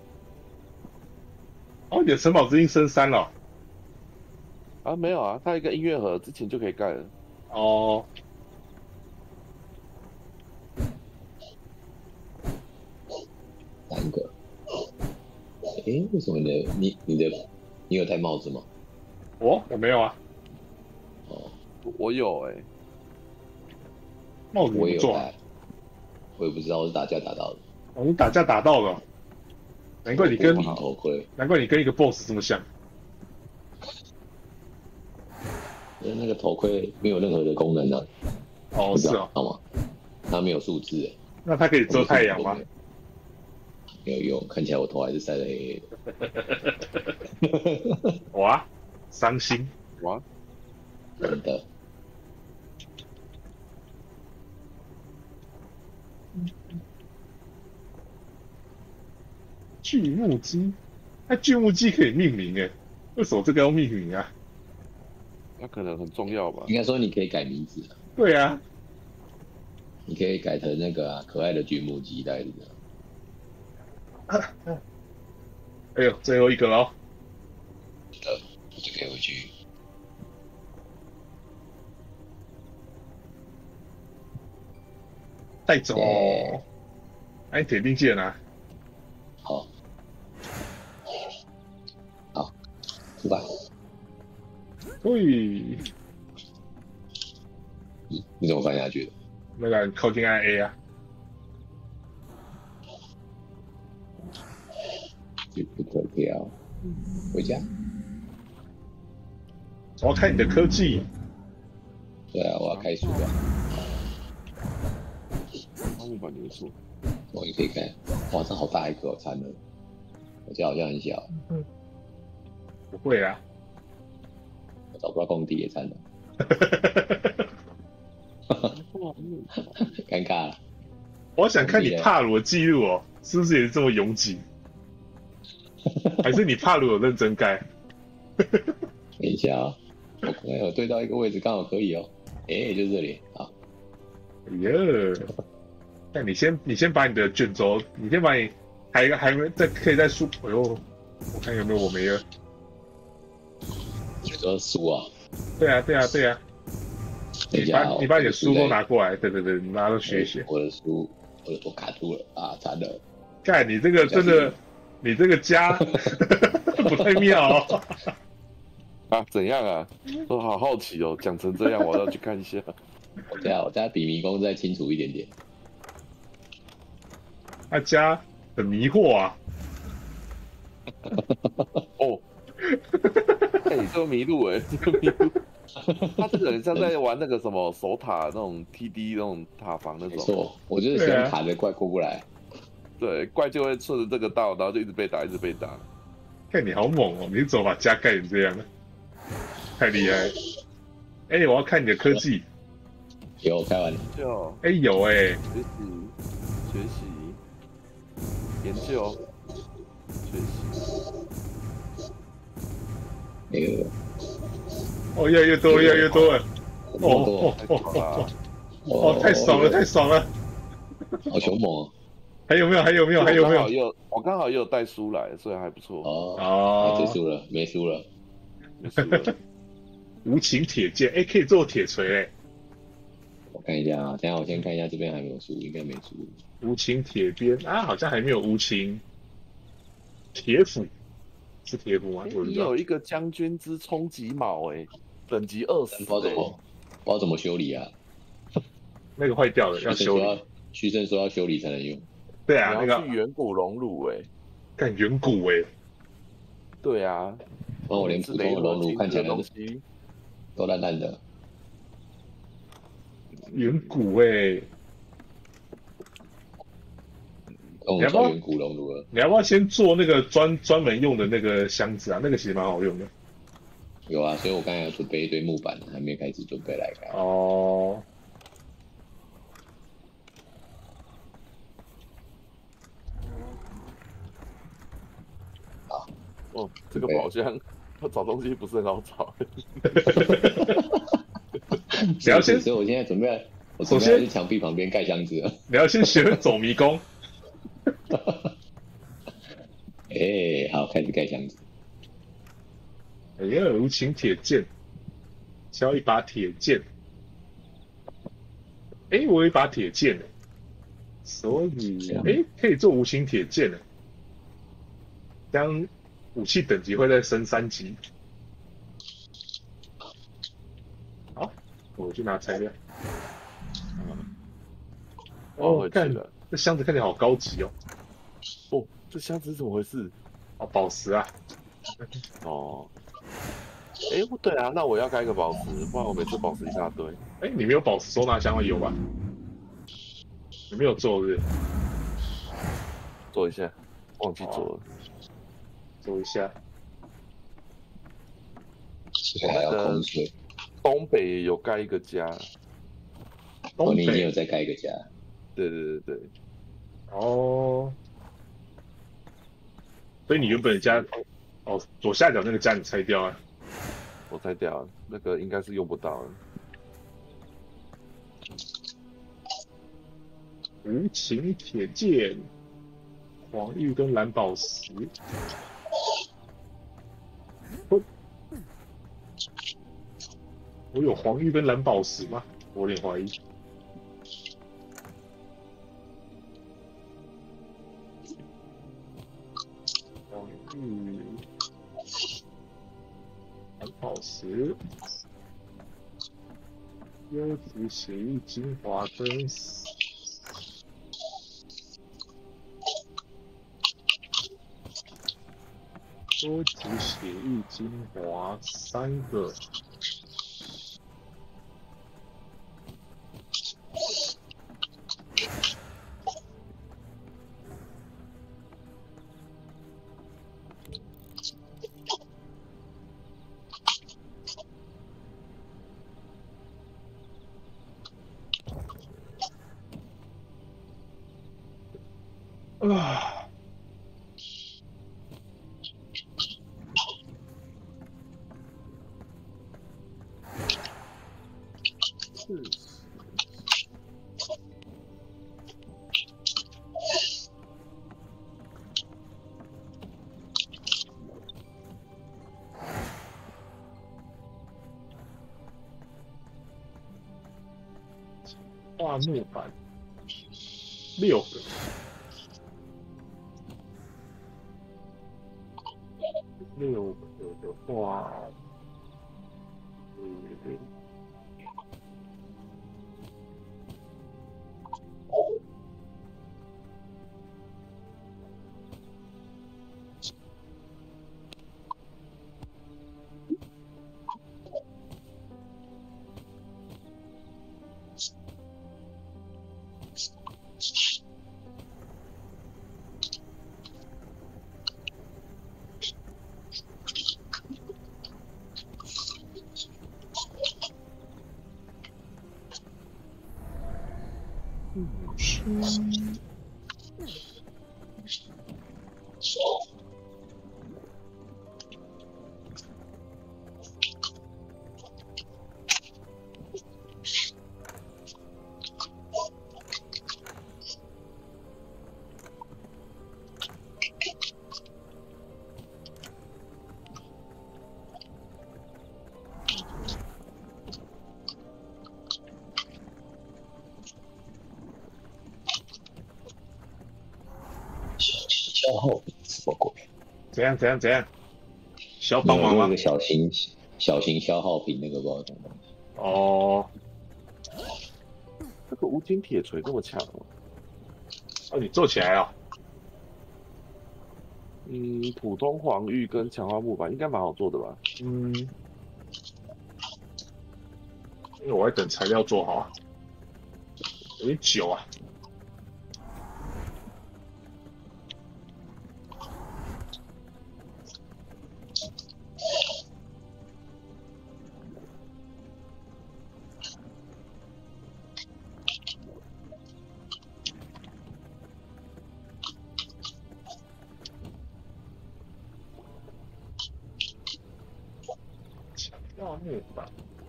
哦，你的城堡之音升三了。 啊，没有啊，它一个音乐盒之前就可以盖了。 哦。 三个。哎、欸，为什么你的你你的你有戴帽子吗？ 我我没有啊。 哦， 我有哎、欸。 帽子我也有戴，我也不知道，我是打架打到的。 哦，你打架打到了，难怪你跟头盔， 难怪你跟一个 boss 这么像。 因为那个头盔没有任何的功能呢、 啊。哦，是哦， 好吗？它没有数字哎。 那它可以遮太阳吗？ 没有用，看起来我头还是晒得黑黑的。哇，伤心哇， 真的。 锯木机，那锯木机可以命名哎，为什么这个要命名啊？ 那可能很重要吧？ 应该说你可以改名字、啊。 对啊， 你可以改成那个、啊、可爱的锯木机代理的。 啊，哎呦，最后一个喽。 的，就可以回去。 带走。哎，铁钉记得拿。 好。好。 出吧。 对， 你你怎么翻下去的？ 那个靠近按 A 啊。 不可跳，回家。 我要看你的科技。 对啊，我要开书啊。 他们把结束。 我也可以看。哇，这好大一个，惨了。我家好像很小。 嗯。不会啊。 我找不到工地也惨了。尴尬了。 我想看你帕鲁的记录哦，是不是也是这么拥挤？还是你帕鲁有认真盖？ 等一下啊、哦，我刚刚有对到一个位置，刚好可以哦。哎、欸，就这里好。 哎呀，那你先你先把你的卷轴，你先把你还还没再可以再输。哎呦，我看有没有我没了。 你说书啊？ 对啊对啊对啊。你把你把你的书都拿过来，对对对，你妈都学一学。 我的书，我我卡住了啊，惨了！ 干，你这个真的，你这个家不太妙哦。 啊，怎样啊？我好好奇哦，讲成这样，我要去看一下。 我家我家比迷宫再清楚一点点。 他家很迷惑啊。 哦，哎、欸，这个迷路哎、欸，这个迷路。他这个很像在玩那个什么守塔那种 T D 那种塔防那种。 没错，我就是先卡着怪过不来。 对，怪就会顺着这个道，然后就一直被打，一直被打。 看你好猛哦！你怎么把家盖成这样呢？太厉害！哎、欸，我要看你的科技。 有开完了。 就哎、欸、有哎、欸。 学习，学习，研究，学习。 那个。 哦，越来越多，越来越多了。 哦哦哦哦哦！太爽了，太爽了！ 好凶猛哦！ 还有没有？还有没有？还有没有？ 有，我刚好也有带书来，所以还不错。 哦哦， 这输了，没输了， 没输了。 无情铁剑，哎，可以做铁锤哎。 我看一下啊，等下我先看一下这边还没有输，应该没输。 无情铁鞭啊，好像还没有无情铁斧，是铁斧吗？ 你有一个将军之冲击矛哎。等级二十， 不知道怎么，不知道怎么修理啊？ 那个坏掉了，要修理。 徐生说要修理才能用。 对啊，那个去远古熔炉哎， 看远古哎。 对啊， 帮我连普通的熔炉看起来都都烂烂的。 远古哎， 你要不要远古熔炉了？ 你要不要先做那个专专门用的那个箱子啊？那个其实蛮好用的。 有啊，所以我刚才要准备一堆木板，还没开始准备来开。 哦。 好。 哦，这个宝箱，要找东西不是很好找。 你要先，所以我现在准备，我准备去墙壁旁边盖箱子了。 你要先学会走迷宫。 哎、欸，好，开始盖箱子。 哎呀，无情铁剑，需要一把铁剑。哎、欸，我有一把铁剑哎，所以哎、欸，可以做无情铁剑哎，这样武器等级会再升三级。好，我去拿材料。哦，看这箱子看起来好高级哦。 哦，这箱子是怎么回事？ 哦，宝石啊。 哦。哎，不对啊，那我要开个宝石，不然我每次宝石一大堆。 哎，你没有宝石收纳箱会有吧？你没有做是不是？ 做一下，忘记做了。 做一下。 我还要空水。 东北有盖一个家。 哦，你已经有在盖一个家。 对对对对。 哦。所以你原本的家，哦，左下角那个家你拆掉啊？ 我拆掉了，那个应该是用不到了。 无情铁剑、黄玉跟蓝宝石。我我有黄玉跟蓝宝石吗？我有点怀疑。黄玉， 宝石，优质血液精华跟优质血液精华三个。啊！是。画木板六个。六个的话，嗯， 消耗什么鬼？ 怎样怎样怎样？需要帮忙吗？ 那个小型小型消耗品那个不知道什么东西。 哦， 这个无金铁锤这么强哦？ 哦，你做起来了。 嗯，普通黄玉跟强化木板应该蛮好做的吧？ 嗯，因为我在等材料做好啊，有点久啊。画木板，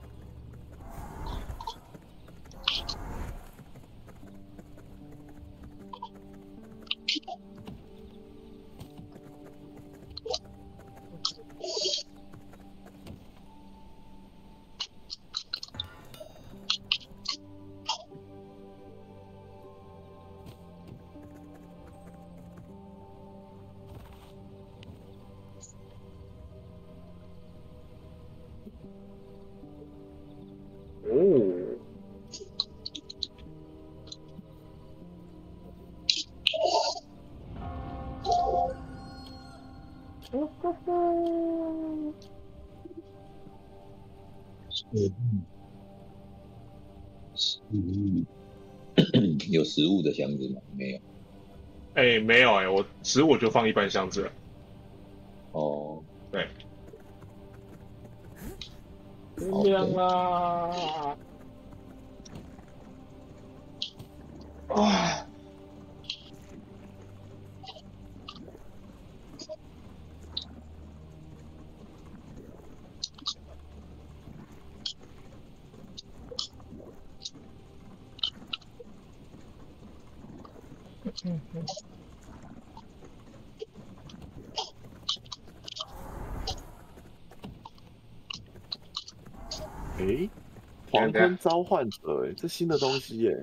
哦。 嗯，有食物的箱子吗？没有。 哎、欸，没有哎、欸，我食物就放一般箱子了。 哦， 对。天亮啦！啊！嗯嗯。 诶，黄昏召唤者，哎，这新的东西耶！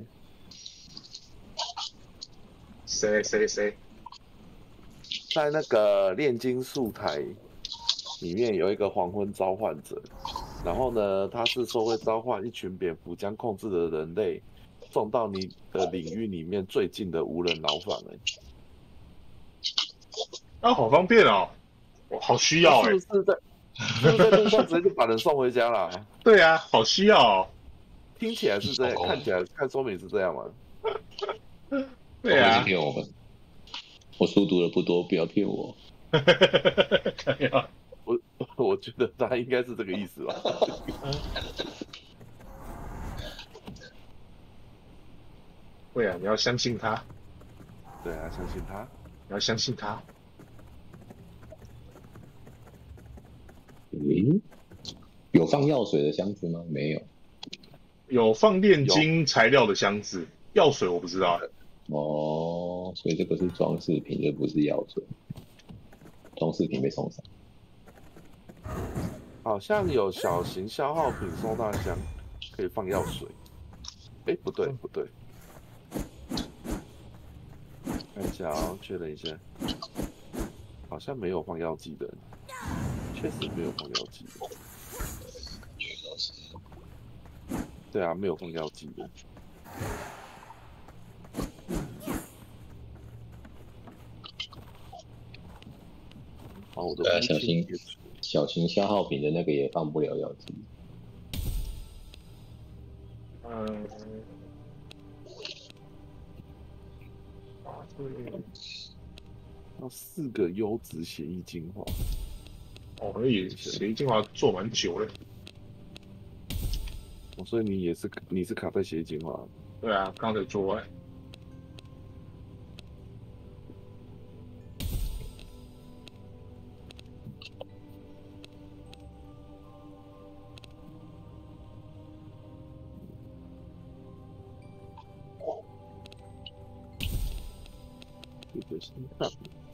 谁谁谁？ 在那个炼金术台里面有一个黄昏召唤者，然后呢，他是说会召唤一群蝙蝠，将控制的人类送到你的领域里面最近的无人牢房。哎， 啊，好方便哦，我好需要哎、 欸，是不是在？是不是在路上直接就把人送回家了？ 对啊，好需要哦。 听起来是这样，看起来看说明是这样吗？ 对啊， 骗我们。我书读的不多，不要骗我。 我我觉得他应该是这个意思吧。 对啊，你要相信他。 对啊，相信他。 你要相信他。 嗯，有放药水的箱子吗？没有。 有放炼金材料的箱子，药水我不知道。 哦，所以这个是装饰品，这不是药水。装饰品被送上。 好像有小型消耗品收纳箱，可以放药水。哎、欸，不对不对，看一下啊、喔，确认一下，好像没有放药剂的，确实没有放药剂的。对啊，没有放药剂的。哦，我的小型小型消耗品的那个也放不了药剂。 嗯， 要四个优质血液精华。 哦，那也血液精华做蛮久了。 哦，所以你也是你是卡在血液精华？ 对啊，刚才做完。 这个是看。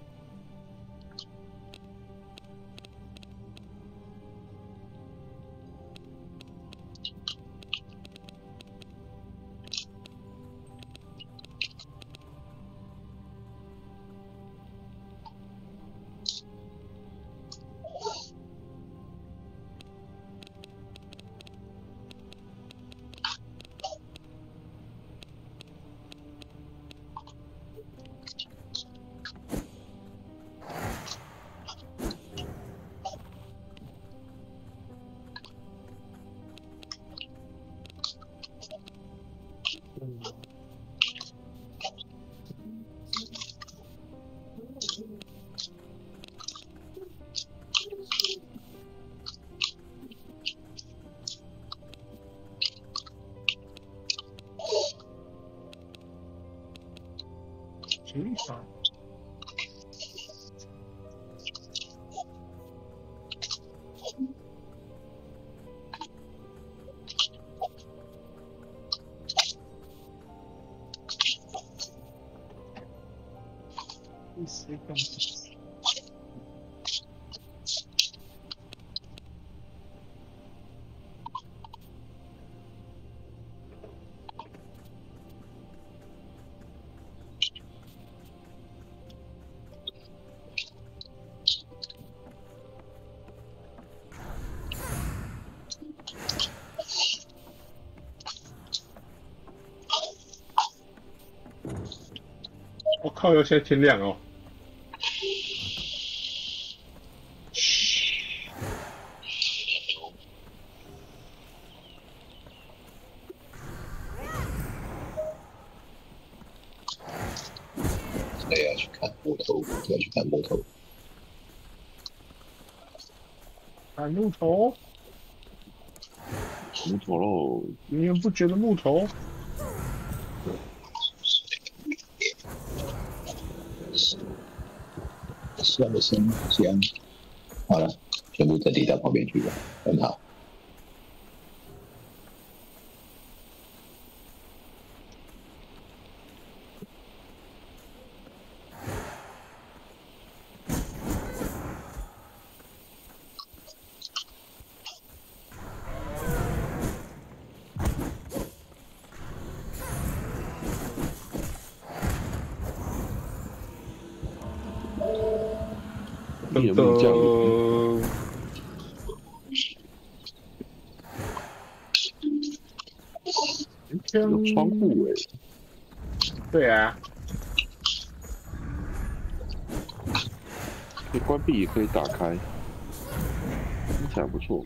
嗯啊。第四个。我靠！要现在天亮哦。 对，要去看木头，要去看木头。 看木头。 木头喽！ 你们不觉得木头？ 香的香香，好了，全部整理到旁边去了，很好。 你有没有这样？ 有窗户哎、 欸。对啊， 可以关闭也可以打开，听起来不错。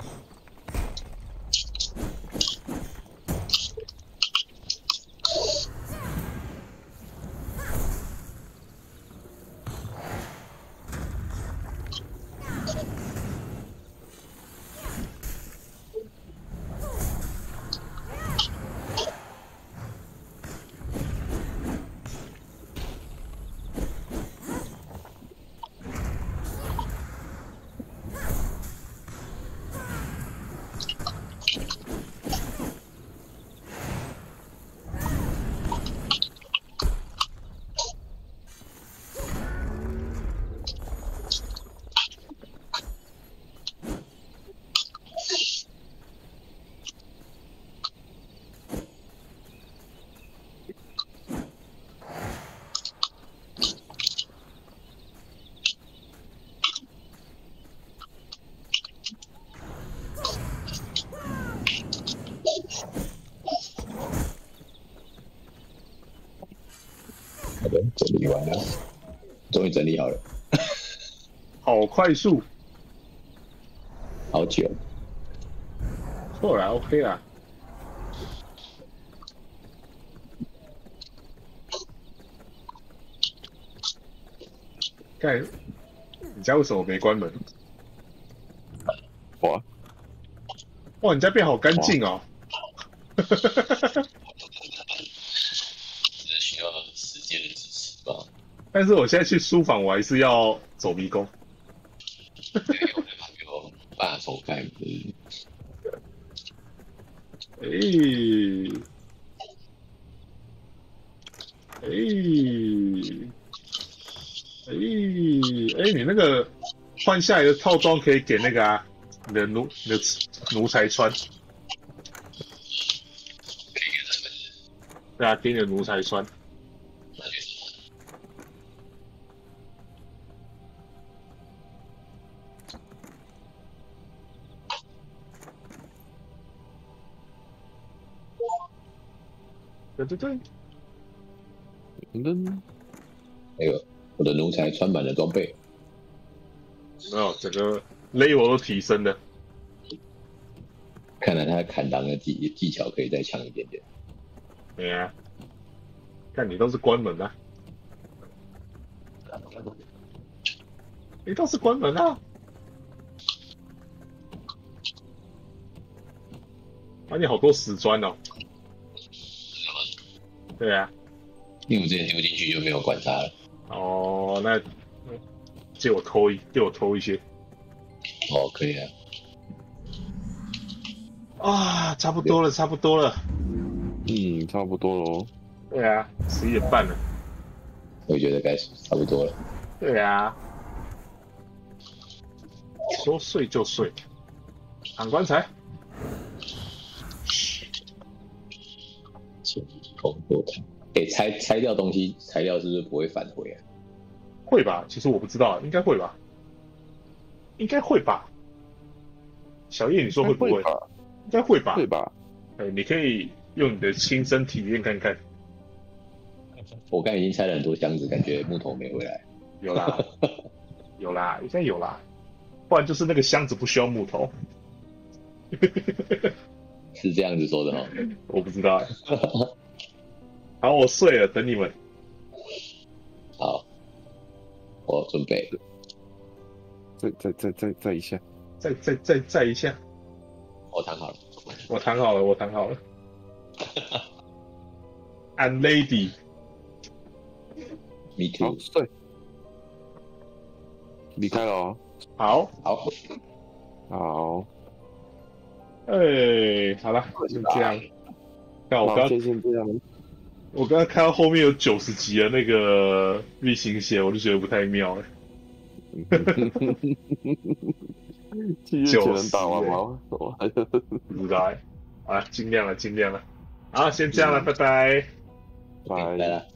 好的，整理完了，终于整理好了。 好快速， 好久。 错了 ，OK 啦。看，你家为什么没关门？ 哇， 哇，你家变好干净哦。 只是需要时间的支持吧。 但是我现在去书房，我还是要走迷宫。 对，我在旁边有把手开门。 哎，哎，哎，哎，你那个换下来的套装可以给那个啊，你的奴你的奴才穿。对啊，给你的奴才穿。对对对， 嗯， 哎呦，我的奴才穿满了装备， 没有，整个 level 都提升了。 看来他砍裆的技技巧可以再强一点点。 对啊，看你都是关门啊，你都是关门啊，啊，你好多死砖哦。对啊， 因为我之前丢进去就没有管它了。 哦，那借我偷一，借我偷一些。 哦，可以啊。 啊，差不多了，差不多了。 嗯，差不多喽。 对啊，十一点半了。 我觉得该差不多了。 对啊，说睡就睡，躺棺材。 工作台，哎，拆拆掉东西，材料是不是不会返回啊？ 会吧？其实我不知道，应该会吧？应该会吧？小叶，你说会不会？应该会吧？ 会吧？ 哎，你可以用你的亲身体验看看。 我刚才已经拆了很多箱子，感觉木头没回来。 有啦，有啦，应该有啦，不然就是那个箱子不需要木头。 是这样子说的哦。 我不知道哎。好，我睡了，等你们。 好，我准备。 再再再再再一下。 再再再再一下。 我躺好了。 我躺好了，我躺好了。I'm ready。 Me too。 好，睡。离开了哦。 好， 好， 好。哎，好了，就这样。看我刚， 先先这样。 我刚刚看到后面有九十集的那个逆行血，我就觉得不太妙了。 九能打完吗？ 不知道哎。啊，尽量了，尽量了。好，先这样了，拜拜。 拜拜了。